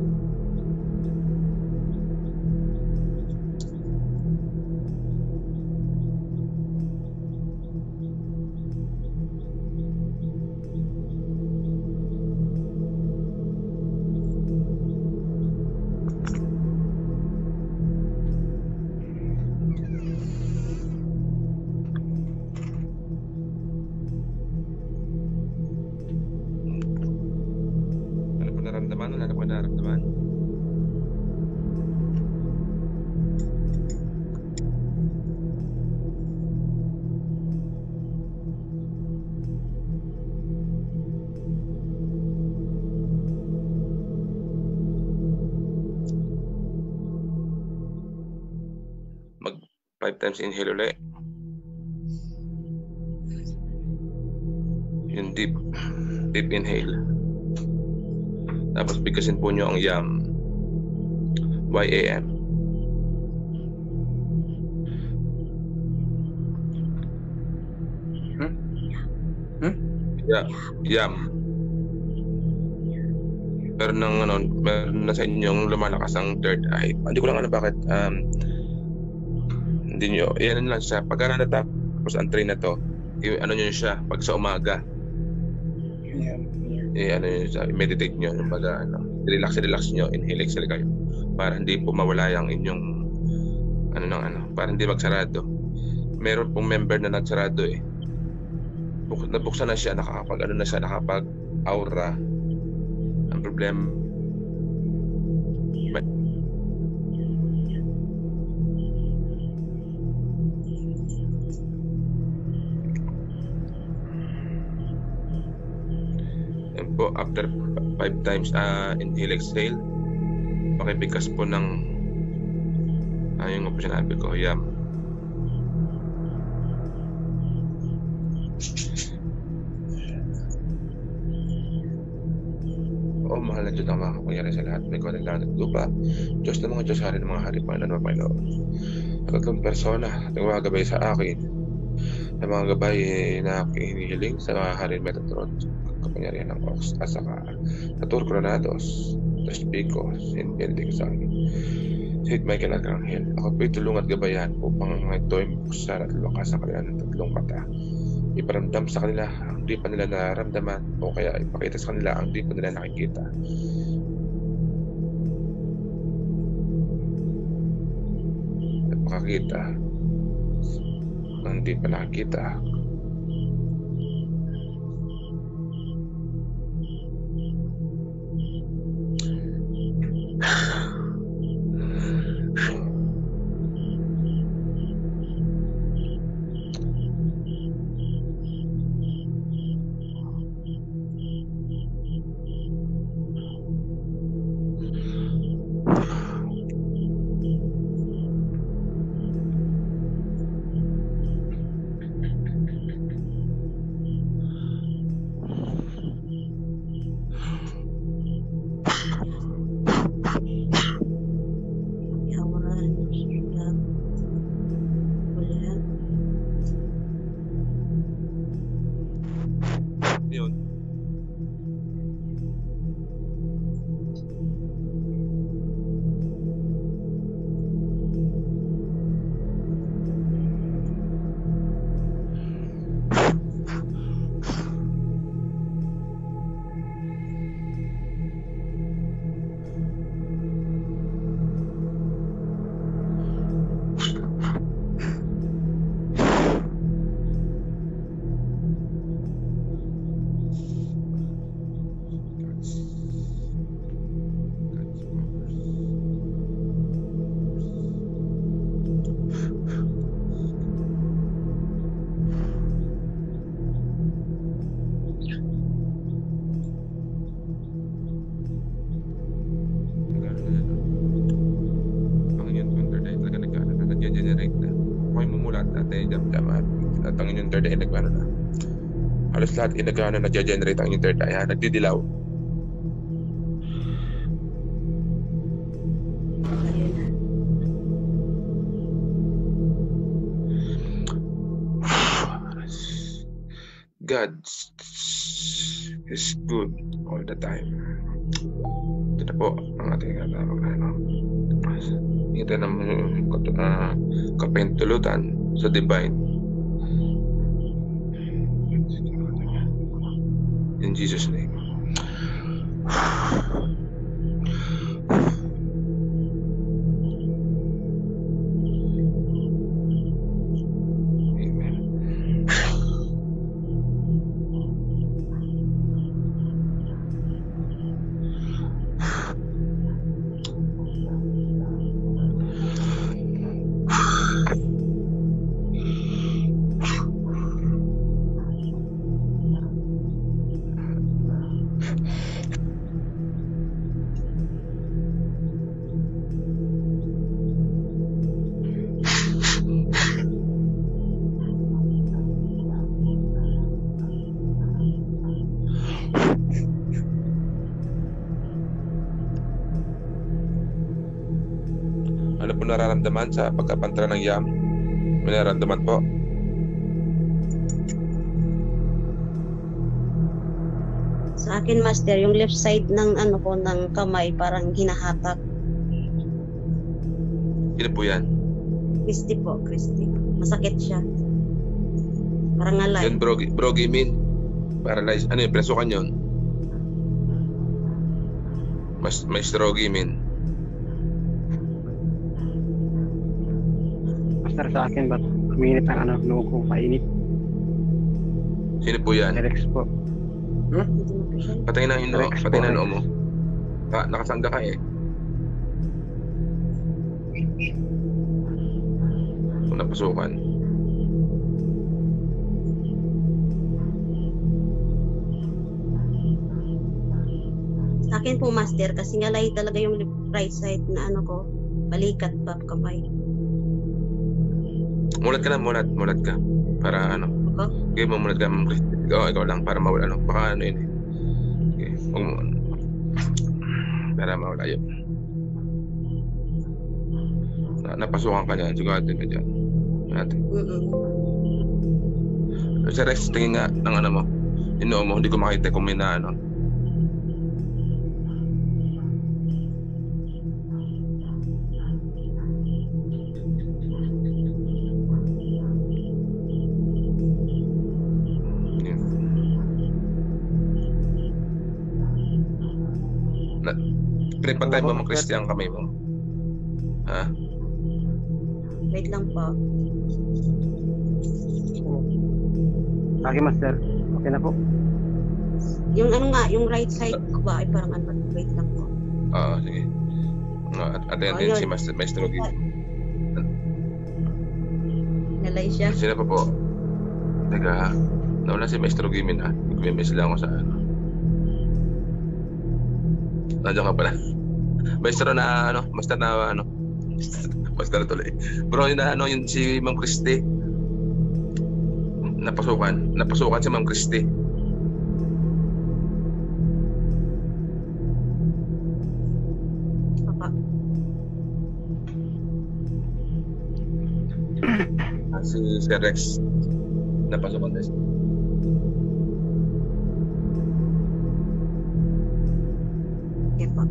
Nararamdaman, wala na po nararamdaman. Mag five times inhale ulit. Yung deep, deep inhale. Tapos bigkasin po nyo ang YAM. Y A M. Hmm? Hmm? Yeah, YAM. Pero nang ano, meron na sa inyong lumalakas ang third eye. Hindi ko lang ano bakit um, hindi nyo, yan lang siya. Pagka natapos ang train na to, i- ano nyo siya, pag sa umaga. Yeah. Eh, ano yun, sa- meditate nyo, yung baga, ano, relax, relax nyo, inhale, exhale kayo. Para hindi po mawala yung inyong, ano nang ano, para hindi magsarado. Meron pong member na nagsarado eh. Buk nabuksan na siya, nakakapag, ano na siya, nakapag aura. Ang problema, yan po, after five times uh, inhale, exhale, pakibigkas po ng uh, yung po sinabi ko, YAM. O mahal na Diyos ang mga kapangyari sa lahat, may kawalan langit at lupa, Diyos ng mga Diyos, hari ng mga hari, Panginoon ng Panginoon. At tatlong persona at mga gabay sa akin, na mga gabay na aking hinihiling sa mga hari ng Metatron, kapangyarihan ng Ox, at saka Satur Coronados, Tespico, Saint Benedict sa akin, Saint Michael Arcangel. Ako po'y tulong at gabayan upang ito'y mapusar at lumakas sa kanila ng tatlong mata. Iparamdam sa kanila ang di pa nila nararamdaman o kaya ipakita sa kanila ang di pa nila nakikita. At makakita ang di pa nakikita. Okay, mumulat natin jam jam at at ang inyong third eye nagano na. Halos lahat inagano nagge-generate ang inyong third eye, ha? Nagdidilaw. God is good all the time. Ito na po ang ating ano, ano. Ito na uh, kapentulutan sa divine. In Jesus' name. Ano po nararamdaman sa pagkapantra ng yam? May nararamdaman po? Sa akin, Master, yung left side ng ano ko ng kamay parang hinahatak. Sino po yan? Christy po, Christy. Masakit siya. Parang ngalay. Yun, bro, bro Gimin. Paralyzed. Ano yun? Presukan yun? Mas, Maestro Gimin. Master, sa akin, ba't uminit ang ano, noo ko, painit? Sino po yan? Rex po. Hmm? Patay na yung noo. Rex Patay po, na Rex. noo mo. Ah, nakasangga ka eh. Kung napasukan. Sa akin po, Master, kasi ngalay talaga yung right side na ano ko, balikat pa kamay. Mulat ka na, mulat. Mulat ka. Para ano. Ako? Okay, mamulat ka. Ma'am Christy. Ikaw, ikaw lang. Para mawala. Ano. Baka ano yun eh. Okay. Huwag mo. Para mawala yun. Na, napasukan ka dyan. Sigurado ka dyan. Natin. Mm-mm. Sa Rex, tingin nga ng ano mo. Inoo mo. Hindi ko makita kung may na ano. Pinagpantay mo mga Christy ang kamay mo. Ha? Wait lang po. Okay, Master. Okay na po. Yung ano nga, yung right side ko ba ay parang ano, wait lang po. Oo, sige. No, at at Oh, din yun. si Master Maestro Gimin. Nalay siya. Sino pa po? Teka ha. Nawala si Maestro Gimin ha. May lang ako sa ano. Nandiyan ka pala. Maestro na ano, master na ano. Master na tuloy. Bro, yun na ano, yun si Ma'am Christy. Napasukan. Napasukan si Ma'am Christy. Papa. Si Sir Rex. Napasukan din. Okay po.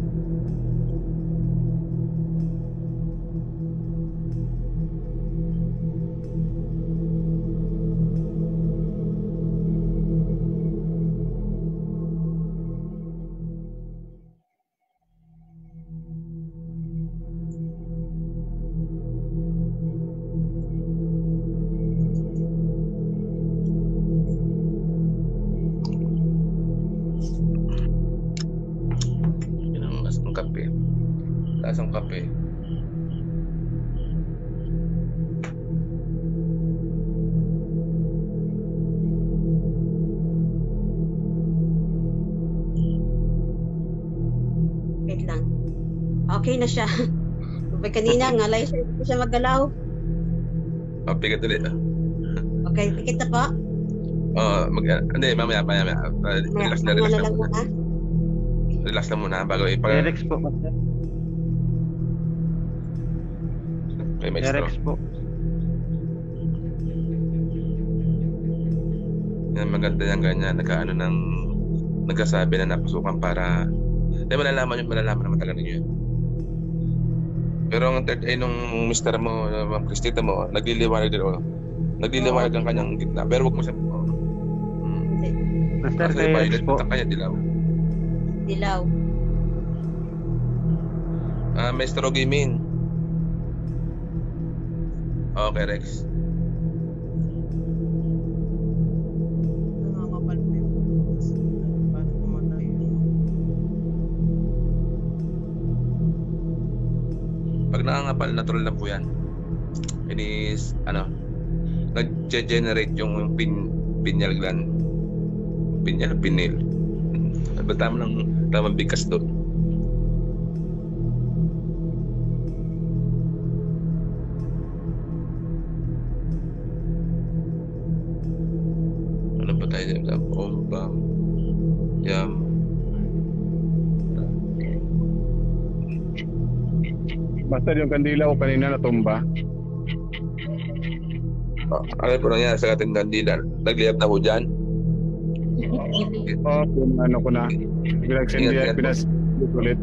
Yun ang mas ang kape. Taas ang kape. Wait lang. Okay na siya. Kapag kanina, ngalay siya, hindi siya magalaw. Oh, pikit ulit. ah. Okay, pikit na po. Oh, mag, hindi, mamaya, mamaya, mamaya. Uh, relax na, relax Ano na lang muna. muna. Relax na muna bago ipag... Rex po, Master. Okay, maestro. Rex po. Yan, maganda yung ganyan. Nagkaano ng... Nagkasabi na napasukan para... Hindi, malalaman yun, malalaman naman talaga ninyo yun. Pero ang third eye nung mister mo, uh, Ma'am Cristita mo, nagliliwanag din ako. Nagliliwanag ang kanyang gitna. Pero huwag mo siya... Master, Kasi kay Rex violet po. ang kanya dilaw. Dilaw. Ah, Maestro Gimin. Okay, Rex. Pag nakangapal, natural lang po yan. Inis, ano, nag-generate yung pin, pineal gland. Pineal, pineal. Ba tama ng tamang bigkas doon. Ano ba tayo dyan? Om, bam, yam. Master, yung kandila ko kanina natumba. Oh, ano po nangyari sa ating kandila? Nagliyab na po dyan? Oo, oh, ano ko na. Pinagsindihan, pinas ulit.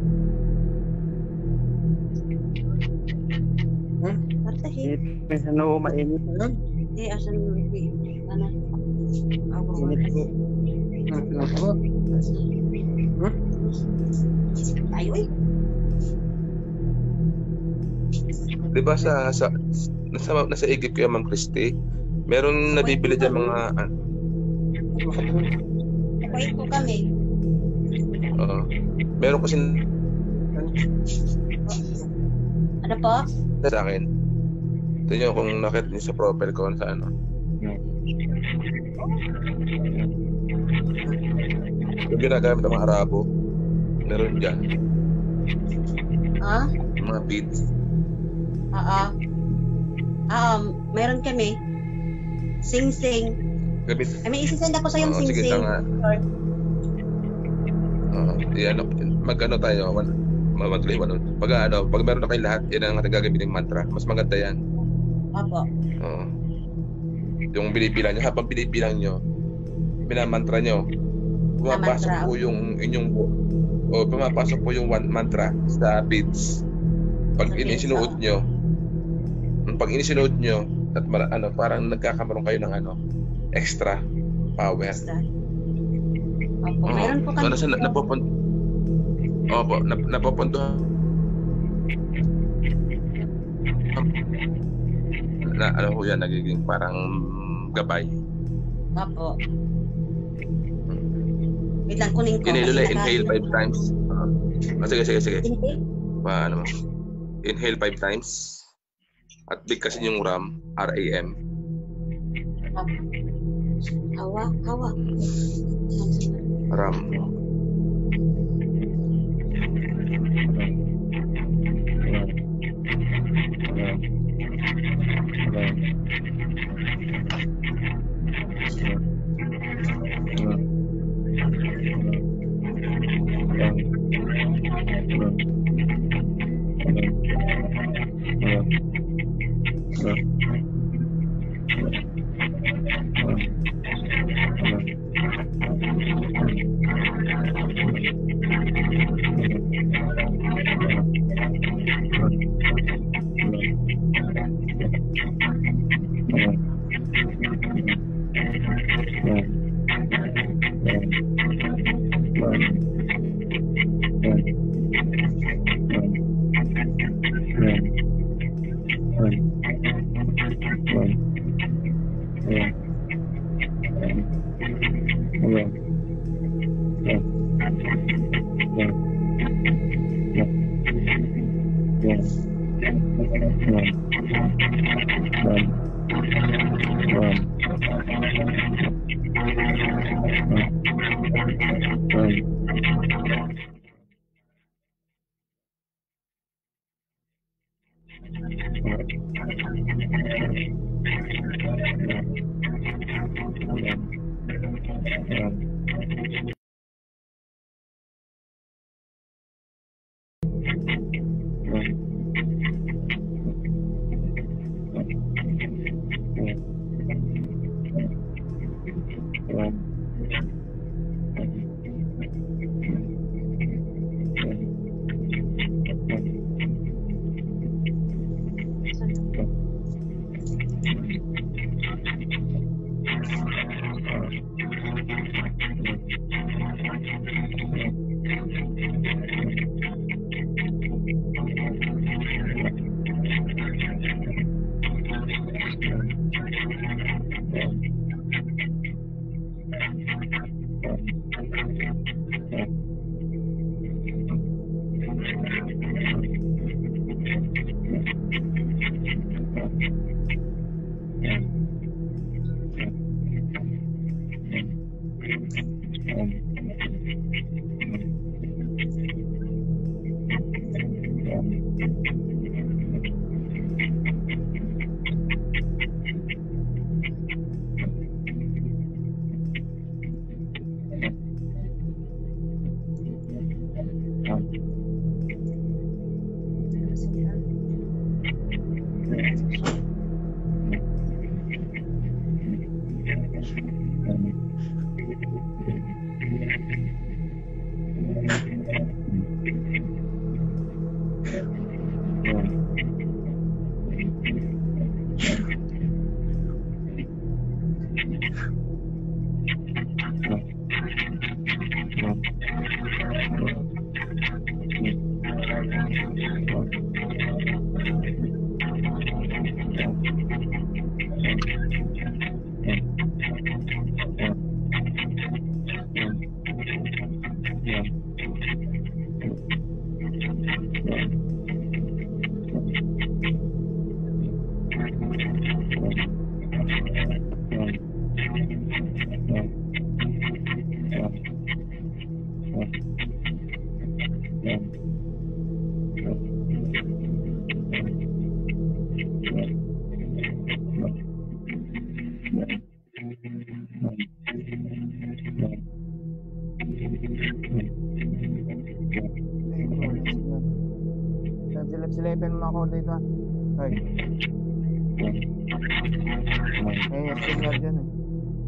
Martahin. May ano, mainit. Eh, asan mo? Ano? Init po. Ano po? Tayo eh. Di ba sa, sa nasa, nasa igip ko yung Ma'am Christy, meron nabibili dyan mga ano, Wait po kami. uh, meron kasi Ano po? sa akin. Ito nyo kung nakita nyo sa profile ko sa ano. Yung ginagamit ng mga Arabo, meron dyan. Ha? Mga beads. Oo. Um, meron kami. Sing-sing. Gamit. Ay, may isisend ako sa yung Oo, sige, sing-sing. tanga. Uh, yan, mag-ano tayo, mag-liwan nun. Pag ano, pag meron na kayo lahat, yan ang nagagamitin mantra. Mas maganda yan. Opo. Oo. Yung binibilang nyo, habang binibilang nyo, binamantra nyo, pumapasok Mantra. po yung inyong o pumapasok po yung one mantra sa beads. Pag Okay, inisinuot nyo, pag inisinuot nyo, at mara, ano, parang nagkakaroon kayo ng ano, extra power. Extra. Opo, meron po kami. So, nasa, napupunto, opo, nap, napupunto, na ano po yan, nagiging parang gabay. Opo. Wait lang, kunin ko. Inhale kasi ulit, naka- inhale five times. Uh, oh, sige, sige, sige. Inhale? Paano mo? Inhale five times. At bigkasin yung RAM, R A M. Hawa, hawa. RAM. Silip-silipin mo ako dito. Ay. Eh, signal dyan eh.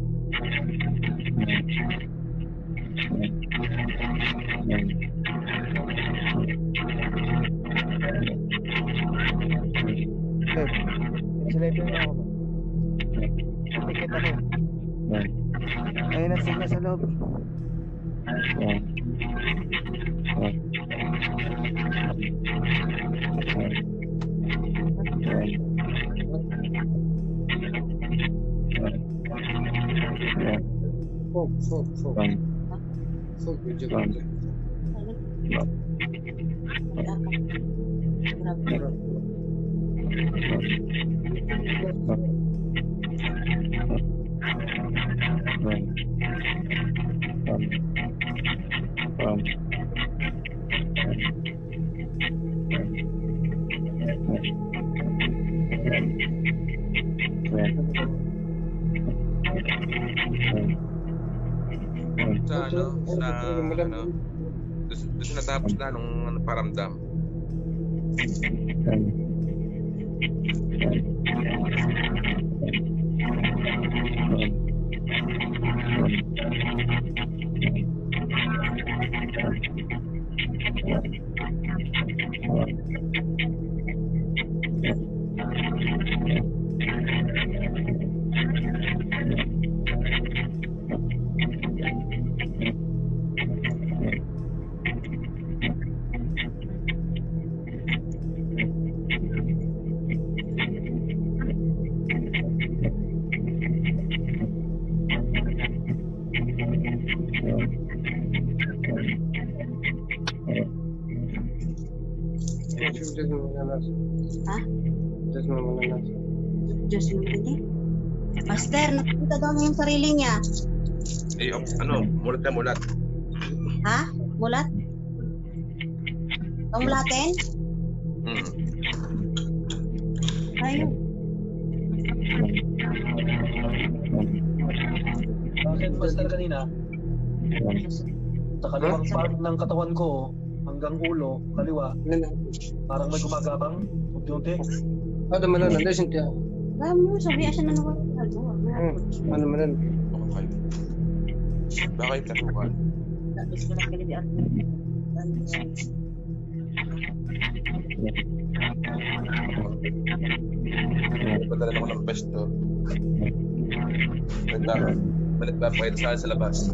Okay. Silipin mo ako. Tikit ako. Ayun ang signal sa loob. Fog, fog, fog. Fog, medyo ganda. Sa ano, sa ano, doon natapos na nung ano, paramdam. Ha? Diyos mo muna na. Diyos mo muna. Master, nakikita daw niya yung sarili niya. Eh, ano, mulat na mulat. Ha? Mulat? Pamulatin? Hmm. Ayun. Bakit, Master, kanina? Sa kaliwang part ng katawan ko, hanggang ulo, kaliwa, parang may gumagabang, unti-unti. Ada malan, ada sintiya. Kamu, sabi siya na naman. Ano malan? Okay. Bakit kasukan? Tapos ko lang kali di ako. Padala ako ng pesto. Ganda. Balik ba pa sa sa labas?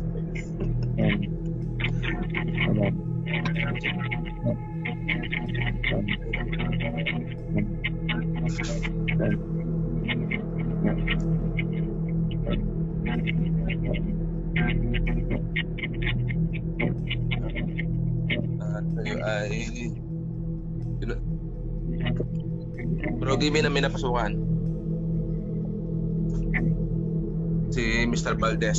Ay, bro, give me na may napasukan. Si Mister Valdez.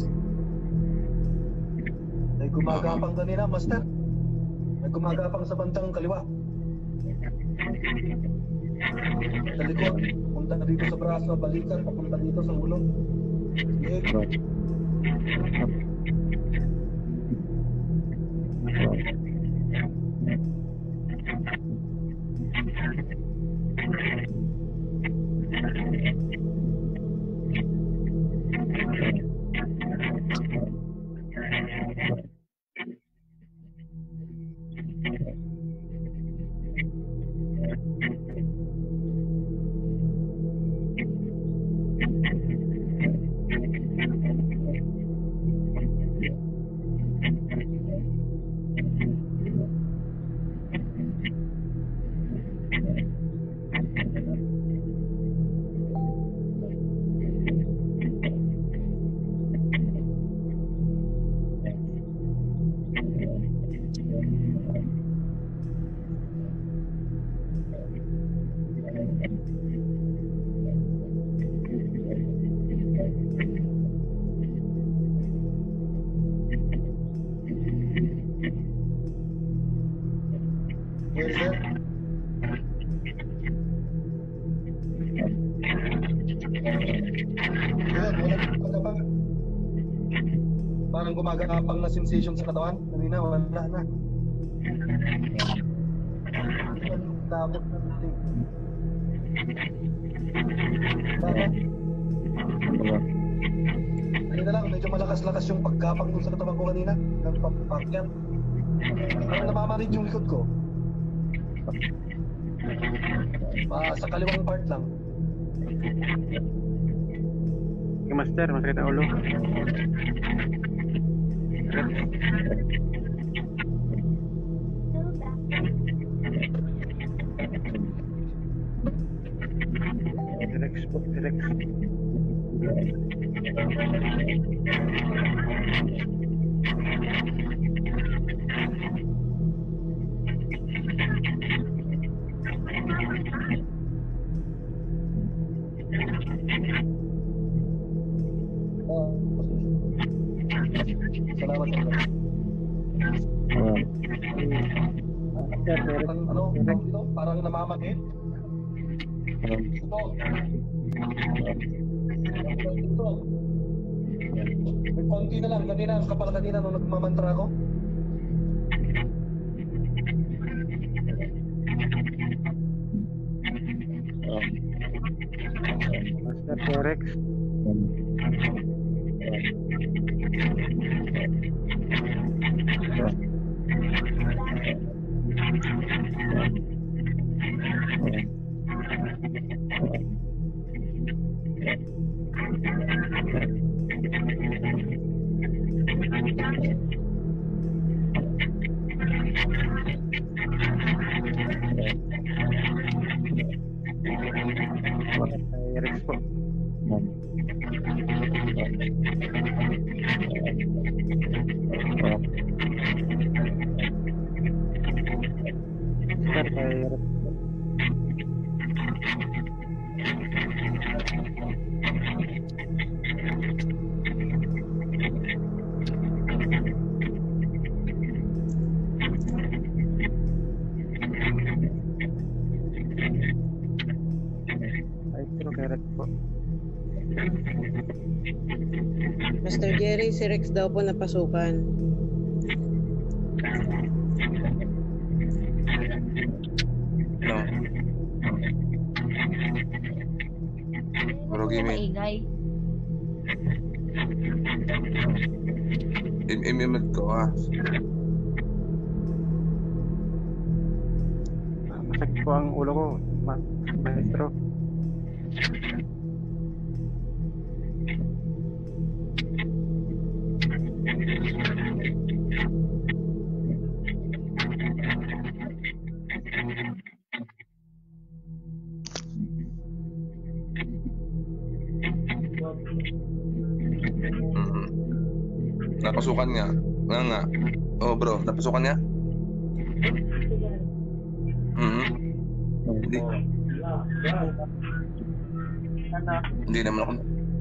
May gumagapang kanina, Master. May gumagapang sa bandang kaliwa. Sa likod, punta dito sa braso, balikan, papunta dito sa ulo. Leg. Parang gumagapang na sensation sa katawan. Kanina, wala na. Tapos na natin. Bakit? Kanina lang, medyo malakas-lakas yung paggapang dun sa katawan ko kanina. Ng papakyat. Parang namamarid yung likod ko. Pa, sa kaliwang part lang. Okay, Master, masakit ang ulo. Relax po, relax. Salamat sa Parang ano, ito, parang namamanhid. Ito. Ito. May konti na lang, kanina, ang kapal kanina nung nagmamantra ako. Master Forex. Forex po. Master Forex. Ay, pero kaya Master Jerry, si Rex daw po napasukan. No. Bro, give me. Maingay. Im-imimit ko ah. Masakit po ang ulo ko, ma maestro. Mm-hmm. Napasukan nga. Nga nga. Oh bro, napasukan nga? Mm-hmm. Hindi. Hindi naman ako.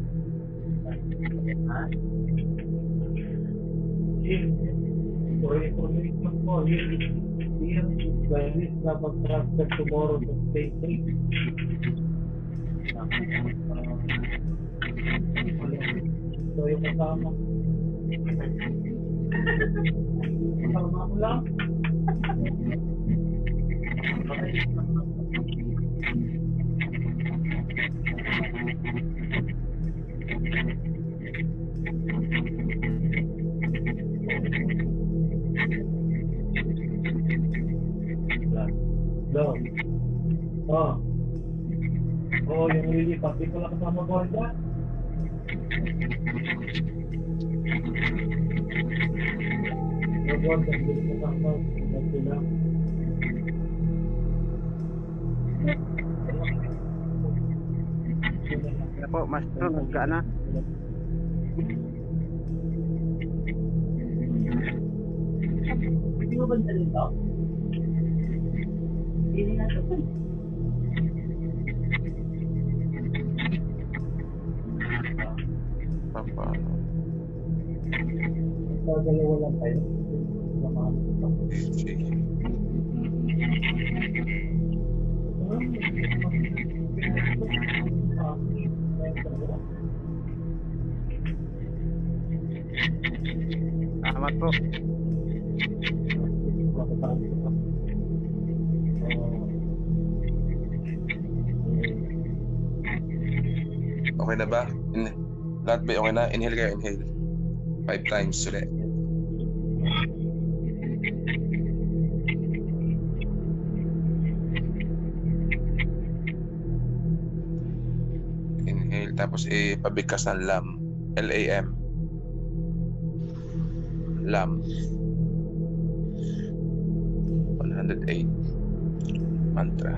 Tomorrow to stay safe. So yung kasama. Kasama mo lang. Doon. Oh. Oh, yung really pati ko lang kasama ko dyan. Robot, ang bilis na kasama. Ang sila. Kaya po, maestro, nagkaan na. Hindi mo ba nalito ito? Hindi na ito. Papa. Dalawa lang tayo. Sige. Salamat po. Okay na ba? In lahat ba okay na? Inhale kayo, inhale. Five times ulit. Inhale, tapos ipabigkas ng lam. L A M. Lam. one hundred eight. Mantra.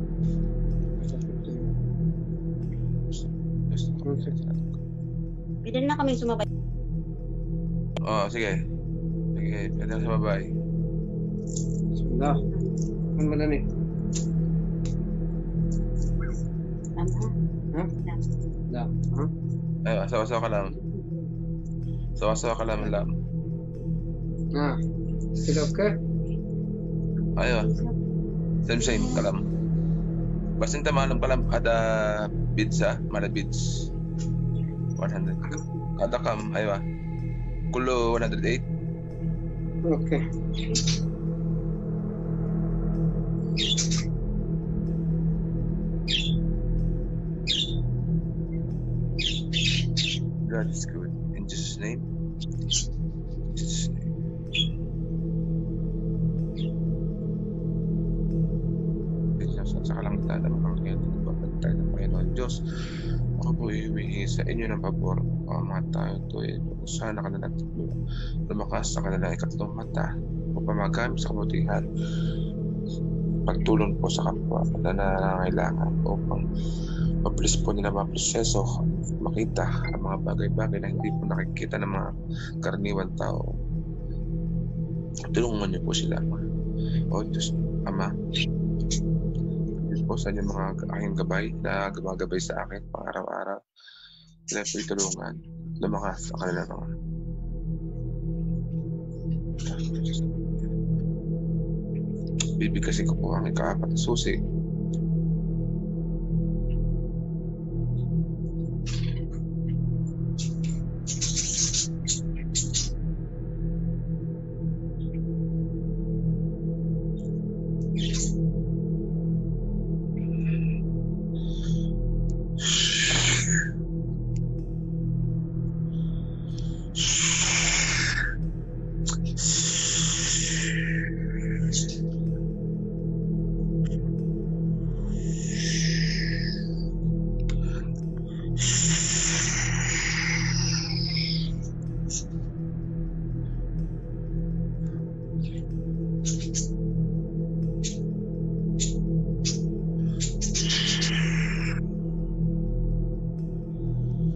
Pwede na kami sumabay. Oh, sige. Sige, pwede na sumabay. Bismillah. Ano mo na ni? Tama. Ha? Da. Ha? Ay, asawa-asawa ka lang. Asawa-asawa ka lang, lam. Ah. Silap ka? Ayo. Same same kalam. Basta nta malam kalam ada bids ah, mala bids. one hundred. Kada kam ayo ah. Kulo one hundred eight. Okay. God is good. In Jesus' name. In Jesus' name. Sa kalangitan ng mga ngayon, nagbabantay ng Panginoon Diyos. Ako po humihingi sa inyo ng pabor. Ang mga tayo ito ay pag-usahan na kanilang lumakas sa kanilang ikatlong mata upang magamit sa kabutihan. Pagtulong po sa kapwa na nangangailangan upang mabilis po nila mga proseso, makita ang mga bagay-bagay na hindi po nakikita ng mga karaniwan tao. Tulungan niyo po sila. O Diyos, Ama, po sa inyong mga aking gabay na gumagabay sa akin pang araw-araw. Sila po itulungan. Lumakas sa kanila mga. Bibigkasin ko po ang ikaapat na susi.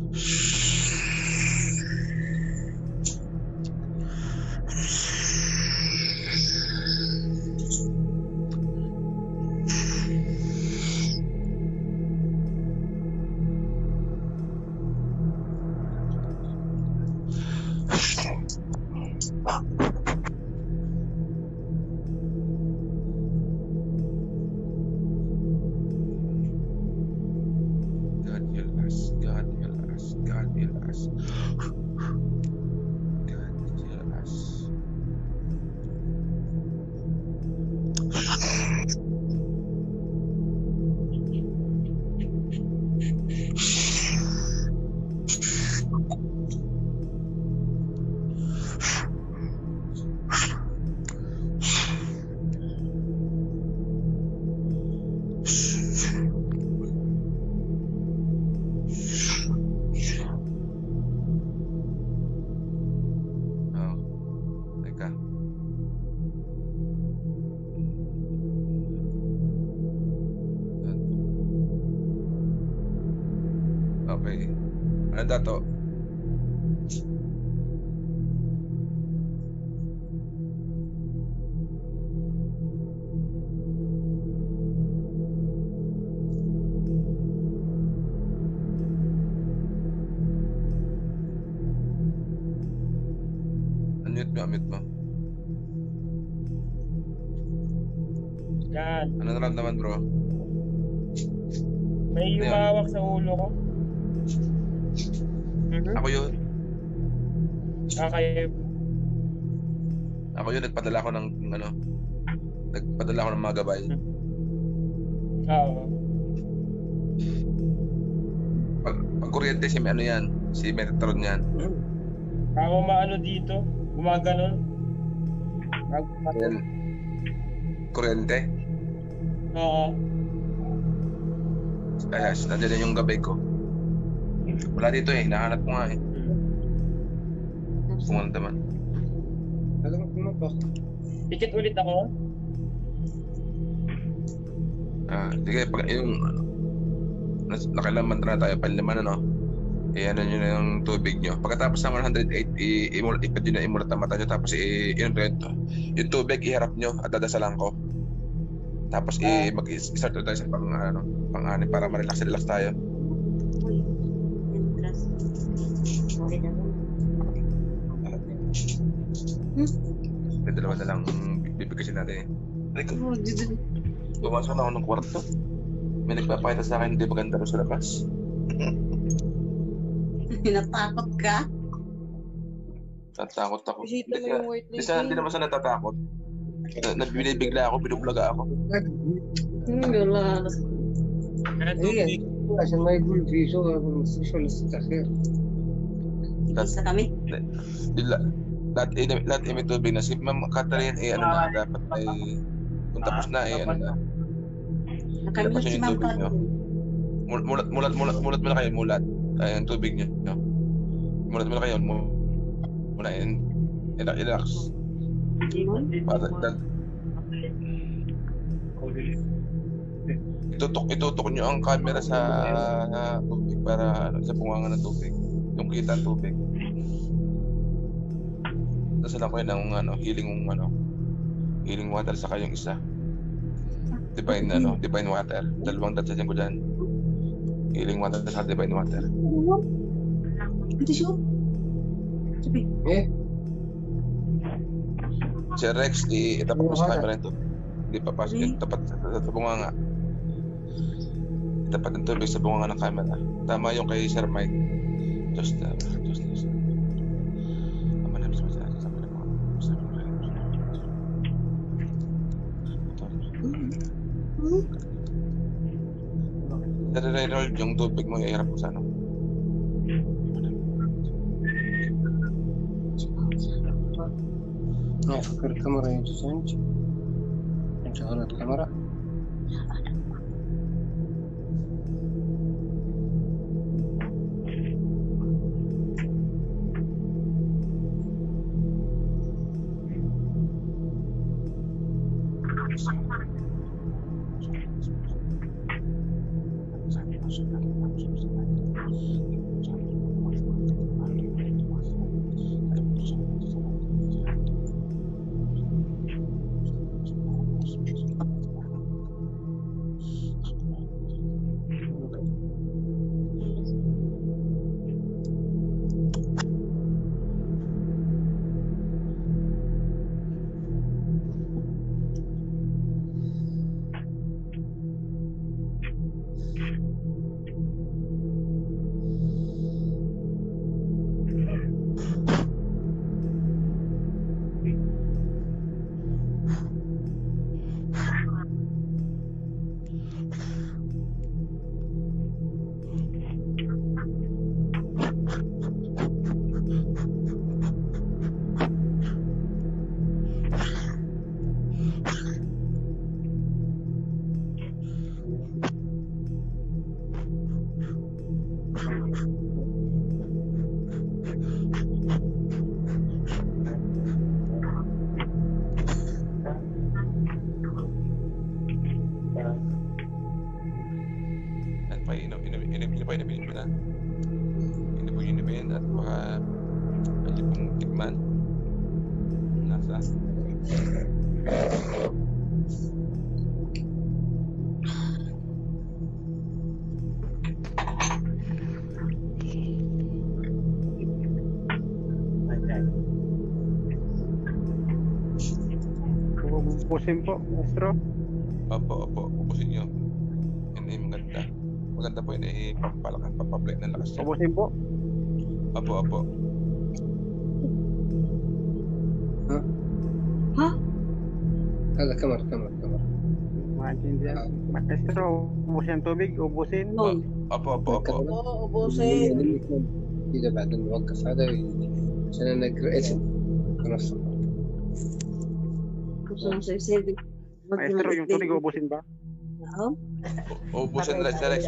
Okay. Ano dato? Unmute mo, unmute mo. Yan. Ano naramdaman, bro? May Ano yan? humawak sa ulo ko. Mhm. Ako yun. Okay. Ako yun, nagpadala ko ng, ano, nagpadala ko ng mga gabay. Oo. Pag, pag kuryente, si ano yan, si Metatron yan. Ako maano dito, gumaganon. Yan. Kuryente. Oo. Kaya, nandiyan yung gabay ko. Wala dito eh, hinahanap ko nga eh. Kung ano naman. Alam mo po. Pikit ulit ako. Ah, sige, pag yung nas- nakailaman na tayo, panliman ano, eh ano nyo na yung tubig nyo. Pagkatapos ng one hundred eight, i- imulat, ipad nyo na imulat ang mata nyo, tapos i- yun, yung tubig, iharap nyo at dadasalan ko. Tapos i- mag-start tayo sa pang, ano, pang-ani para ma-relax-relax tayo. May dalawa na lang bibigkasin natin eh. Ay, pumasok na ako ng kwarto. May nagpapakita sa akin, hindi maganda rin sa labas. Natakot ka? Tatakot ako. Bisita mo Hindi yung ka- white Hindi sa- hindi naman sa natatakot. Na- Nabibigla ako, binublaga ako. Hmm, wala. هي عشان ما يقول في شغل شو الاستخير Isa kami. Di la- lahat eh, lahat eh, may tubig na. Si Ma'am Catherine, eh, ano na, dapat ay, kung tapos na, eh, ano na. Nakamute si yung Ma'am tubig nyo. Catherine. Mul- Mulat, mulat, mulat, mulat mo na kayo, mulat. Ay, ang tubig nyo. no? Mulat mo na kayo, mu- muna, in, relax. Para, dal- itutok, itutok nyo ang camera sa uh, tubig para, ano, sa bunganga ng tubig. Yung kita ang tubig. Dasalan ko yun ng ano, healing ano, healing water saka yung isa. Divine ano, divine water. Dalawang dasalan ko dyan. Healing water saka divine water. Ito siya. Sabi. Eh? Si Rex, i- itapat mo sa camera ito. Hindi papasok yun. Tapat sa, sa, sa bunganga. Itapat ang tubig sa bunganga ng camera. Tama yung kay Sir Mike. Just na, just na. Ama namin sa masaya. Sa mga mga. Sa mga Nare-roll yung tubig mo, ihirap mo sa ano. ما فكر الكاميرا ينتسنج انشغلت الكاميرا tikmin at baka pwede pong tikman. Nasa. Ubusin po, maestro. Opo, opo. Ubusin nyo. Yan ay maganda. Maganda po yun ay pampalakan, pampaplay ng lakas niya. Ubusin po. Opo, opo. ها ها هذا كمر كمر كمر Maintindihan. Maestro, ubusin tubig, ubusin. No. Opo, opo, opo. Oo, ubusin. إذا بعد نوقف هذا عشان أنا قرأت نص Gusto mo sa isip. Maestro, yung tubig, ubusin ba? Oo. Ubusin na Rex.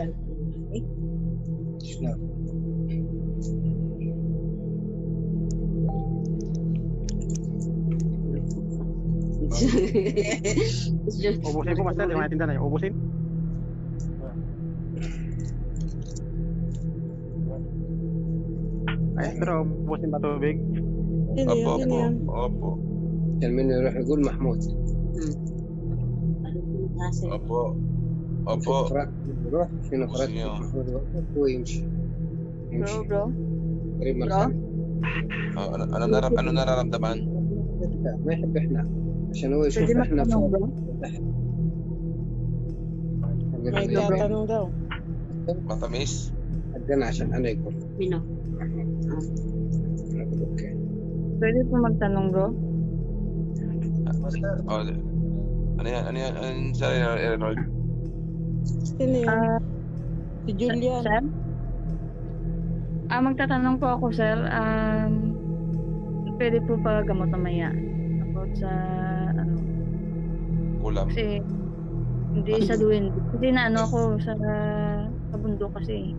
Ubusin po, master. Di ba natinda na yun? Ubusin? Maestro, ubusin ba tubig? Opo, opo, opo. كان منه يروح يقول محمود Opo. Opo. يروح في نفرات محمود يوقف ويمشي Bro, bro. قريب Bro? مرحبا Oh, ano, ano, naram, ano nararamdaman? لا ما يحب احنا عشان هو يشوف Pwede احنا magtanong فوق bro? May tatanong daw. Matamis? عندنا عشان انا يقول Mino. أقول اوكي Pwede po magtanong bro? Oh, ano yan? Ano yan? Ano yan sa Reynold? Sino yun? Ah, Si Julian. Sir? Ah, magtatanong po ako, sir. Um, pwede po pa gamot mamaya? About sa, ano, Kulam. kasi, hindi sa duwin. Hindi na ano ako sa, sa bundok kasi.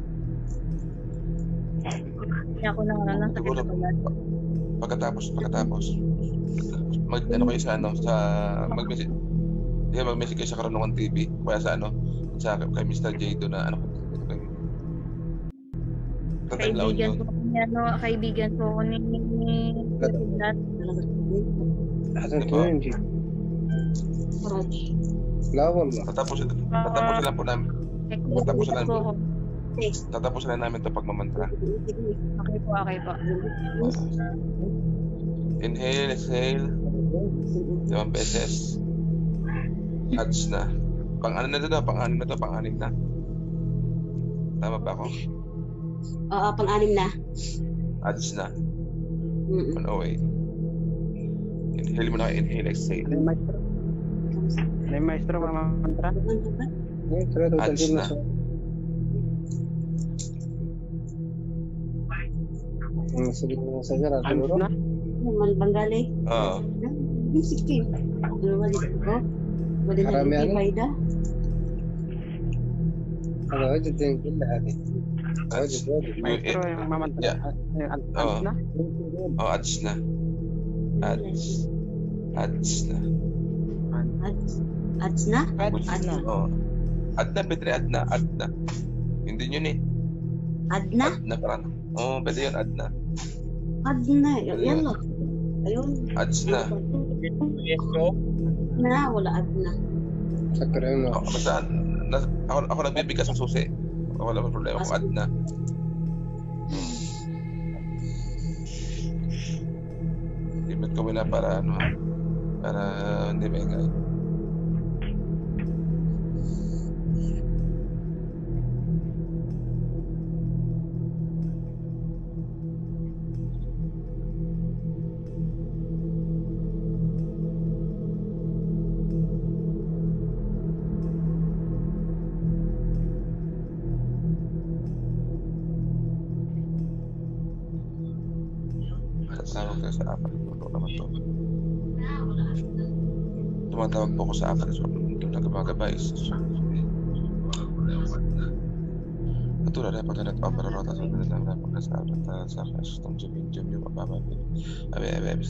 Kaya ako nang ano, nang sakit Siguro, na balat. pagkatapos, pagkatapos, mag, ano kayo sa, ano, sa, mag-message, yeah, mag-message kayo sa Karunungan T V, kaya sa, ano, sa, kay mister J doon na, ano, tataglaw Kaibigan yun. po ako ni, ano, kaibigan po ako ni, ni, Lat. حسن وين جيت؟ لا والله Tatapos, tatapos lang po namin, tatapos lang po po, ako. tatapos lang namin ito pag mamantra. Okay po, okay po. Inhale, exhale, limang beses. Adds na. Pang-ano na ito daw, pang-anim na ito, pang-anim na. Tama ba ako? Oo, pang-anim na. Adds na. Mm-mm. On away. Inhale mo na, inhale, exhale. Ano yung maestro? Ano yung maestro, mga mantra? Adds na. سجل Adds na? Malbanggali. Oo. Sikip. Wali ko. Wali na حرام rin يعني؟ fayda. هذا وجد كلها هذه وجد وجد Maestro, yung mamantra. Yeah. Yung ad- Oo. adds na? Oh, adds na. Adds. Adds na. Ads. Ads na? Ads na. Oh. Add na, pwede rin add na, add na. Hindi yun eh. Ad na? Add na parang. Oo, oh, pwede yun, add na. Ad na. Yan lo. Ayun. Adds na. Na, wala ad na. سكر عيونه Ako, basta, na, ako, ako nagbibigkas ng susi. Ako wala problema kung add na. Limit ko muna para ano, para hindi maingay. Tawag kayo sa apat. Ito naman to. Tumatawag po ko sa apat. So, ito na gumagabay. Patuloy na pagkalat pa para rota sa kanila na pagkasa apat sa kastong jumim jum yung mabababin. Abe, abe, abe.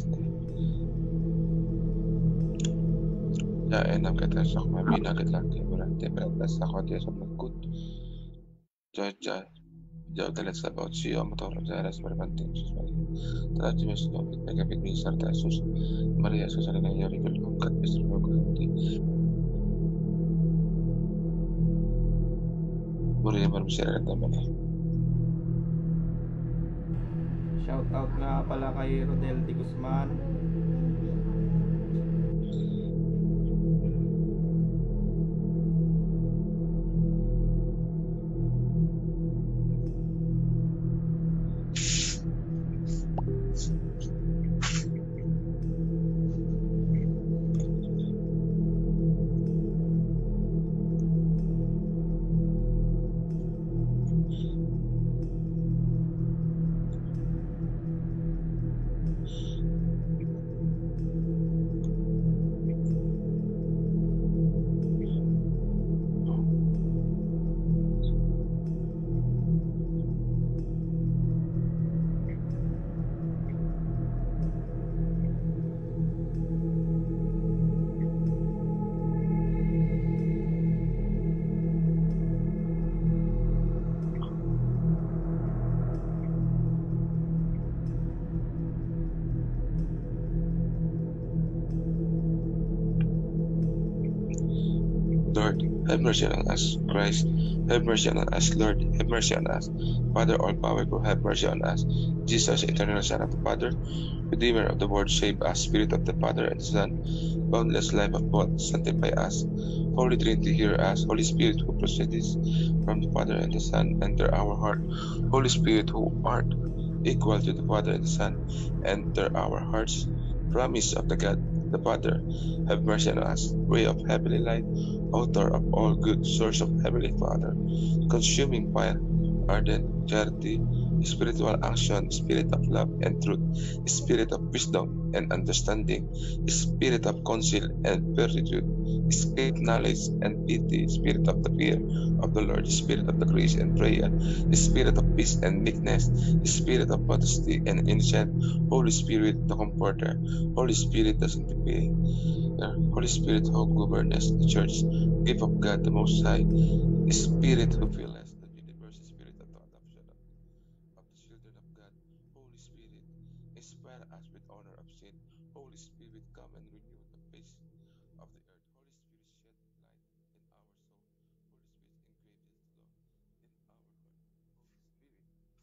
Ya, enam kata sa kumabina kita. Berarti berat sa kau dia sama kut. Jaja. Yo te les about si yo motor de las permanentes sus María. Tras de esto, me capit mi sarta sus María sus alena y rico con cat es lo que Morir para misera naman eh. Shout out nga pala kay Rodel Di Guzman. Lord, have mercy on us. Christ, have mercy on us. Lord, have mercy on us. Father, all-powerful, have mercy on us. Jesus, eternal Son of the Father, Redeemer of the world, save us. Spirit of the Father and the Son, boundless life of both, sanctify us. Holy Trinity, hear us. Holy Spirit, who proceeds from the Father and the Son, enter our heart. Holy Spirit, who art equal to the Father and the Son, enter our hearts. Promise of the God, the Father, have mercy on us. Ray of heavenly light, author of all good, source of heavenly Father, consuming fire, ardent charity, spiritual action, spirit of love and truth, spirit of wisdom and understanding, spirit of counsel and fortitude, spirit of knowledge and pity, spirit of the fear of the Lord, spirit of the grace and prayer, spirit of peace and meekness, spirit of modesty and innocence, Holy Spirit the Comforter, Holy Spirit the Sanctifier, Holy Spirit who governs the church, gift of God the Most High, Spirit who fills the universe, Spirit of the adoption of, of the children of God, Holy Spirit, inspire us with honor of sin, Holy Spirit, come and renew the face of the earth, Holy Spirit, shed light in our soul, Holy Spirit, engrave His law in our heart, Holy Spirit,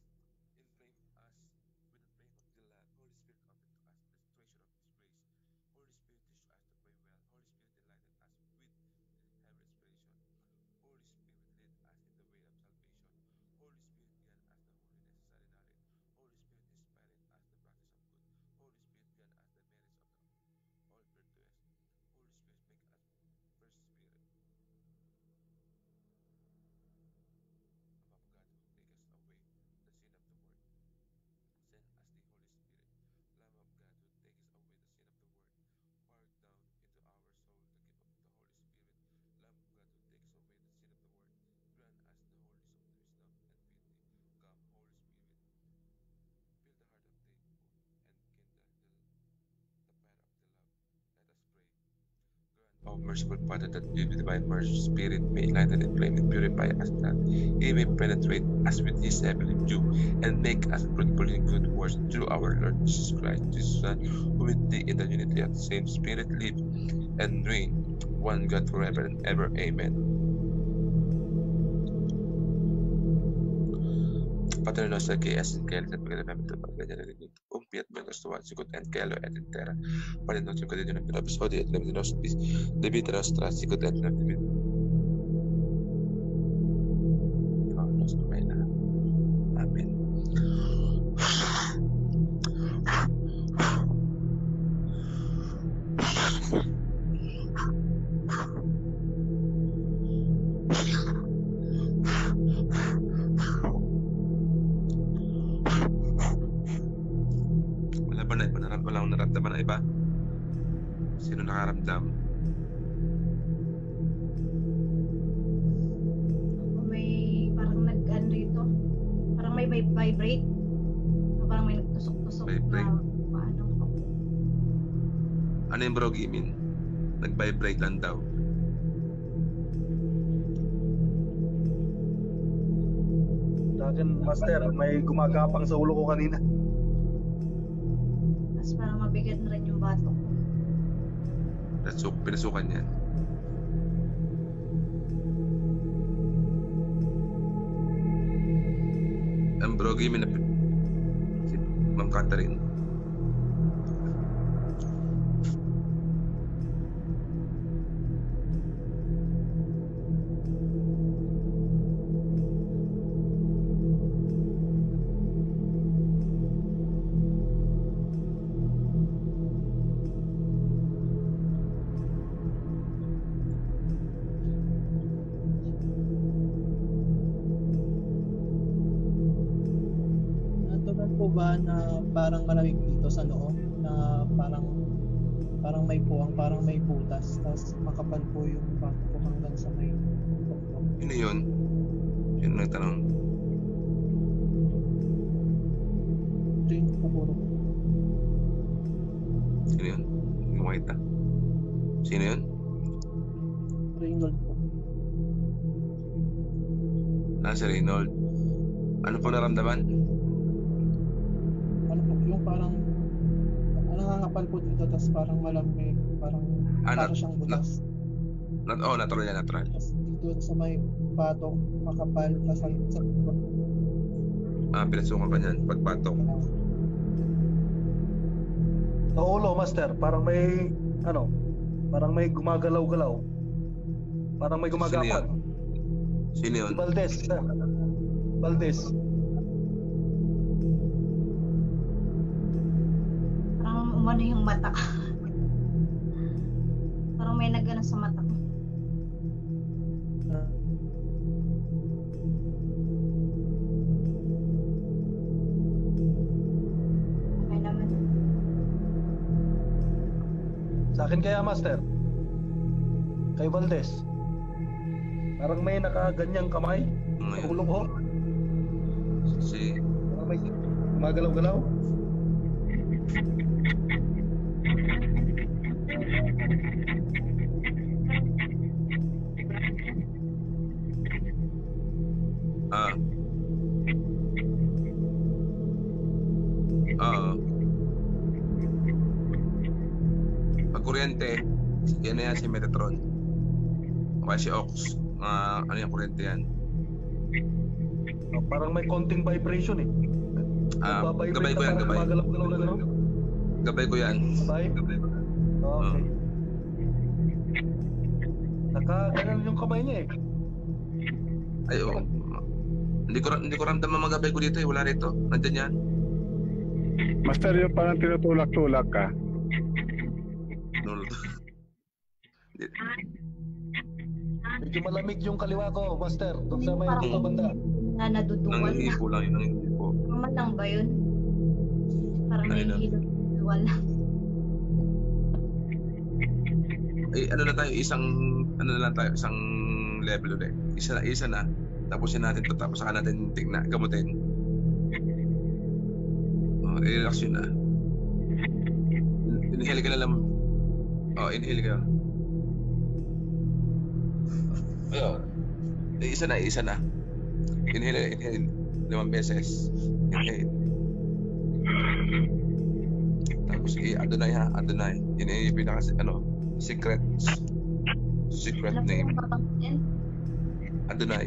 inflame us with the flame of the love, Holy Spirit, open to us the treasure of His grace, Holy Spirit, teach us to pray well, Holy Spirit, enlighten us with heavenly inspiration, Holy Spirit, lead us in the way of salvation, Holy Spirit, grant us the holy necessary knowledge, Holy Spirit, inspire in us the practice of good, Holy Spirit, grant us the merits of the all virtuous, Holy Spirit, make us first spirit, Lamb of God, who takes away the sin of the world. Send us the Holy Spirit, Lamb of God, who takes away the sin of the world. Pour down into our soul the gift of the Holy Spirit, Lamb of God, who takes away the sin of the world. Grant us the wholeness of wisdom and pity. Come, Holy Spirit, fill the heart of the poor and kindle the, the fire of the love. Let us pray. Grant, O merciful Father, that you, with divine mercy, Spirit, may enlighten and flame and purify us, that He may penetrate us with His heavenly dew, and make us fruitful in good works through our Lord Jesus Christ, His Son, who with Thee in the unity of the same Spirit live and reign, one God forever and ever. Amen. Padre nostro che es in cielo, santificato sia il tuo nome, venga il tuo regno, umpiet menos tuo sicut en cielo et in terra. Padre nostro che Dio nobis nobis odie et nobis nostris, debita nostra sicut et nobis. Paulus Mena. Amen. Wala ba na iba? Wala akong naramdaman na iba? Sino nakaramdam? May parang nag-ano dito. Parang may, may vibrate. Parang may nagtusok-tusok Vibrate? na paano. Ano yung bro, Gimin? Nag-vibrate lang daw. akin, Master, may gumagapang sa ulo ko kanina. Tapos parang mabigat na rin yung bato ko. Pinasuk, pinasukan yan. Ang brogi, may napit. Si Ma'am Catherine. Po ba na parang malamig dito sa noo na parang parang may puwang, parang may butas, tapos makapal po yung bato ko hanggang sa may tuktok. Sino yun? Sino nagtanong? Ito yung pupuro. Sino yun? Hindi ko makita. Sino yun? Reynold po. Ah, si Reynold. Ano po naramdaman? Ano po, yung parang nangangapal po dito, tapos parang malamig, parang Ah, para nat- siyang butas. Nat oh, natural yan, natural. Tapos dito sa may bato, makapal, tapos sa sa Ah, pinasukan ka niyan, pagpatok. Sa ulo, Master, parang may, ano, parang may gumagalaw-galaw. Parang may gumagapang. Sino yun? Si Valdez, sir. Valdez. Parang umano yung mata ko. Parang may nagano sa mata ko. Okay naman. Sa akin kaya, Master. Kay Valdez. Parang may nakaganyang kamay sa ulo ko. Si... Parang may gumagalaw-galaw. Ah. Oo. Pag kuryente, yan na yan si Metatron. O kaya si Ox. Mga ano yung kuryente yan. Oh, parang may konting vibration eh. Ah, Nagbabibrate gabay ko na yan, parang gabay. gumagalaw-galaw na gano'n. Gabay ko yan. Gabay? Okay. Nakaganan yung kamay niya eh. Ay, oo. Hindi ko, hindi ko ramdam ang magabay ko dito eh. Wala rito. Nandyan yan. Master, yung parang tinutulak-tulak ka. Nulot. Medyo malamig yung kaliwa ko, Master. Doon sa may Parang banda. na naduduwal na. Nangihipo lang yun. Nangihipo. Naman lang ba yun? Parang Ano yun? nahihilo-duwal lang. Eh, ano na tayo, isang, ano na lang tayo, isang level ulit. Isa na, isa na. Tapusin natin to, tapos saka natin tignan, gamutin. Oh, i-relax yun na. Inhale ka na lang. Oh, inhale ka. Ayun. Eh, isa na, isa na. Inhale, inhale. Limang beses. Inhale. Tapos, i-Adonai ha, Adonai. Yun yung pinaka, ano, secret. Secret Alam mo name. yung papangkin? Adonai.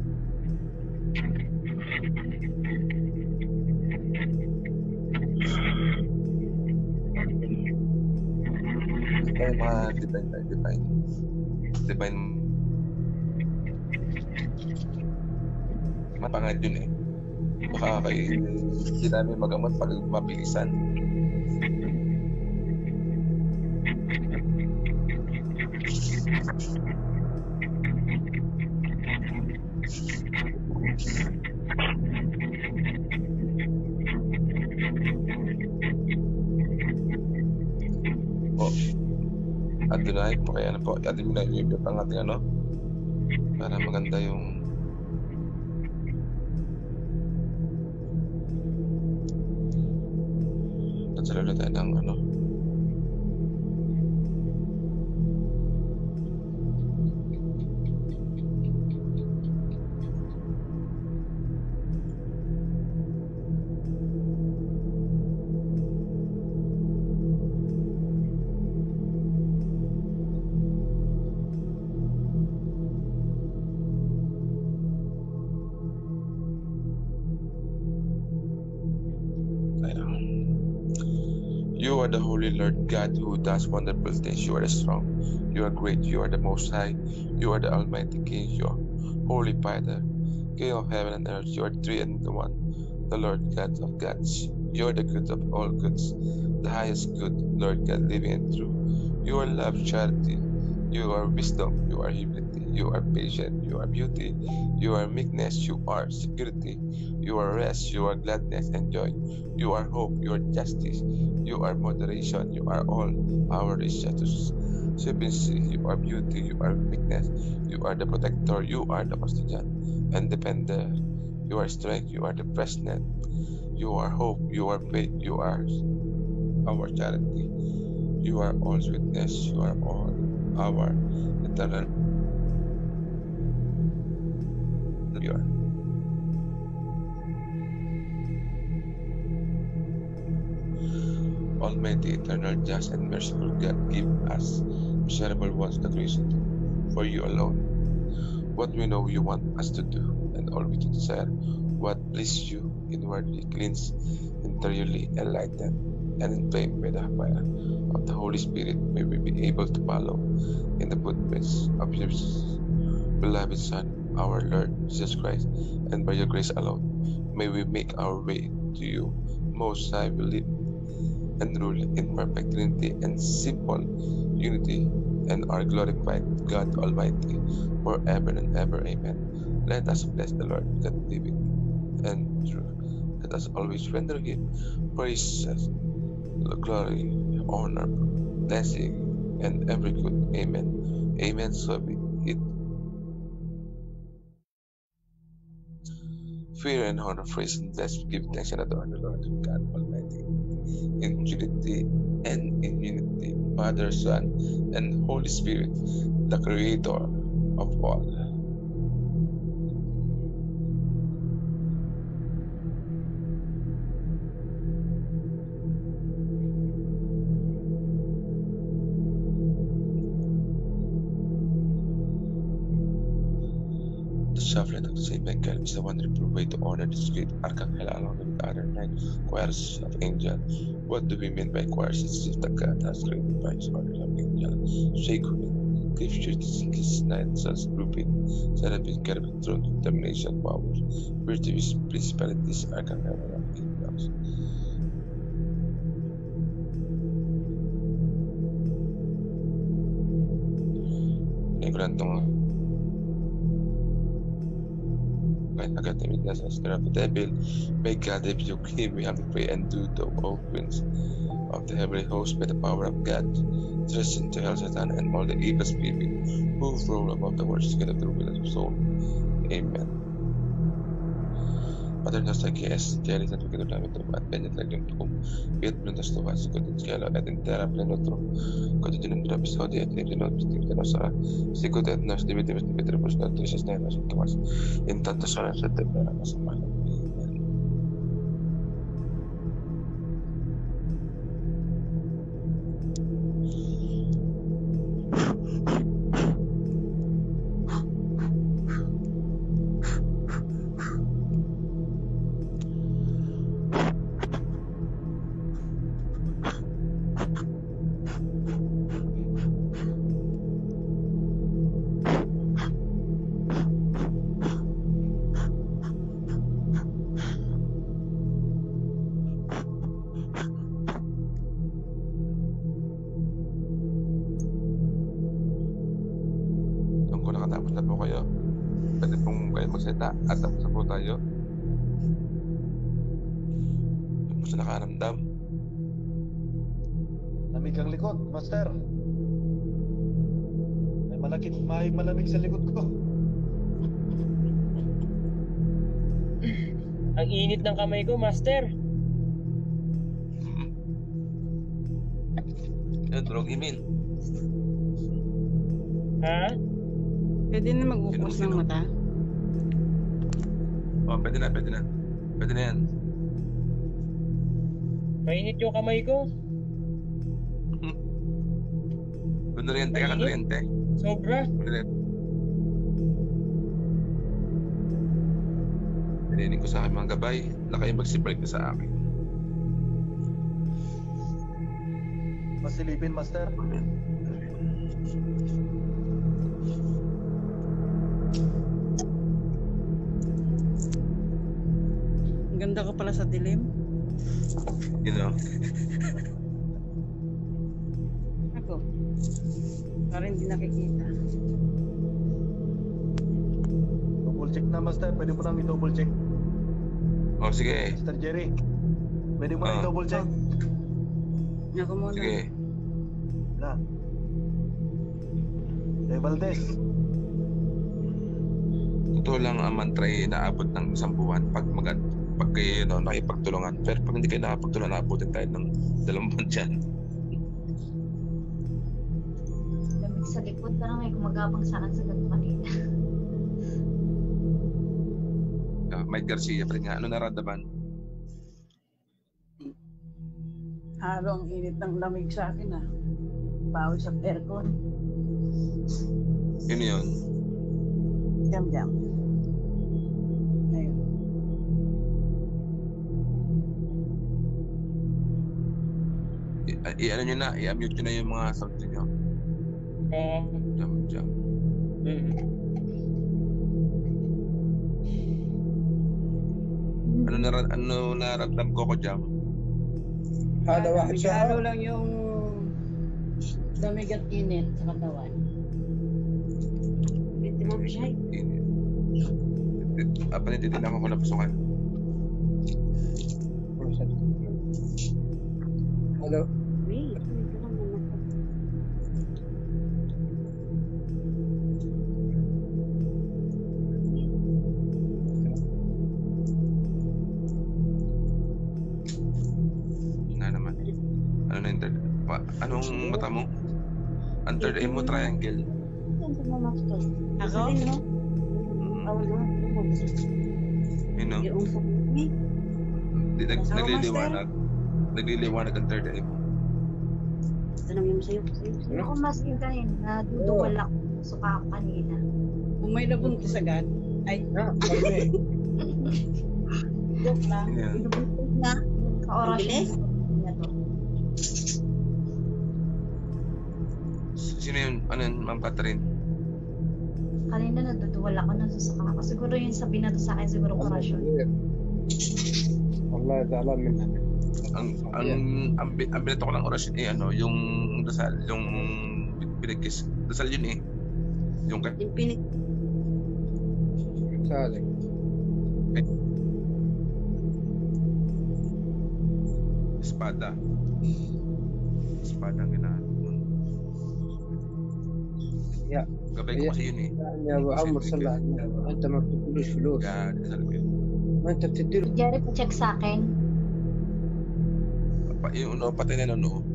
Kaya mga divine tayo, divine. Divine. Mapangad yun eh. Baka kay hindi namin magamot pag mabilisan. Po. Adonai po kaya ano po. Atin mo na i-mute ang ating ano. Para maganda yung Tatsalala tayo ng ano. You are the Holy Lord God who does wonderful things. You are the strong. You are great. You are the Most High. You are the Almighty King. You are Holy Father, King of heaven and earth. You are three and the one, the Lord God of gods. You are the good of all goods, the highest good, Lord God, living and true. You are love, charity. You are wisdom. You are humility. You are patience. You are beauty. You are meekness. You are security. You are rest. You are gladness and joy. You are hope. You are justice. You are moderation. You are all our status. Sufficiency. You are beauty. You are meekness. You are the protector. You are the custodian and defender. You are strength. You are the president. You are hope. You are faith. You are our charity. You are all sweetness. You are all our eternal. You are. Almighty, eternal, just, and merciful God, give us miserable ones the grace to do for you alone what we know you want us to do, and all we desire what pleases you, inwardly cleansed, interiorly enlightened, and inflamed by the fire of the Holy Spirit, may we be able to follow in the footprints of your beloved Son, our Lord Jesus Christ, and by your grace alone, may we make our way to you, Most High, we live and rule in perfect Trinity and simple unity, and are glorified God Almighty forever and ever. Amen. Let us bless the Lord, God living and true. Let us always render Him praises, glory, honor, blessing, and every good. Amen. Amen. So be it. Fear and honor, praise and bless, give thanks and adore the Lord God Almighty in unity and in unity, Father, Son, and Holy Spirit, the Creator of all. The sovereign of Saint Michael is the wonderful way to honor this great archangel along with other nine choirs of angels. What do we mean by choirs? It's if the God has created by his orders of angels, sacred, scripture, his nine sons, grouping, seraphim, cherubim, throne, determination, powers, virtues, principalities, archangel of angels. Ignorantong agad na midnas as the devil, may God rebuke him. We have to pray and do the all prince of the heavenly host by the power of God, thrust into hell Satan and all the evil spirits who roll about the world, together the will of the soul. Amen. Padre nuestro que es en cielo, santificado sea tu nombre, venga tu reino, fiat voluntas tua, sicut in cielo et in terra pleno nostrum, quotidianum nostrum episodi et nihil nos dimitte nostra, sicut et nos dimittimus dimitrimus nostris est nos incumas, in tanto sola et tempera nos amare. Nakatapos na po kayo. Pwede pong kayo magseta at tapos na po tayo. Ano po sa nakaramdam? Lamig ang likod, Master. May malakit, may malamig sa likod ko. Ang init ng kamay ko, Master. Yun, durog imin. Ha? Pwede na mag-upos ng mata? Oh, pwede na, pwede na. Pwede na yan. Mainit yung kamay ko. Kuryente ka, kuryente. Sobra. Pininig ko sa akin mga gabay na kayo magsibalik na sa akin. Masilipin, Master. Ang ganda ko pala sa dilim. You know? Ako. Parang hindi nakikita. Double check na, Master. Pwede mo nang i-double check. Oh, sige. Mister Jerry, pwede mo nang Ah. i-double check. Ako muna. Sige. Na. De Valdez. Totoo lang ang mantra ay inaabot ng isang buwan pag mag pag kayo no, nakipagtulungan. Pero pag hindi kayo nakapagtulungan, naabutin tayo ng dalawang buwan dyan. Lamig sa likod, parang may gumagapang sa akin sa gabi kanina. Uh, Mike Garcia, pa rin nga, ano naramdaman? Halo ang init ng lamig sa akin ah. Bawal sa aircon. Yun yun. Jam jam. Ayun. I- i-ano nyo na, i-mute nyo na yung mga sound nyo. Oo. Jam, jam. Ano na ano naramdam ko ko jam? Halo, halo lang yung lamig at init sa katawan. Pwede mo ba siya? Apa na titilang ako na pasukan. Halo. Wait, wait lang naman. Na naman. Ano na yung third? Pa, anong mata mo? Ang third eye mo triangle. Saan mo, Master? Ako? Sabihin mo? Oo, no? You know? Yung sa eh. Di, nag, Nasa nagliliwanag. Nagliliwanag ang third eye mo. Tanongin mo sa'yo. Sa'yo. Ano ko mas yung kanina, naduduwal ako. Suka ako kanina. Kung may nabuntis agad, ay, joke lang. Yeah. Na? Ka-orasyon. Sino yun? Ano yun, Ma'am Catherine? Kanina naduduwal ako nang susuka ako. Siguro yung sabi na to sa akin, siguro orasyon. والله زعلان منها. Ang ang ang, bi- ang binato ko ng orasyon eh ano, yung dasal, yung pinagkis. Dasal yun eh. Yung kay Yung pinig. سالك. espada. Espada ang ginahan. يا Gabay ko kasi yun eh. يا ابو عمر صلى على النبي انت ما بتديلوش فلوس. Kaya dasal ko yun. ما انت بتديله. Jerry, pa-check sa akin. Pa, yung ano, pati na ano.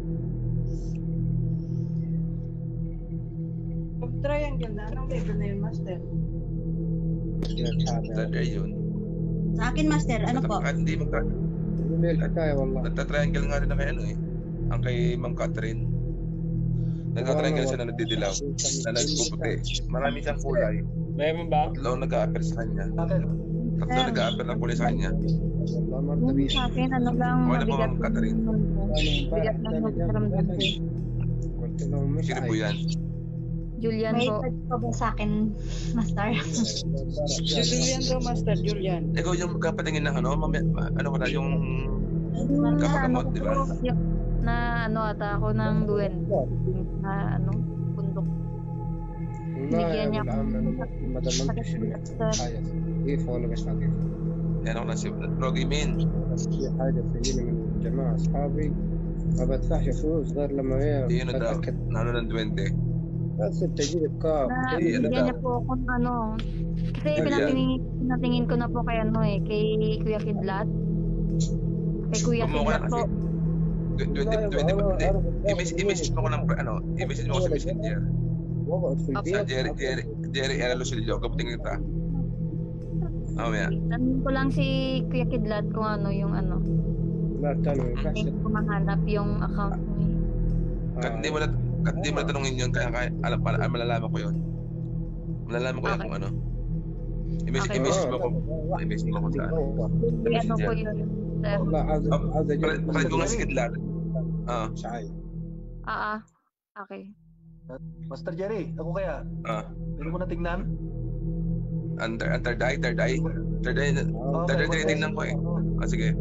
Pag triangle na, anong level na yun, Master? Third eye yun. Sa akin, Master, ano po? Kahit hindi magka... Hindi الحكايه والله. Nagta-triangle nga rin na kay ano eh. Ang kay Ma'am Catherine. Nagta-triangle siya na nagdidilaw. Na nagpuputi. Marami siyang kulay. Mayroon ba? Tatlo nag-a-appear sa kanya. Tatlo nag-a-appear ng kulay sa kanya. والله ما Yung ارتبيش. sa akin, ano lang, Wala po, mabigat Ma'am Catherine. Bigat lang yung pakiramdam ko. قلت له مش Sino po yan? Julian May po. pa ba sa akin, Master? Si Julian daw, Master, Julian. Ikaw yung magkapatingin ng ano, mami, ma- ano ka na, yung Na, ano kapagamot, di ba? ko, yung- na ano ata ako ng duwen. Na ano, bundok. والله يا Bigyan ابو niya ako العم انا ng ما ضمنتش حاجه كيف ولا مش عارف. Yan ako na si Rogi Min. في حاجه تجيني من جماعه اصحابي ما بدفعش فلوس غير لما هي Di yun na daw, تتاكد na ano ng duwende. بس تجيب كاب. Na Eh, ano bigyan daw? niya po ako ng ano. Kasi Julian. pinatingin, pinatingin ko na po kay ano eh, kay Kuya Kidlat. Kay Kuya Kumuha ka Kidlat na po. kasi. Duwende, duwende ba? Hindi. I-message i-message mo ko ng, ano, i-message mo ko sa messenger. وقعد في Sa البيت. Jerry, Jerry, Jerry Eralo Silio. Kaputingin kita. Mamaya. Tanong ko lang si Kuya Kidlat kung ano yung ano. لا تنوي Hindi كسر. ko mahanap yung account niya. Kahit hindi mo na, kahit hindi mo na tanongin yun, kaya, kaya alam, alam, malalaman ko yun. Malalaman ko yan Okay. kung ano. I-message, Okay. i-message mo ko. I-message mo ko sa ano. Kay ano po yun. Sir. والله عايز عايز اجيب Palit ko nga si Kidlat. Ah, شعاي. Ah, ah. Okay. Master Jerry, ako kaya? Ah. Pwede mo na tingnan? Under, under third eye, third eye. Third eye, Oh, third eye okay, tinitingnan ko eh. Ah, sige.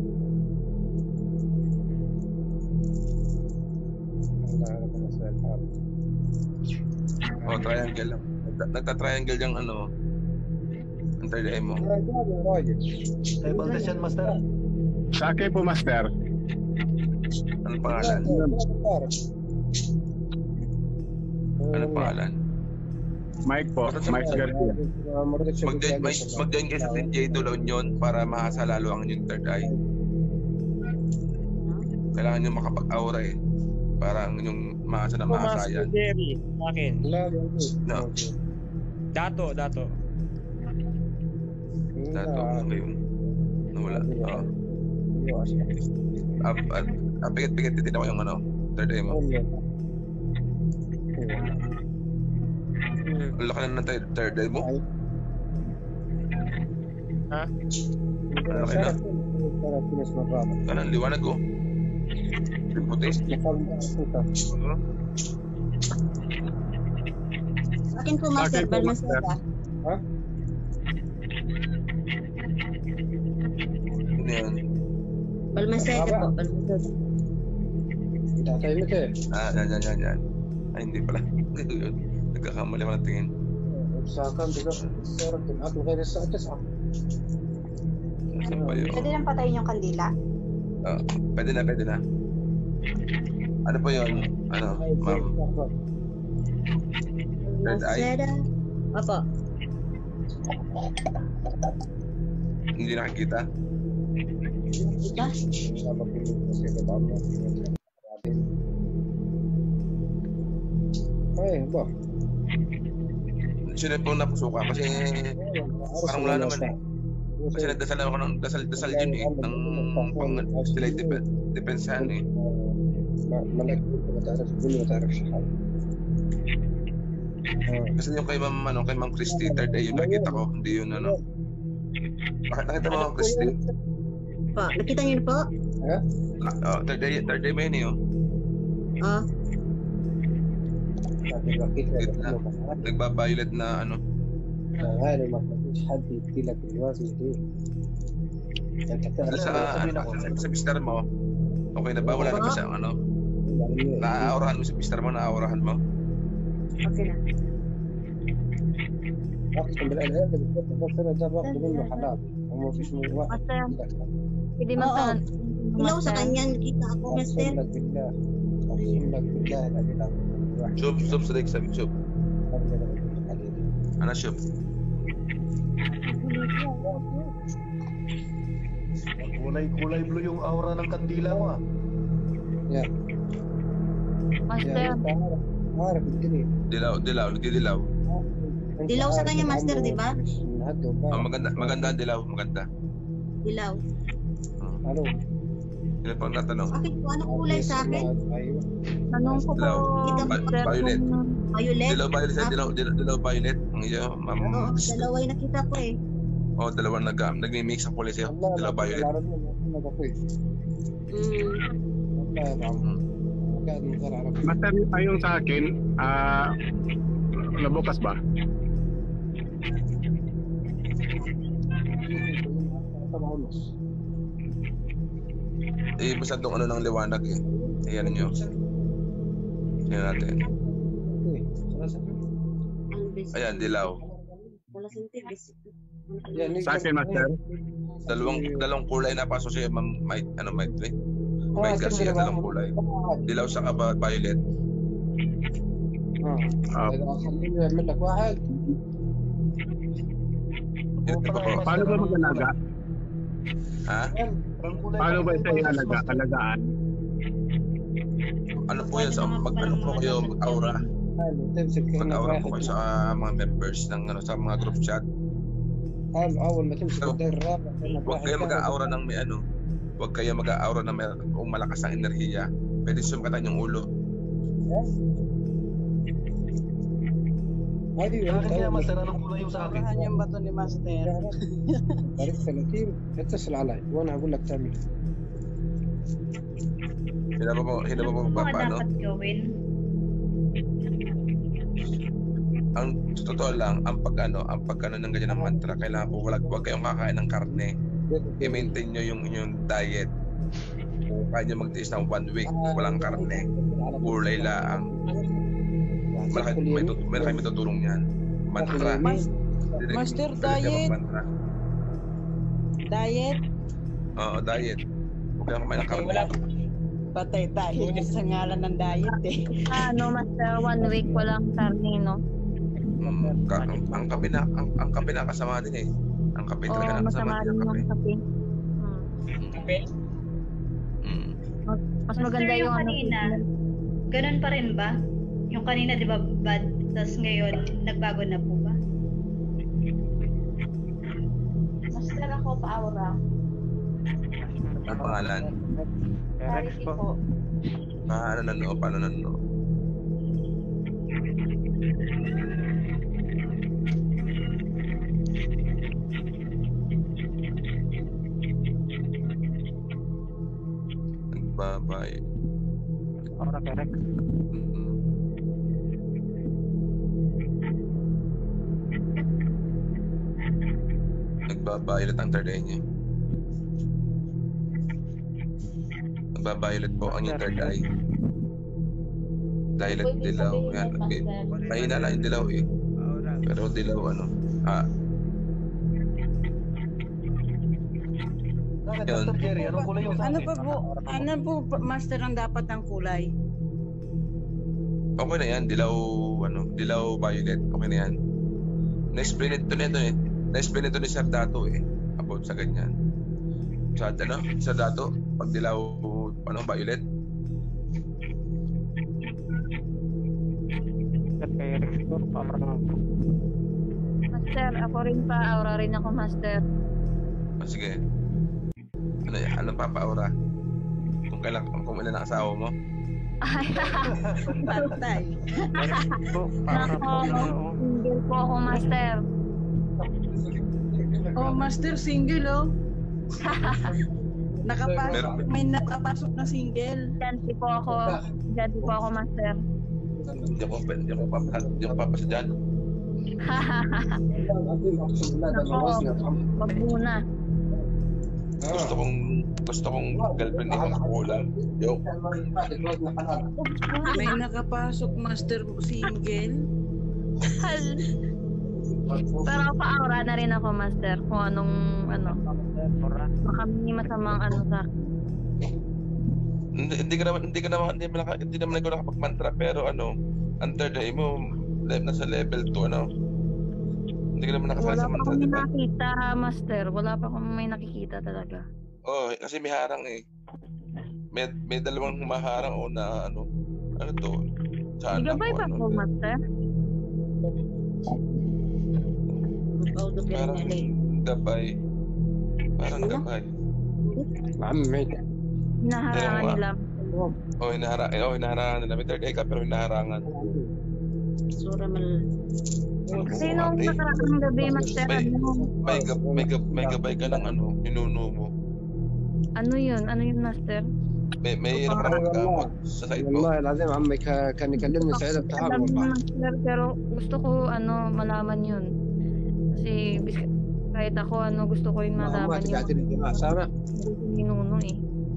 Oh, triangle lang. Nagta- Nagta-triangle yung ano, ang third eye mo. Kay Valdez yan, Master. Sa akin po, Master. Anong pangalan? Anong pangalan? Mike po, Mike Garcia. Mag-join mag- mag-join kayo sa J Dulaw Union para mahasa lalo ang inyong third eye. Kailangan nyo makapag-aura eh. Para ang inyong mahasa na mahasa Master yan. Jerry, sa akin. No. Dato, dato. Dato, ano yun? Nawala. Oo. Ah, ah, ah, pikit-pikit titignan ko yung ano, third eye mo. Ang laki na ng third- third eye mo. Ha? Ang laki na. Kanan, liwanag ko. Yung puti. Oo. Akin po, Master. Balmaceda. Ha? Ano yan? Balmaceda po. Balmaceda. Tatay mo eh. Ah, yan, yan, yan, yan. Ay, hindi pala. Nagkakamali ko ng tingin. Usakan, diba? Sarap din. Ako kayo sa atas ah. Saan pa yun? Pwede nang patayin yung kandila? Ah, pwede na, pwede na. Ano po yun? Ano, ma'am? Third eye? Balmaceda. Opo. Hindi nakikita? Ika? Ay, ba? Sino po napusuka? Kasi parang wala naman eh. Kasi nagdasal ako ng dasal-dasal yun eh. Ng pang sila depensahan eh. Malaki ko matarap. Gulo matarap siya. Kasi yung kay Ma'am, ano, kay Ma'am Christy, third eye yung nakikita ko. Hindi yun ano. Bakit nakita mo Ma'am Christy? Po, nakita niyo na po? Ha? Oh, third eye, third eye ba yun eh oh? Oh. Gitna. Nagba-violet na ano. غالي ما فيش حد يدي لك الوزن دي انت تعرف Sa, ano, sa, sa mister mo, okay na ba? Wala na ba sa ano? Naaurahan mo sa mister mo, naaurahan mo? Okay na. اقسم بالله هذا بالضبط بس انا ده باخذ منه حلال وما فيش واحد Pwede man sa... Ilaw sa kanya, nakita ako, Master. اقسم لك بالله اقسم لك بالله الذي لا شوف شوف صديق سامي شوف انا شوف Kulay-kulay blue yung aura ng kandila mo ah. Yeah. Master. عارف الدنيا dilaw dilaw dilaw Dilaw sa kanya, Master, di ba? oh, maganda maganda ang dilaw maganda Dilaw. Ano? Ilan pang natanong? Bakit po? Anong kulay sa akin? Tanong ko po, Dilaw. Master, Violet. kung- Violet? Dilaw violet sa dilaw dilaw, dilaw violet ang iyo ma'am. Oo, dalawa yung nakita ko eh. Oh, dalawang nag nagmi-mix ang kulay sa'yo. Dilaw violet. Master, ayong sa akin, ah, nabukas ba? Eh, masyadong ano ng liwanag eh. Ayan nyo. Tingnan natin. Ayan, dilaw. Wala sintig. Sa akin, Master. Dalawang dalawang kulay na paso siya, Ma'am Mike, ano Mike, eh? Mike Garcia, dalawang kulay. Dilaw sa kaba, violet. اه اذا خليني اعمل لك واحد Paano ba mag-alaga? Ha? Paano ba ito alaga, alagaan? Ano po yan sa mag ano po kayo mag-aura? Mag-aura po kayo sa uh, mga members ng ano sa mga group chat. قال اول ما تمسك الدير الرابع Huwag kayo mag-aura ng may ano. Huwag kayo mag-aura ng may kung malakas ang enerhiya. Pwede sumkatan yung ulo. هذه Bakit kaya Master, anong kulay yung sa akin? Saan yung bato ni Master? طريق ثلاثين اتصل علي وانا اقول لك تعمل Hindi na po, hindi na po Ano ba paano. dapat gawin? Ang totoo lang, ang pag ano, ang pag ano ng ganyan ng mantra, kailangan po wag, wag kayong kakain ng karne. I-maintain nyo yung inyong diet. Kung kaya nyo magtiis ng one week, walang karne, gulay laang. Malaki may, tut- malaki may tutulong yan. Mantra. Direct- Master, direct kayo diet. magmantra. Diet. Oo, diet. Huwag kayong kumain ng karne. Patay tayo sa ngalan ng diet eh. Ano, Master, one week walang karne, no? Mm, ka- ang, ang kape na ang, ang kape na kasama din eh. Ang kape Oo, talaga nakasama masama din rin ang kape. yung kape. Kape? Mm. Mas Master, maganda yung yung ano, kanina, ganun pa rin ba? Yung kanina, di ba, bad, tapos ngayon, nagbago na po ba? Master, ako pa aura. Ang pangalan? Charity po. Ah, ano na no? Paano na no? Nagbabay. Aura Kerex. Nagba-violet ang third eye niya. Nagba-violet po ang yung third eye. Violet dilaw. Yan. Okay. Mahina lang yung dilaw eh. Pero dilaw ano. Ah. Bakit, Yun. Doctor Jerry? Anong kulay yung sa Ano akin? pa po, ano po, Master, ang dapat ng kulay? Okay na yan. Dilaw, ano, dilaw violet. Okay na yan. Na-explain ito nito eh. Na-explain ito ni Sir Dato eh. About sa ganyan. Sa, ano, Sir Dato, pag dilaw, ano, violet. Kerex ko. Aura naman po. Master, ako rin pa, aura rin ako, Master. O sige. Ano yan? Anong papa-aura? Kung kailan, kung ilan ang asawa mo? Patay. Nako, single po ako, Master. Oh, Master, single oh. Nakapasok, Meron- may nakapasok na single. Ganti po ako. Ganti po ako, Master. Hindi ako, hindi ako papa, hindi ako papa sa dyan. Nako, wag muna. Gusto kong, gusto kong girlfriend ni Mang Kulang. Joke. May nakapasok, Master, single. Pero pa-aura na rin ako, Master. Kung anong, ano, baka may masamang ano sa Hindi, hindi ka naman, hindi ka naman, hindi, malaka, hindi naman ikaw nakapag-mantra, pero ano, ang third eye mo, le- nasa level two, ano? Hindi ka naman nakasali Wala sa pa mantra, akong di ba? nakita, Master. Wala pa akong may nakikita talaga. Oo, oh, kasi may harang eh. May, may dalawang humaharang o na, ano, ano to? Sa Di anak ba ko, ba ano. po, Master? Parang gabay. Parang gabay. Mami. Hinaharangan nila. Oh, hinahara eh, oh, hinaharangan nila. May third eye ka, pero hinaharangan. Sura mal... Kasi nung nakaraang gabi, Master, May, ano, may, gab, may, gab, may gabay ka ng ano, ninuno mo. ano yun? Ano yun, Master? May, may hirap ka ng gamot sa side mo. والله العظيم عمي ك- كان يكلمني سعيد بتعب Alam mo, والله. Master, pero gusto ko, ano, malaman yun. Kasi, bis- kahit ako, ano, gusto ko yung ما malaman تقعد yung الجماعة سامع؟ Ha? ninuno eh.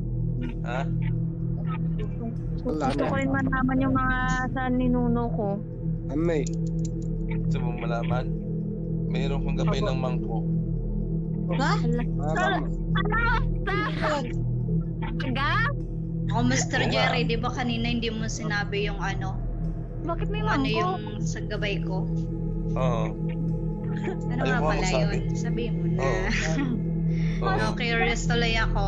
والله Gusto ko عمي rin malaman yung mga sa ninuno ko. عمي Gusto mo malaman? Mayroon kang gabay ng mangko. Ha? Ano? Master? Ga? Ako, Master Oo nga. Jerry, di ba kanina hindi mo sinabi yung ano? Bakit may Kung ano mangko? yung sa gabay ko? Oo. Ano Ayaw nga mo pala masabi. yun? Sabihin mo na. Oo. Oo. No, curious tuloy ako.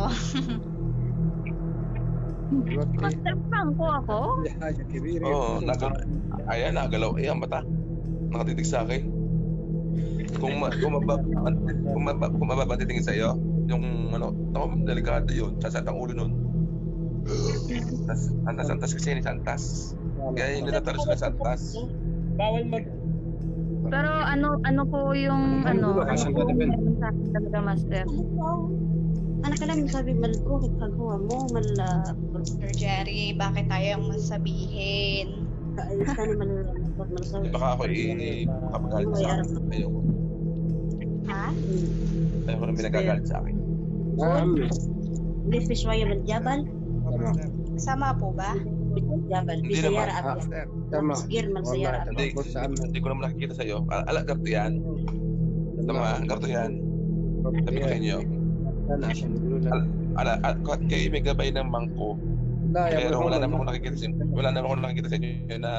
Master, mangko ako? حاجة كبيرة. Oo, naga, ayan, nagalaw. Eh, ang mata. Nakatitig sa akin. Kung ma, kung mabab, kung mabab, kung mababatitingin sa iyo, yung ano, ako, delikado yun. Sasat ang ulo nun. Tas, ang nasantas kasi ni Santas. Kaya yung nilataros na Santas. Bawal mag... Pero ano ano po yung ano, ano Asan po ka na, Ben? meron sa akin talaga, Master? Anak ka lang sabi malbro, kagagawa mo, mala... Sir Jerry, bakit tayo yung masabihin? Ayos ka naman malasabi. Baka ako i-makapagalit sa akin. Ayoko. Ha? Ayoko na pinagagalit sa akin. Hindi Fishwaya Maljabal? Sama po ba? Jabal, Hindi Bisayara naman. Abdel. Tama. Sigir, Magsayara Hindi, hindi ko naman nakikita sa'yo. Al- Ala, garto yan. Tama, garto yan. Sabi ko sa inyo. أنا عشان يقولوا لك Ala, al- kayo may gabay ng mangko. لا يا Pero ابو wala محمد naman ako nakikita sa inyo. Wala naman ako nakikita sa inyo na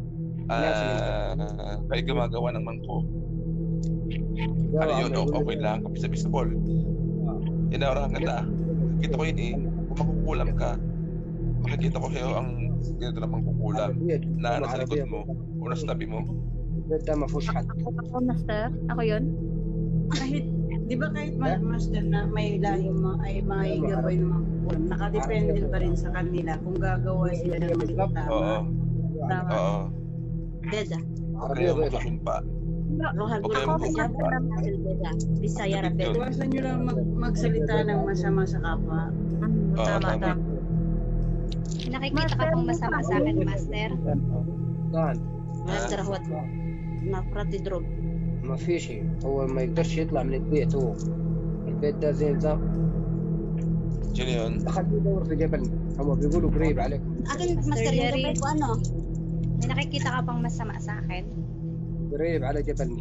ah, kayo gumagawa ng mangko. Ano yun, o- okay lang. Kapis sa baseball. Inaurahan ka na. Kita ko yun eh. Kung makukulam ka, makikita ko sa'yo ang ganito na mangkukulam na nasa likod mo o nasa tabi mo. ده ما فيهوش حد Ako, master. Ako yun. Kahit, di ba kahit ma- master na may lahi mo ay may gabay naman po, nakadepende pa rin sa kanila kung gagawa sila ng mali Oo. tama. Tama. Oo. Deda. Huwag kayo magsusumpa. Rohal Okay, Guru mo- Maljabal, Deda. Bisayara Abdel. Iwasan nyo lang mag- magsalita ng masama sa kapwa. Oo, Tama, tama. tama. Nakikita ka pong masama sa akin, Master? كان Master Ahwat. Nafrat idrog. ما في شيء هو ما يقدرش يطلع من البيت هو البيت ده زي نظام Sino yun? خليه يدور في جبلنا هم بيقولوا قريب عليكم Akin, Master, yung Jerry. gabay ko ano? May nakikita ka pang masama sa akin? قريب على جبلنا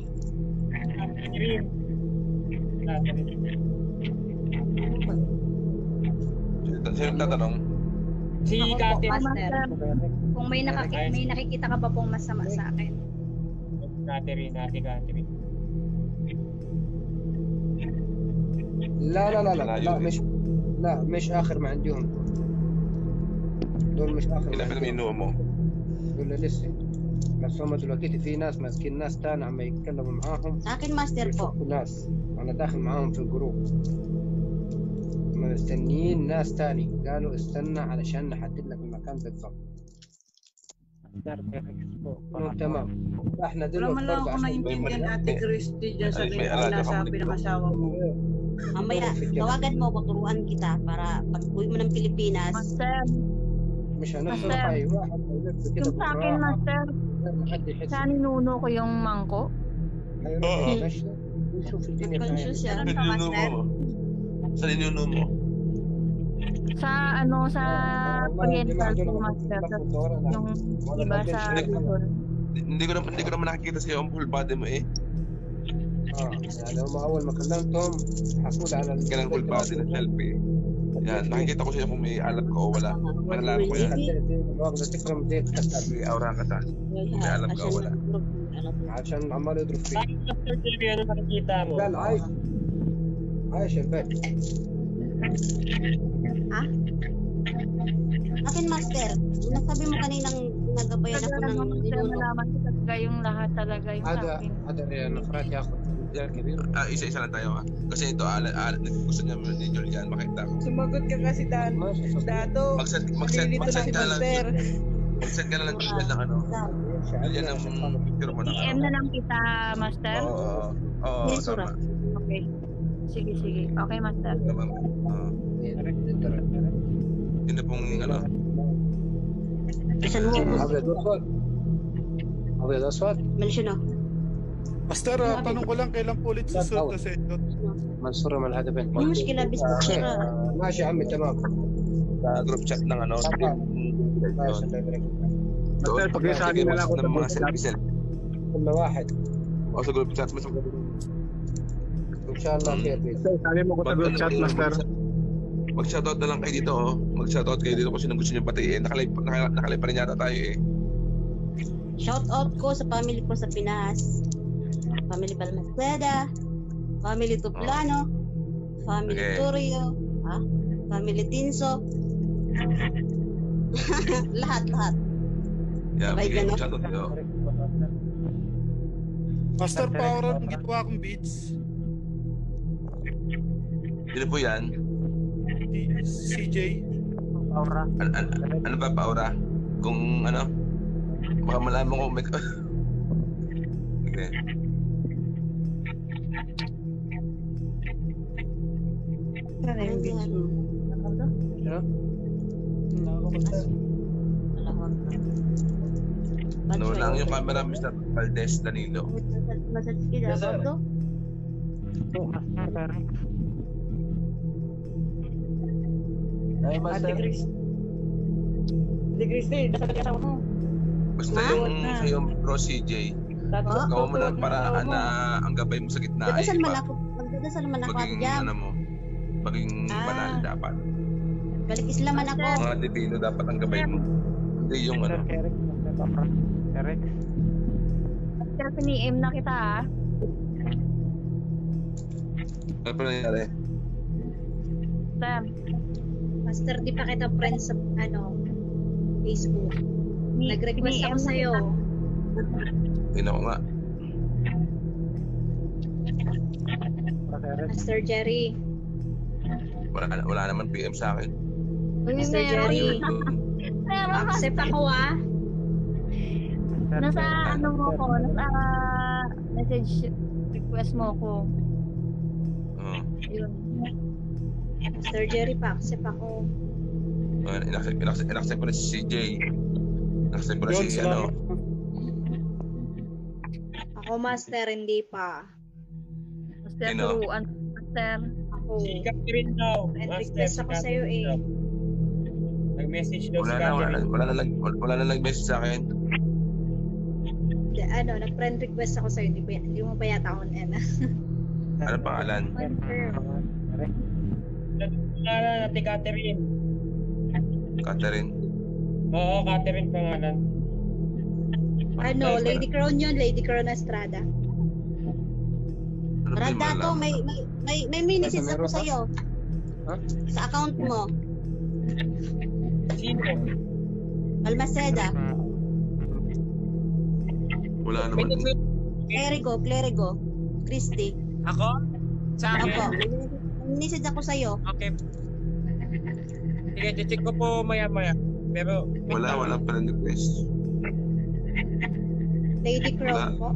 Sino sino tatanong? Si Catherine. Master, kung may, nakaki- may nakikita ka ba pong masama sa akin? Catherine, Ate Catherine. لا لا لا لا لا لا يوجد. مش لا مش اخر ما عندهم دول مش اخر ما Ilan عندهم pinaminuo mo? ولا لسه بس هم دلوقتي في ناس ماسكين ناس تاني عم يتكلموا معاهم Sa akin, Master po. بيشوفوا ناس انا داخل معاهم في الجروب هم مستنيين ناس تاني قالوا استنى علشان نحدد لك المكان بالضبط قلنا تمام احنا Wala دلوقتي man lang برضه ako عشان naintindihan Ate Christy dyan sa Ay, may alaga sinasabi kang ng asawa mo. Mamaya, tawagan mo ako, turuan kita para pag uwi mo ng Pilipinas. Master. مش هنفصل Master. اي واحد يلف كده Yung sa akin, بالراحه master, حد يحس sa ninuno ko yung mangko. ايوه ماشي نشوف الدنيا Conscious فيها yan. Meron ka, Ninuno Master? mo. Sa ninuno mo. Sa ano, sa oriental po, master. Yung iba sa Luzon. Hindi ko naman hindi ko naman nakikita sa'yo ang full body mo eh. اه يعني هم اول ما كلمتهم حكوا لي على Ganang full body na selfie. Yan, nakikita ko sa'yo kung may alam ka o wala. Malalaman ko yan. واخذه تكرم زي الحسن May aura ka ta. Kung may alam ka o wala. عشان عمال يضرب فيه Bakit, Master Jerry, ano nakikita mo? قال عايش عايش البيت Ha? Akin, Master. Nasabi mo kaninang nagabayan ako Talaga, ng master, ninuno. malaman ko talaga yung lahat talaga yung sa هذا akin. هذا نفرات ياخذ رجال كبير Ah, isa-isa lang tayo ha. Kasi ito, alat, alat, gusto niya ni Julian makita ko. Sumagot ka kasi Dan. Dato. Mag-send, mag-send, Nililito na mag-send si ka lang. Master. Mag-send ka lang ng Julian ng ano. Julian ng picture mo ng P M ano. na lang kita, master. Oo, oo, oo, Yes, tama. Okay. Sige, sige. Okay, master. Tama. Oo. Yun na pong ano. Isan mo. ابيض واسود ابيض اسود Mention o. Master, ah, tanong ko lang kailan po ulit susunod na session? منصور من الهدفين May muskila, bis muskila. ماشي يا عمي تمام Sa group chat ng ano. ماشي الله يبارك Doon, sige, mas ng mga selfie-selfie. كل واحد O sa group chat, mas ان شاء الله خير باذن Sabi mo ko sa group chat, Master. Mag-shoutout na lang kayo dito, oh. Mag-shoutout kayo dito kung sino gusto nyo batiin. Nakalay, nakalay, nakalay pa rin yata tayo eh. Shout out ko sa family ko sa Pinas. Family Balmaceda, family Tuplano, family Okay. Turio, ha? Family Tinso. lahat, lahat. Yeah, Sabay sige, ganun. mag-shoutout kayo. Master, power ng ginawa kong beats. Sino po yan? C J. Aura. An an ano ba, Paura? Kung ano? Baka malaman ko may... Okay. Saan yung beach? Wala ako master. Ano lang yung camera, Mister Valdez Danilo. Massage kita Yes, sir. ba to? Ay, Ate master. Chris. Ate Christy, nasa kasama mo. Basta Ha? yung Na. sa'yo, Bro C J, Tatlo- gawa mo tatlo ng na paraan kasama na mo. ang gabay mo sa gitna ay Dadasal man iba. ako. Magdadasal man ako at Maging jam. ano mo, maging Ah. banal dapat. Balik Islaman ako. Mga divino dapat ang gabay mo. Hindi yung ano. Eric. Pero pini-M na kita ah. Ano pa nangyari? Sam. Master, di pa kita friends sa ano, Facebook. Ni- Nag-request ni-M ako na sa'yo. Tingnan ko nga. Master Jerry. Wala, wala naman P M sa akin. Master Jerry. Accept ako ah. Nasa ano mo ko, nasa message request mo ko. Oo. Yun. Master Jerry pa, accept ako. Uh, inaccept, inaccept, inaccept ko na si C J. Inaccept ko na Yun, si ano. salamat. Ako master, hindi pa. Master, Sino? turuan. Master. Ako. Si Catherine daw. Friend Master, request si ako sa'yo Catherine eh. daw. Nag-message daw si Wala na, wala na, Catherine. wala na, nag, wala na nag-message sa akin. Di, ano, nag-friend request ako sa'yo. Hindi, ba- hindi mo ba yata ako na? Ano pangalan? Pangalan natin Catherine. Catherine. Oo, Catherine pangalan. Ano, Lady Crown yun, Lady Crown Estrada. Ano ba yung Radato, malaman? may may may may minisis ako sa iyo. Sa account mo. Sino? Almaceda. Wala naman. Clerigo, Clerigo. Christy. Ako? Sa akin? Ako. May minisis ako sa iyo. Okay. Sige, check ko po maya-maya. Pero, Wala, wala pala request. Lady Crown po.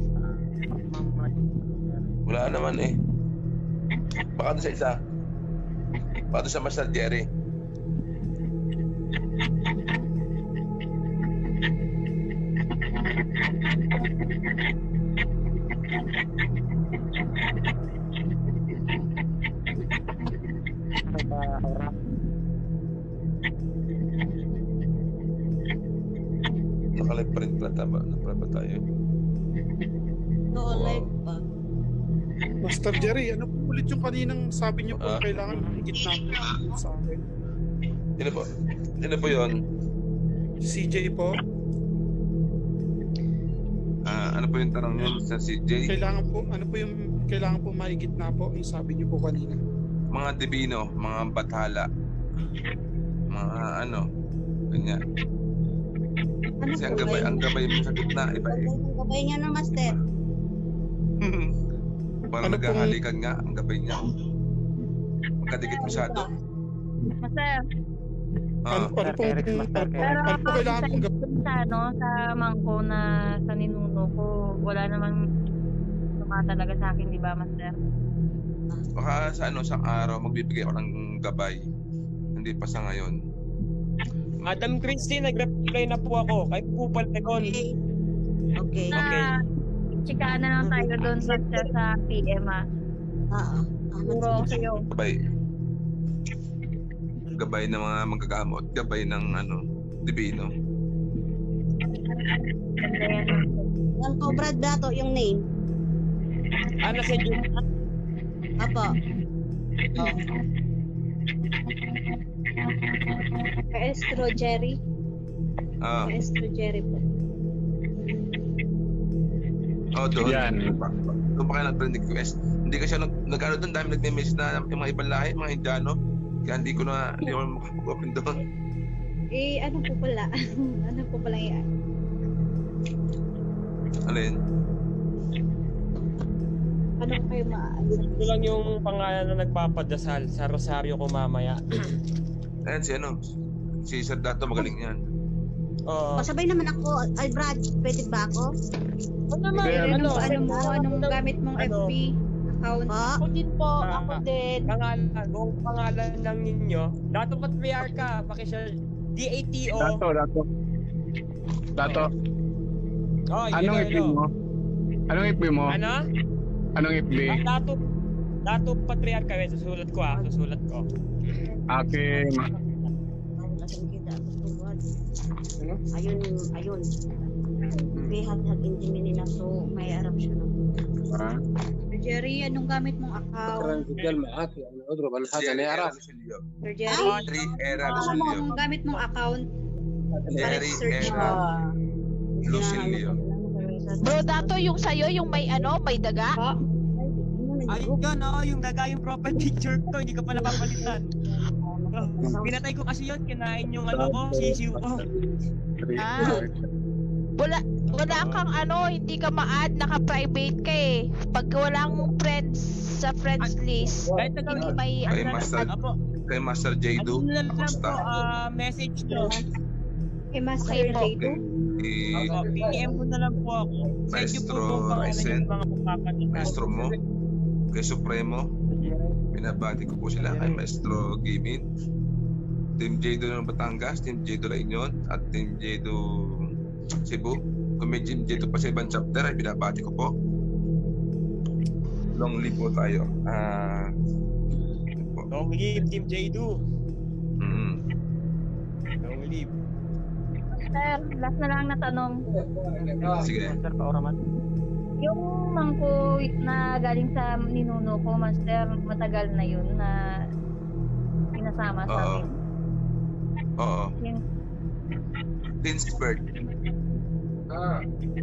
Wala naman eh. Baka doon sa isa. Baka doon sa Master Jerry. Nakalive pa rin pala tama. Nakalive pa tayo. Oo, live pa. Master Jerry, ano po ulit yung kaninang sabi niyo po Ah. kailangan higit na po sa akin? Sino po? Sino po yun? C J po. Ah, ano po yung tanong niyo sa C J? Kailangan po, ano po yung kailangan po mahigit na po yung sabi niyo po kanina? Mga divino, mga bathala. Mga ano, ganyan. Ano Kasi ang po gabay, ba ang yun? gabay mo sa gitna, iba eh. Ang gabay niya ng master. Parang Ano naghahalikan nga ang gabay niya. Magkadikit masyado. Master. Ah, Ano, ano po, Eric, Master ano, Pero ano po kailangan sa, kong gawin? sa, ano, sa mangko na sa ninuno ko, wala namang tumatalaga sa akin, di ba, Master? baka sa ano, sa araw, magbibigay ako ng gabay. Hindi pa sa ngayon. Madam Christie, nag-reply na po ako. Kay Kupal Tegon. Okay. Okay. Okay. Na, chikahan na lang tayo doon, Master, sa P M, ah. Oo. Turo ko sa'yo. Gabay. Gabay ng mga manggagamot. Gabay ng ano, divino. Yan po, Brad Dato, yung name. Ah, nasa June. Apo. Oh. Maestro Jerry. Ah, Maestro Jerry po. oh, doon. Yan. Doon pa kayo nag-friend request. Hindi kasi nag, nag-ano doon, dahil nag-message na yung mga ibang lahi, mga Indiano. Kaya hindi ko na, hindi ko na makapag-open doon. Eh, ano po pala? ano po pala yan? Alin? Ano po kayo maaayos? Ito lang yung pangalan na nagpapadasal sa rosaryo ko mamaya. Ayan, si ano, si Sir Dato, magaling yan. Oo. Pasabay naman ako. Ay, Brad, pwede ba ako? Ano naman? Ano, Ano? ano mo? Anong gamit mong Ano? F B account. Ako din po, ako Ah, din. Pangalan, kung pangalan lang ninyo. Dato Patriarca, pakisya D A T O. Dato, dato. Dato. Oh, yun Anong na, I P yun. mo? Anong I P mo? Ano? Anong I P? Ah, Dato, Dato Patriarca, wait, susulat ko ah, susulat ko. Okay. ma- Ano? Ayun, ayun. Bihag-hag hindi na so may arap siya no. Ah. Sir Jerry, anong gamit mong account? الرجال معاك يعني اضرب انا حاجه انا اعرف Sir Jerry, Jerry Era ano mo Lucilio. ang gamit mong account? Para Jerry search mo. Era Lucilio. Bro, Dato, yung sa'yo, yung may ano, may daga? Ayun yun, oh, yung daga yung profile picture ko, hindi ko pa napapalitan. Oh, pinatay ko kasi yun, kinain yung ano ko, sisiw ko. Ah. Wala, wala kang ano, hindi ka ma-add, naka-private ka eh. Pag walang friends sa friends list, Kahit na hindi may Kay ano, Master, Apo, kay Master Jado. ano lang lang po, Kamusta? ah, message nyo. Kay Master Okay po. Jado? Kay Opo, P M mo na lang po ako. Send nyo po Maestro kung pangalan Ryzen. yung mga papapalitan. Maestro mo. Kay Supremo. Binabati ko po sila. Kay Maestro Gimin. Team Jado ng Batangas, Team Jado La Union, at Team Jado Cebu. Kung may Team Jado pa sa ibang chapter, ay binabati ko po. Long live po tayo. Ah, Long live Team Jado. mm, Long live. Sir, last na lang na tanong. sige. Master Kauraman. Yung mangko na galing sa ninuno ko, Master, matagal na yun na pinasama sa Oo. amin. Oo. Yung, Tinsburg. اه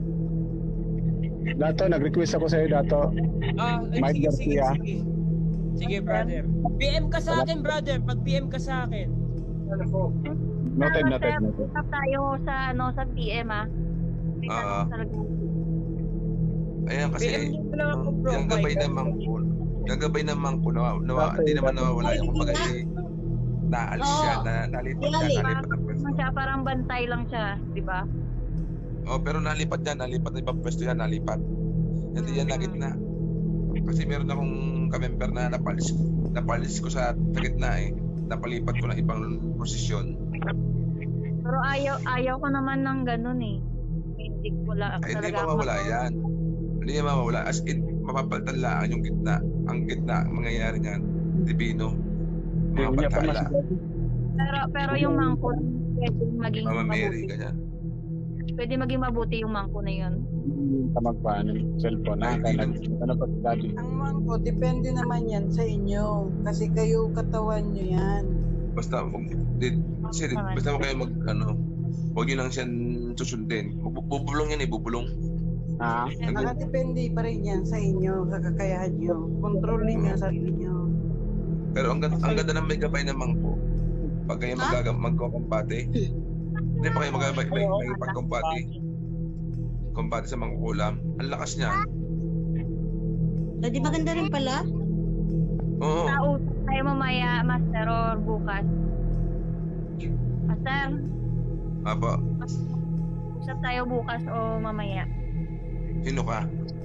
Dato, nag-request ako sa'yo, Dato. Ah, ay, Mike sige, sige, Garcia. sige. Sige, brother. P M ka sa akin, brother. Pag P M ka sa akin. Noted, Ah, noted, Master, noted. usap tayo sa ano sa P M ah. May Ah. tanong talaga. Ayan P M kasi, nyo lang ako, bro. yung gabay Mike. naman ko, gagabay naman ko, nawa, nawa, hindi naman nawawala yung kumbaga eh, naalis siya, na, nalipat siya, nalipat ang Parang pwesto. siya, parang bantay lang siya, di ba? Oh, pero nalipat yan, nalipat na ibang pwesto yan, nalipat. Hindi yan na gitna. Kasi meron akong kamember na napalis, napalis ko sa, sa gitna eh. Napalipat ko ng ibang posisyon. Pero ayaw ayaw ko naman ng ganun eh. Hindi ko la, Ay, hindi talaga ako mawawala maka- yan. Hindi yan mawawala. As in, mapapalitan lang yung gitna. Ang gitna, ang mangyayari niyan, divino. Mapapatala. Pero pero yung mangko pwede maging Mama Mary, mabuti. ganyan. Pwede maging mabuti yung mangko na yun. Tamag pa ng cellphone na. Kaya nag- ano pa daddy. Ang mangko, depende naman yan sa inyo. Kasi kayo katawan nyo yan. Basta, wag, di, kasi, basta huwag kayo mag, ano, huwag yun lang siya susundin. Bu- Bubulong yan eh, bubulong. Ah, Nakadepende pa rin yan sa inyo, sa kakayahan nyo. Kontrolin nyo ang sarili nyo. Pero ang, ganda- ang ganda ng megabay naman po. Pag kayo magaga magkukumpate, hindi pa kayo magagabay, may, may pagkumpate. Kumpate sa mga kulam. Ang lakas niya. Ah, di maganda rin pala? Oo. Nausap tayo mamaya, Master, or bukas. Master, Apa, usap tayo bukas o mamaya. sino ka?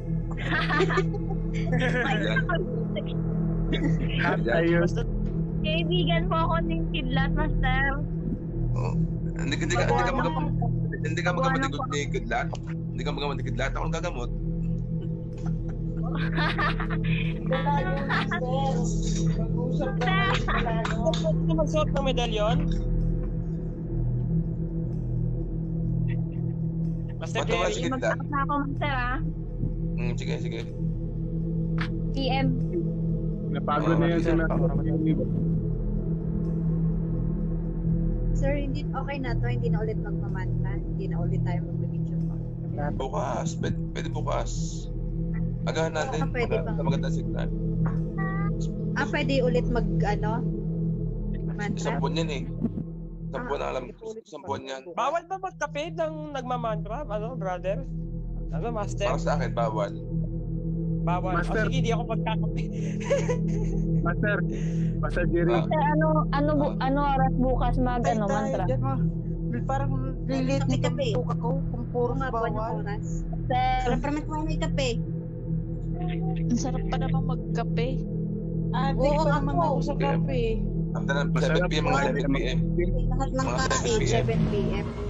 Yan. Yan. Kaibigan po ako ng kidlat, Master. Oo. Hindi, hindi ka, hindi ka magamot. Hindi ka magamot ni Good- ni Kidlat. Hindi ka magamot ni Kidlat. Ako ang gagamot. Hindi magsuot ng medalyon? Master Ba't naman si Jerry? Kidlat? Mag-usap ako, Master, ah. Hmm, sige, sige. P M. napagod na yan sa Sir, hindi okay na to, hindi na ulit magmamanta, hindi na ulit tayo mag-video pa. Bukas. Pwede, pwede bukas. Agahan natin. Ah, pwede Maganda- ba? Maganda signal. Ah, pwede ulit mag, ano, mantra? Isang buwan yan eh. Isang buwan na alam. Isang buwan yan. Bawal ba magkape ng nagmamantra? Ano, brother? Ano, master? Para sa akin, bawal. Bawal. Master. O sige, di ako magkakape. Master, Master Jerry. Master, ano, ano, bu- ano oras bukas mag, ano, mantra? Diyan mo, parang lilit ni kape ko kung puro nga po ng bawal. oras. Sir, Para para mas may kape. Ang sarap pa naman magkape. Adik Oo, pa ako. naman ako sa kape. After ng seven p m mga eleven p m Lahat ng Mga kain. seven p m seven p m